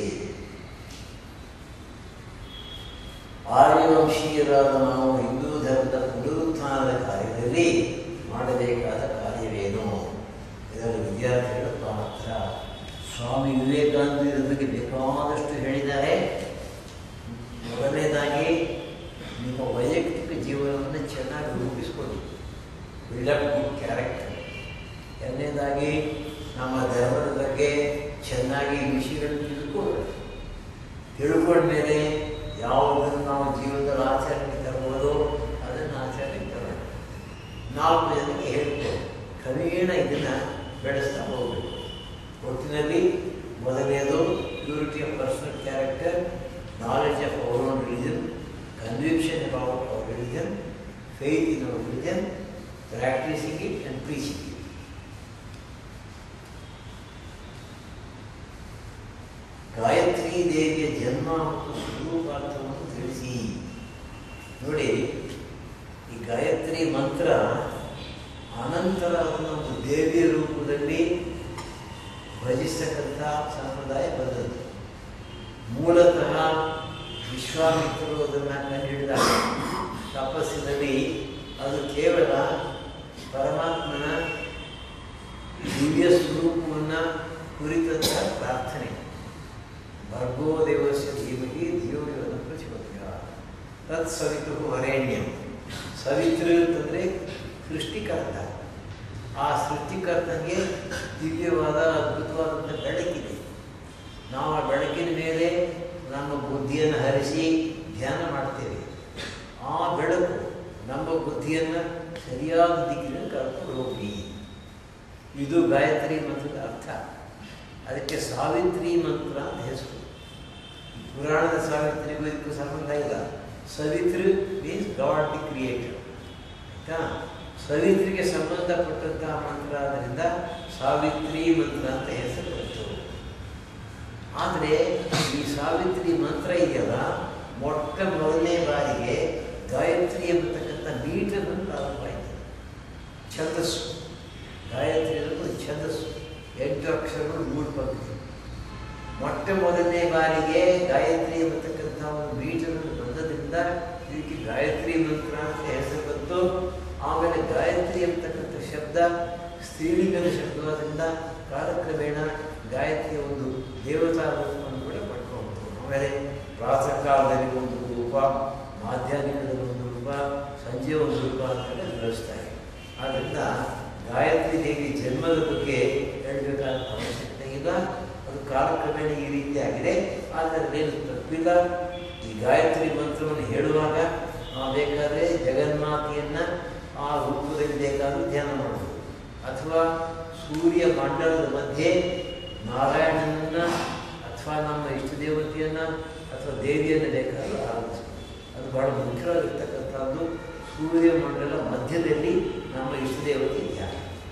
ಆರ್ಯವಂಶೀಯರಾದ ನಾವು ಹಿಂದೂ ಧರ್ಮದ ಪುನರುತ್ಥಾನದ ಕಾರ್ಯದಲ್ಲಿ ಮಾಡಬೇಕಾದ ಕಾರ್ಯವೇನು? ಇದರಲ್ಲಿ ವಿದ್ಯಾರ್ಥಿಗಳ ಪಾತ್ರ. ಸ್ವಾಮಿ ವಿವೇಕಾನಂದ ಇದರ ಬಗ್ಗೆ ಬೇಕಾದಷ್ಟು ಹೇಳಿದ್ದಾರೆ. ಮೊದಲನೇದಾಗಿ ನಿಮ್ಮ ವೈಯಕ್ತಿಕ ಜೀವನವನ್ನು ಚೆನ್ನಾಗಿ ರೂಪಿಸ್ಕೊಳ್ಳಿ, ಬಿಲ್ಡಪ್ ಗುಡ್ ಕ್ಯಾರೆಕ್ಟರ್. ಎರಡನೇದಾಗಿ ನಮ್ಮ ಧರ್ಮದ ಬಗ್ಗೆ ಚೆನ್ನಾಗಿ ವಿಷಯಗಳನ್ನು ತಿಳ್ಕೊಳ್ಬೇಕು. ತಿಳ್ಕೊಂಡ್ಮೇಲೆ ಯಾವುದನ್ನು ನಾವು ಜೀವನದಲ್ಲಿ ಆಚರಣೆಗೆ ತರ್ಬೋದು ಅದನ್ನು ಆಚರಣೆಗೆ ತರೋಣ. ನಾಲ್ಕು ಜನಕ್ಕೆ ಹೇಳ್ತೇವೆ, ಕ್ರಮೇಣ ಇದನ್ನು ಬೆಳೆಸ್ತಾ ಹೋಗಬೇಕು. ಒಟ್ಟಿನಲ್ಲಿ ಮೊದಲನೇದು purity of personal character, knowledge of our own religion, conviction about our religion, faith in our religion, practicing it and preaching it. Gayatri ದೇವಿಯ ಜನ್ಮ ಮತ್ತು ಸ್ವರೂಪಾರ್ಥವನ್ನು ತಿಳಿಸಿ. ನೋಡಿ, ಈ ಗಾಯತ್ರಿ ಮಂತ್ರ ಅನಂತರ ಅದನ್ನು ಒಂದು ದೇವಿಯ ರೂಪದಲ್ಲಿ ಭಜಿಸ್ತಕ್ಕಂಥ ಸಂಪ್ರದಾಯ ಬಂದದ್ದು. ಮೂಲತಃ ವಿಶ್ವಾಮಿತ್ರರು ಅದನ್ನು ಕಂಡುಹಿಡಿದಾಗ ತಪಸ್ಸಿನಲ್ಲಿ ಅದು ಕೇವಲ ಪರಮಾತ್ಮನ ದಿವ್ಯ ಸ್ವರೂಪವನ್ನು ಕುರಿತಂಥ ಪ್ರಾರ್ಥನೆ. ಭರ್ಗೋ ದೇವಸ್ಯ ಧೀಮಹಿ ಧಿಯೋ ಯೋ ನ ಪ್ರಚೋದಯಾತ್ ತತ್ ಸವಿತೃ ವರೇಣ್ಯಂ. ಸವಿತೃ ಅಂತಂದರೆ ಸೃಷ್ಟಿಕರ್ತ. ಆ ಸೃಷ್ಟಿಕರ್ತನಿಗೆ ದಿವ್ಯವಾದ ಅದ್ಭುತವಾದಂಥ ಬೆಳಕಿದೆ. ನಾವು ಆ ಬೆಳಕಿನ ಮೇಲೆ ನಮ್ಮ ಬುದ್ಧಿಯನ್ನು ಹರಿಸಿ ಧ್ಯಾನ ಮಾಡ್ತೇವೆ. ಆ ಬೆಳಕು ನಮ್ಮ ಬುದ್ಧಿಯನ್ನು ಸರಿಯಾದ ದಿಕ್ಕಿನಲ್ಲಿ ಕರ್ಕೊಂಡು ಹೋಗಿ. ಇದು ಗಾಯತ್ರಿ ಮಂತ್ರದ ಅರ್ಥ. ಅದಕ್ಕೆ ಸಾವಿತ್ರಿ ಮಂತ್ರ ಅಂತ ಹೆಸರು. ಪುರಾಣದ ಸಾವಿತ್ರಿಗೂ ಇದಕ್ಕೂ ಸಂಬಂಧ ಇಲ್ಲ. Savitr means God the creator. ಆಯಿತಾ? ಸವಿತ್ರಿಗೆ ಸಂಬಂಧಪಟ್ಟಂತಹ ಮಂತ್ರ ಆದ್ದರಿಂದ ಸಾವಿತ್ರಿ ಮಂತ್ರ ಅಂತ ಹೆಸರು ಬಂತು. ಆದರೆ ಈ ಸಾವಿತ್ರಿ ಮಂತ್ರ ಇದೆಯಲ್ಲ, ಮೊಟ್ಟ ಮೊದಲನೇ ಬಾರಿಗೆ ಗಾಯತ್ರಿ ಎಂಬತಕ್ಕಂಥ ಮೀಟರ್ನಲ್ಲಿ ಪ್ರಾರಂಭ ಆಯಿತು. ಛಂದಸ್ಸು, ಗಾಯತ್ರಿ ಅನ್ನೋದು ಛಂದಸ್ಸು, ಎಂಟು ಅಕ್ಷರಗಳು ಮೂರು ಪಂಕ್ತಿ. ಮೊಟ್ಟ ಮೊದಲನೇ ಬಾರಿಗೆ ಗಾಯತ್ರಿ ಎಂಬತಕ್ಕಂಥ ಒಂದು ಮೀಟರ್ನಲ್ಲಿ ಬಂದದ್ರಿಂದ ಇದಕ್ಕೆ ಗಾಯತ್ರಿ ಮಂತ್ರ ಅಂತ ಹೆಸರು ಬಂತು. ಆಮೇಲೆ ಗಾಯತ್ರಿ ಎಂಬತಕ್ಕಂಥ ಶಬ್ದ ಸ್ತ್ರೀಲಿಂಗದ ಶಬ್ದವಾದ್ರಿಂದ ಕಾಲಕ್ರಮೇಣ ಗಾಯತ್ರಿಯ ಒಂದು ದೇವತಾ ರೂಪವನ್ನು ಕೂಡ ಪಡ್ಕೊಂಡು, ಆಮೇಲೆ ಪ್ರಾತಃ ಕಾಲದಲ್ಲಿ ಒಂದು ರೂಪ, ಮಾಧ್ಯಾಹ್ನದಲ್ಲಿ ಒಂದು ರೂಪ, ಸಂಜೆ ಒಂದು ರೂಪ ಅಂತಲೇ ಬೆಳೆಸ್ತಾರೆ. ಆದ್ದರಿಂದ ಗಾಯತ್ರಿ ದೇವಿ ಜನ್ಮದ ಬಗ್ಗೆ ಹೇಳಬೇಕಾದ ಅವಶ್ಯಕತೆ ಇಲ್ಲ. ಅದು ಕಾಲಕ್ರಮೇಣ ಈ ರೀತಿ ಆಗಿದೆ. ಆದರೆ ಏನು ತಪ್ಪಿಲ್ಲ. ಈ ಗಾಯತ್ರಿ ಮಂತ್ರವನ್ನು ಹೇಳುವಾಗ ನಾವು ಬೇಕಾದರೆ ಜಗನ್ಮಾತೆಯನ್ನು ಆ ರೂಪದಲ್ಲಿ ಬೇಕಾದರೂ ಧ್ಯಾನ ಮಾಡಬಹುದು, ಅಥವಾ ಸೂರ್ಯ ಮಂಡಲದ ಮಧ್ಯೆ ನಾರಾಯಣನನ್ನು ಅಥವಾ ನಮ್ಮ ಇಷ್ಟ ದೇವತೆಯನ್ನು ಅಥವಾ ದೇವಿಯನ್ನು ಬೇಕಾದರೂ ಆರಂಭಿಸಬಹುದು. ಅದು ಬಹಳ ಮುಖ್ಯವಾಗಿರ್ತಕ್ಕಂಥದ್ದು. ಸೂರ್ಯ ಮಂಡಲ ಮಧ್ಯದಲ್ಲಿ ನಮ್ಮ ಇಷ್ಟ ದೇವತೆ ಧ್ಯಾನ.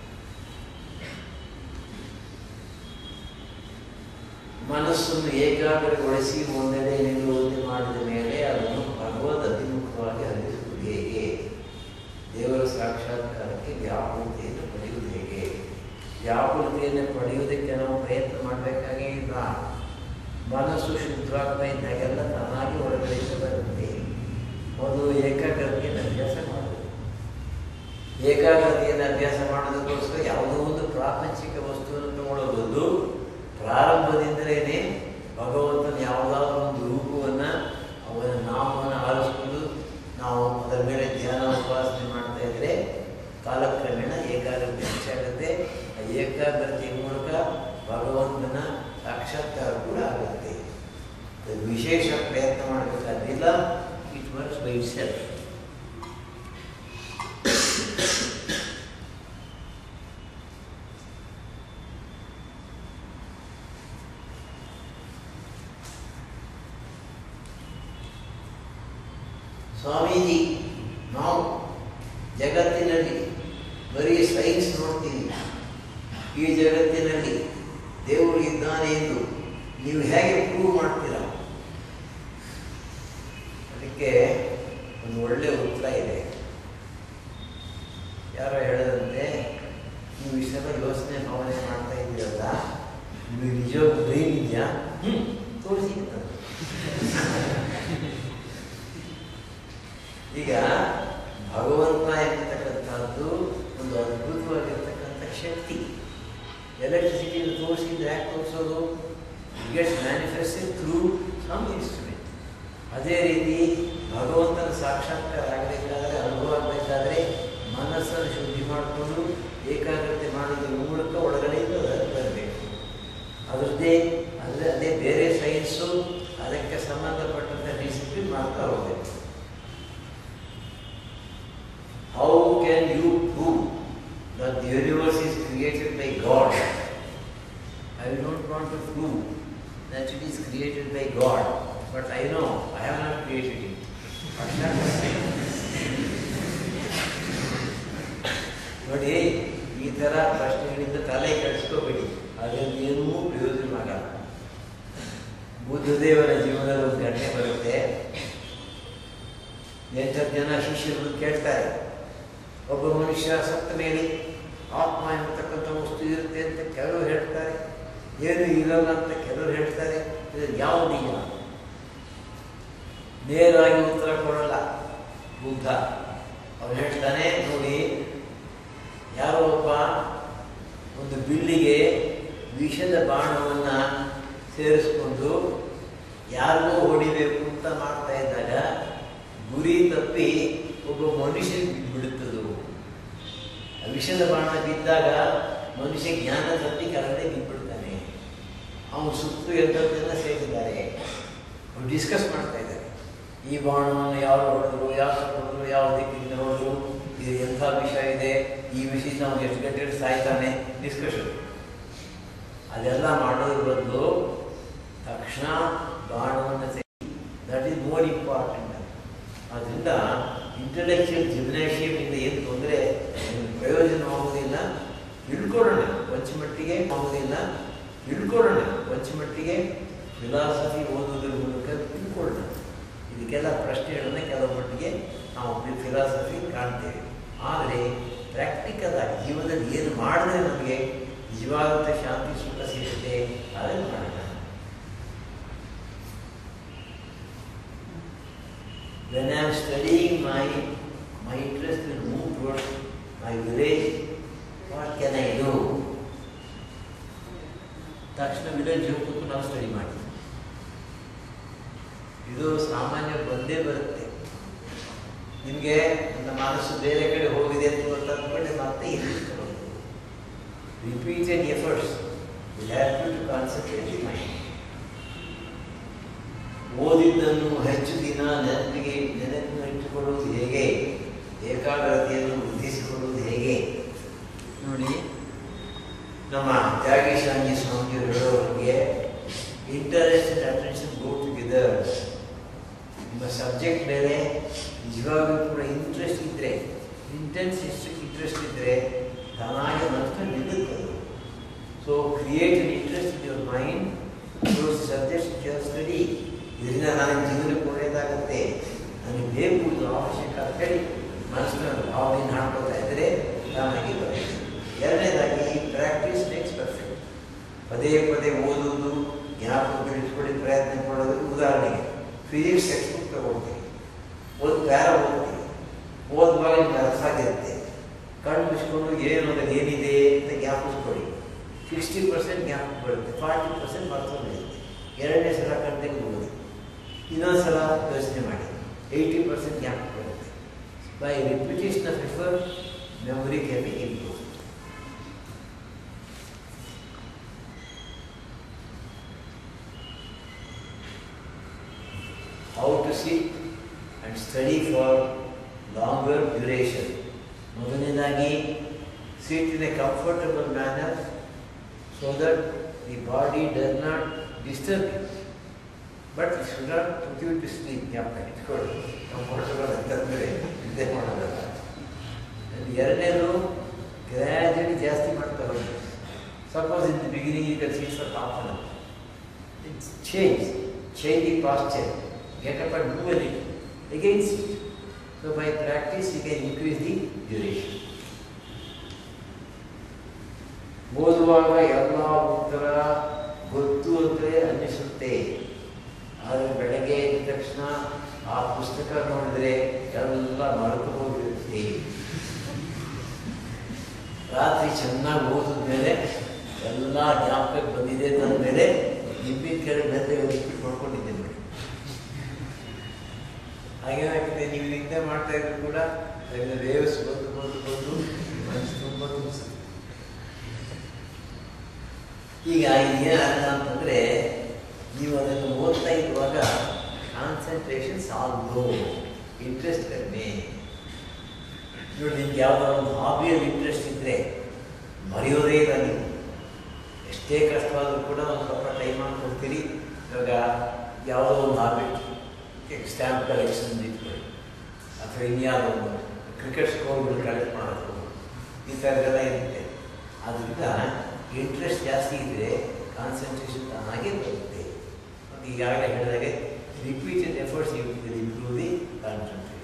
ಮನಸ್ಸನ್ನು ಏಕಾಗ್ರಗೊಳಿಸಿ ಒಂದೆಡೆ ನಿಲ್ಲುವಂತೆ ಮಾಡಿದ ಮೇಲೆ ಅದನ್ನು ಭಗವದ್ ಅಭಿಮುಖವಾಗಿ ಹರಿಸುವುದು ಹೇಗೆ? ದೇವರ ಸಾಕ್ಷಾತ್ಕಾರಕ್ಕೆ ವ್ಯಾಕುಲತೆಯನ್ನು ಪಡೆಯುವುದು ಹೇಗೆ? ವ್ಯಾಕುಲತೆಯನ್ನು ಪಡೆಯುವುದಕ್ಕೆ ನಾವು ಪ್ರಯತ್ನ ಮಾಡಬೇಕಾಗೇ ಇಲ್ಲ. ಮನಸ್ಸು ಶುದ್ಧವಾಗ್ತಾ ಇದ್ದಾಗೆಲ್ಲ ತಾನಾಗಿ ಹೊರಗಡೆಯಿಂದ ಬರುತ್ತೆ. ಮೊದಲು ಏಕಾಗ್ರತೆಯನ್ನು ಅಭ್ಯಾಸ ಮಾಡಬೇಕು. ಏಕಾಗ್ರತೆಯನ್ನು ಅಭ್ಯಾಸ ಮಾಡೋದಕ್ಕೋಸ್ಕರ ಯಾವುದೋ ಒಂದು ಪ್ರಾಪಂಚಿಕ ವಸ್ತುವನ್ನು ತಗೊಳ್ಳೋದು ಪ್ರಾರಂಭದಿಂದಲೇ ಭಗವಂತನ ಯಾವುದಾದ್ರೂ ಒಂದು ರೂಪವನ್ನು, ಅವನ ನಾಮವನ್ನು ಆರಿಸ್ಕೊಂಡು ನಾವು ಅದರ ಮೇಲೆ ಧ್ಯಾನ ಉಪಾಸನೆ ಮಾಡ್ತಾ ಇದ್ದರೆ ಕಾಲಕ್ರಮೇಣ ಏಕಾಗ್ರತೆ ಹೆಚ್ಚಾಗುತ್ತೆ. ಆ ಏಕಾಗ್ರತೆಯ ಮೂಲಕ ಭಗವಂತನ ಸಾಕ್ಷಾತ್ಕಾರ ಕೂಡ ಆಗುತ್ತೆ. ವಿಶೇಷ ಪ್ರಯತ್ನ ಮಾಡಬೇಕಾದಿಲ್ಲ. It works by itself. Swamiji, ನಾವು ಜಗತ್ತಿನಲ್ಲಿ ಬರೀ ಸೈನ್ಸ್ ನೋಡ್ತೀವಿ. ಈ ಜಗತ್ತಿನಲ್ಲಿ ದೇವರು ಇದ್ದಾನೆ ಎಂದು ನೀವು ಹೇಗೆ ಪ್ರೂವ್ ಮಾಡ್ತೀರಾ? ಅದಕ್ಕೆ ಒಂದು ಒಳ್ಳೆಯ ಉತ್ತರ ಇದೆ. ಯಾರೋ ಹೇಳದಂತೆ, ನೀವು ಇಷ್ಟೆಲ್ಲ ಯೋಚನೆ ಭಾವನೆ ಮಾಡ್ತಾ ಇದ್ದೀರ ನಿಮಗೆ ನಿಜವಾಗ್ಲೂ ಬ್ರೈನ್ ಇದೆಯಾ? ಹ್ಞೂ ತೋರಿಸಿ. ಈಗ ಭಗವಂತ ಎಂಬತಕ್ಕಂಥದ್ದು ಒಂದು ಅದ್ಭುತವಾಗಿರ್ತಕ್ಕಂಥ ಶಕ್ತಿ. ಎಲೆಕ್ಟ್ರಿಸಿಟಿಯನ್ನು ತೋರಿಸಿದ್ರೆ ಯಾಕೆ ತೋರಿಸೋದು? Gets manifested through some instrument. ಅದೇ ರೀತಿ ಭಗವಂತನ ಸಾಕ್ಷಾತ್ಕಾರ ಆಗಬೇಕಾದ್ರೆ, ಅನುಭವ ಆಗಬೇಕಾದ್ರೆ ಮನಸ್ಸನ್ನು ಶುದ್ಧಿ ಮಾಡಿಕೊಂಡು ಏಕಾಗ್ರತೆ ಮಾಡೋದ್ರ ಮೂಲಕ ಒಳಗಡೆಯಿಂದ ಬರಬೇಕು. ಅದರದ್ದೇ ಅಂದರೆ ಅದೇ ಬೇರೆ ಸೈನ್ಸು ಅದಕ್ಕೆ ಸಂಬಂಧಪಟ್ಟಂಥ ಡಿಸಿಪ್ಲಿನ್ ಮಾಡ್ತಾ ಹೋಗಬೇಕು. How can you prove that the universe is created by God? I don't want to prove that it is created by God, but I know I have not created it. ನೋಡಿ, ಈ ಥರ ಪ್ರಶ್ನೆಗಳಿಂದ ತಲೆ ಕೆಡಿಸ್ಕೋಬೇಡಿ, ಅದರಲ್ಲಿ ಏನೂ ಪ್ರಯೋಜನ ಆಗಲ್ಲ. ಬುದ್ಧದೇವರ ಜೀವನದಲ್ಲಿ ಒಂದು ಘಟನೆ ಬರುತ್ತೆ. ಎಂಟತ್ತು ಜನ ಶಿಷ್ಯರು ಕೇಳ್ತಾರೆ, ಒಬ್ಬ ಮನುಷ್ಯ ಸತ್ತ ಮೇಲೆ ಆತ್ಮ ಎಂಬತಕ್ಕಂಥ ವಸ್ತು ಇರುತ್ತೆ ಅಂತ ಕೆಲವರು ಹೇಳ್ತಾರೆ, ಏನು ಇರಲ್ಲ ಅಂತ ಕೆಲವರು ಹೇಳ್ತಾರೆ. ಯಾವ ನಿಜ? ನೇರವಾಗಿ ಉತ್ತರ ಕೊಡಲ್ಲ ಬುದ್ಧ. ಅವನು ಹೇಳ್ತಾನೆ, ನೋಡಿ, ಯಾರೋ ಒಬ್ಬ ಒಂದು ಬಿಲ್ಲಿಗೆ ವಿಷದ ಬಾಣವನ್ನು ಸೇರಿಸ್ಕೊಂಡು ಯಾರಿಗೋ ಹೊಡಿಬೇಕು ಅಂತ ಮಾಡ್ತಾ ಇದ್ದಾಗ ಗುರಿ ತಪ್ಪಿ ಒಬ್ಬ ಮನುಷ್ಯ ಬಿಡುತ್ತದು. ವಿಷದ ಬಾಣ ಬಿದ್ದಾಗ ಮನುಷ್ಯ ಜ್ಞಾನ ತಪ್ಪಿ ಕೆಳಗಡೆ ಬಿದ್ದುಬಿಡ್ತಾನೆ. ಅವನು ಸುತ್ತು ಎಂಟದನ್ನ ಸೇರಿದ್ದಾರೆ. ಅವ್ರು ಡಿಸ್ಕಸ್ ಮಾಡ್ತಾ ಇದ್ದಾರೆ, ಈ ಬಾಣವನ್ನು ಯಾರು ಹೊಡೆದ್ರು, ಯಾವ ಹೊಡೆದ್ರು, ಯಾವ ದಿಕ್ಕಿಂದ ಹೊಡೆದ್ರು, ಇದು ಎಂಥ ವಿಷಯ ಇದೆ, ಈ ವಿಷಯದ ನಾವು ಎಷ್ಟು ಗಂಟೆ ಸಾಯ್ತಾನೆ, ಡಿಸ್ಕಷನ್. ಅದೆಲ್ಲ ಮಾಡೋದ್ರ ಬದಲು ತಕ್ಷಣ ಬಾಣವನ್ನು ಸೇರಿ, ದಟ್ ಈಸ್ ಮೋರ್ ಇಂಪಾರ್ಟೆಂಟ್. ಆದ್ದರಿಂದ ಇಂಟಲೆಕ್ಚುಯಲ್ ಜಿಮ್ನಾಷಿಯಮಿಂದ ಏನು ತೊಂದರೆ, ಪ್ರಯೋಜನವಾಗುವುದಿಲ್ಲ. ಇಳ್ಕೊಳ್ಳೋಣ ಕೊಂಚ ಮಟ್ಟಿಗೆ, ಆಗುವುದಿಲ್ಲ ಇಳ್ಕೊಳ್ಳೋಣ ಕೊಂಚ ಮಟ್ಟಿಗೆ. ಫಿಲಾಸಫಿ ಓದೋದ್ರ ಮೂಲಕ ತಿಳ್ಕೊಳ್ಳೋಣ. ಇದಕ್ಕೆಲ್ಲ ಪ್ರಶ್ನೆಗಳನ್ನ ಕೆಲವು ಮಟ್ಟಿಗೆ ನಾವು ಫಿಲಾಸಫಿ ಕಾಣ್ತೇವೆ. ಆದರೆ ಪ್ರಾಕ್ಟಿಕಲ್ ಆಗಿ ಜೀವನದಲ್ಲಿ ಏನು ಮಾಡಿದ್ರೆ ನಮಗೆ ನಿಜವಾದಂಥ ಶಾಂತಿ ಸುಖ ಸಿಗುತ್ತೆ ಅದನ್ನು ಮಾಡೋಣ. When I am studying my my interest will move towards my village, what can I do? ತಕ್ಷಣ ವಿಲೇಜ್ ಹೋಗ್ಬೇಕು, ನಾವು ಸ್ಟಡಿ ಮಾಡಿ. ಇದು ಸಾಮಾನ್ಯ ಬಂದೇ ಬರುತ್ತೆ. ನಿಮಗೆ ನನ್ನ ಮನಸ್ಸು ಬೇರೆ ಕಡೆ ಹೋಗಿದೆ ಅಂತ ಗೊತ್ತಾದ್ಮೇಲೆ ಮತ್ತೆ ಇರಿಸ್ಕೊಳ್ಳೋದು. Repeated efforts will have to concentrate the mind. ಓದಿದ್ದನ್ನು ಹೆಚ್ಚು ದಿನ ನೆನಪಿಗೆ ನೆನಪನ್ನು ಇಟ್ಟುಕೊಳ್ಳುವುದು ಹೇಗೆ, ಏಕಾಗ್ರತೆಯನ್ನು ವೃದ್ಧಿಸಿಕೊಳ್ಳುವುದು ಹೇಗೆ ನೋಡಿ. ನಮ್ಮ ತ್ಯಾಗೇಶಾಂಜಿ ಸ್ವಾಮಿಯವರು ಹೇಳೋರಿಗೆ interest and attention go together. ನಿಮ್ಮ ಸಬ್ಜೆಕ್ಟ್ ಮೇಲೆ ನಿಜವಾಗ್ಲೂ ಕೂಡ ಇಂಟ್ರೆಸ್ಟ್ ಇದ್ದರೆ, ಇಂಟೆನ್ಸ್ ಇಂಟ್ರೆಸ್ಟ್ ಇದ್ದರೆ ತಾನಾಗಿ ಮನಸ್ಸು ನಿಲ್ಲುತ್ತದೆ. So create an interest in your mind towards subjects you are study. ಇದರಿಂದ ನನಗೆ ಜೀವನಕ್ಕೆ ಒಳ್ಳೆಯದಾಗುತ್ತೆ, ನನಗೆ ಬೇಕು, ಇದು ಅವಶ್ಯಕ ಅಂತ ಹೇಳಿ ಮನಸ್ಸನ್ನು ಭಾವನೆಯನ್ನು ಹಾಡ್ಕೊಳ್ತಾ ಇದ್ದರೆ ತಾನಾಗಿ ಬರುತ್ತೆ. ಎರಡನೇದಾಗಿ ಪ್ರಾಕ್ಟೀಸ್ ಮೇಕ್ಸ್ ಪರ್ಫೆಕ್ಟ್. ಪದೇ ಪದೇ ಓದುವುದು, ಜ್ಞಾಪಕ ಇಟ್ಕೊಳ್ಳಿ ಪ್ರಯತ್ನ ಮಾಡೋದು. ಉದಾಹರಣೆಗೆ ಫಿಸಿಕ್ಸ್ ಟೆಕ್ಸ್ಟ್ ಬುಕ್ ತಗೊಳ್ತೀವಿ, ಒಂದು ಪ್ಯಾರ ಓದ್ತೀವಿ, ಓದುವಾಗ ನಿಮ್ಗೆ ಅರ್ಥ ಆಗಿರುತ್ತೆ. ಕಣ್ಣು ಮುಚ್ಕೊಂಡು ಏನು ಅದ್ರಲ್ಲಿ ಏನಿದೆ ಅಂತ ಜ್ಞಾಪಿಸ್ಕೊಳ್ಳಿ. ಸಿಕ್ಸ್ಟಿ ಪರ್ಸೆಂಟ್ ಜ್ಞಾಪಕ ಬರುತ್ತೆ, ಫಾರ್ಟಿ ಪರ್ಸೆಂಟ್ ಮರ್ತೊಂಡಿರುತ್ತೆ. ಎರಡನೇ ಸಲ ಕಣ್ಣಿಗೆ ಹೋಗೋದು, ಇನ್ನೊಂದು ಸಲ ಯೋಚನೆ ಮಾಡಿ, ಏಯ್ಟಿ ಪರ್ಸೆಂಟ್ ಜ್ಞಾಪಕ ಬರುತ್ತೆ. By repetition of effort memory can be improved. How to sit and study for longer duration. ಮೊದಲನೇದಾಗಿ sit in a comfortable manner so that the body does not disturb you, but it should not put you to sleep. ಇಟ್ಕೊಳ್ಳಿ, comfortable ಅಂತಂದರೆ ನಿದ್ದೆ ಮಾಡೋದಲ್ಲ. ಎರಡನೇದು gradually ಜಾಸ್ತಿ ಮಾಡ್ತಾ ಹೋಗಿ. Suppose in the beginning you can sit for half an hour. It's change change the posture, get up and move a little, again sit. So by practice you can increase the duration. ಓದುವಾಗ ಎಲ್ಲ ಬರುತ್ತೆ. ಆದರೆ ಬೆಳಗ್ಗೆ ಎದ್ದ ತಕ್ಷಣ ಆ ಪುಸ್ತಕ ನೋಡಿದರೆ ಎಲ್ಲ ಮರೆತು ಹೋಗಿರುತ್ತೆ. ರಾತ್ರಿ ಚೆನ್ನಾಗಿ ಓದಿದ ಮೇಲೆ ಎಲ್ಲ ಜ್ಞಾಪಕಕ್ಕೆ ಬಂದಿದೆ ಅಂದ ಮೇಲೆ ಇಬ್ಬಿನ ಕೆಳಗೆ ಮೆತ್ತೆ ಬಿಟ್ಟು ನೋಡ್ಕೊಂಡಿದ್ದೆ ನೋಡಿ. ಹಾಗೇನಾಗ್ತದೆ, ನೀವು ನಿದ್ದೆ ಮಾಡ್ತಾ ಇದ್ರು ಕೂಡ ಅದರಿಂದ ವೇವ್ಸ್ ಬಂದು ಬಂದು ಬಂದು ಮನಸ್ಸು ತುಂಬ ತುಂಬಿಸುತ್ತೆ. ಈಗ ಇದೇನು ಅರ್ಥ ಅಂತಂದರೆ, ನೀವು ಅದನ್ನು ಓದ್ತಾ ಇರುವಾಗ ಕಾನ್ಸಂಟ್ರೇಷನ್ ಸಾಲ್ದು, ಇಂಟ್ರೆಸ್ಟ್ ಕಡಿಮೆ. ನೋಡಿ, ನಿಮ್ಗೆ ಯಾವುದೋ ಒಂದು ಹಾಬಿಯಲ್ಲಿ ಇಂಟ್ರೆಸ್ಟ್ ಇದ್ದರೆ ಮರೆಯೋದೇ ಇಲ್ಲ. ನೀವು ಎಷ್ಟೇ ಕಷ್ಟವಾದರೂ ಕೂಡ ಒಂದು ಸ್ವಲ್ಪ ಟೈಮ್ ಆಗಿ ಕೊಡ್ತೀರಿ. ಇವಾಗ ಯಾವುದೋ ಒಂದು ಹಾಬಿಟ್, ಸ್ಟ್ಯಾಂಪ್ ಕಲೆಕ್ಷನ್ ಇಟ್ಕೊಳ್ಳಿ, ಅಥವಾ ಇನ್ಯಾವುದೋ ಒಂದು ಕ್ರಿಕೆಟ್ ಸ್ಕೋರ್ಗಳು ಕಲೆಕ್ಟ್ ಮಾಡೋದು, ಈ ಥರದ್ದೆಲ್ಲ ಇರುತ್ತೆ. ಅದರಿಂದ ಇಂಟ್ರೆಸ್ಟ್ ಜಾಸ್ತಿ ಇದ್ದರೆ ಕಾನ್ಸಂಟ್ರೇಷನ್ ತಾನಾಗೇ ಬರುತ್ತೆ. ಮತ್ತು ಈಗಾಗಲೇ ಹೇಳಿದಾಗೆ repeated efforts you will improve the concentration.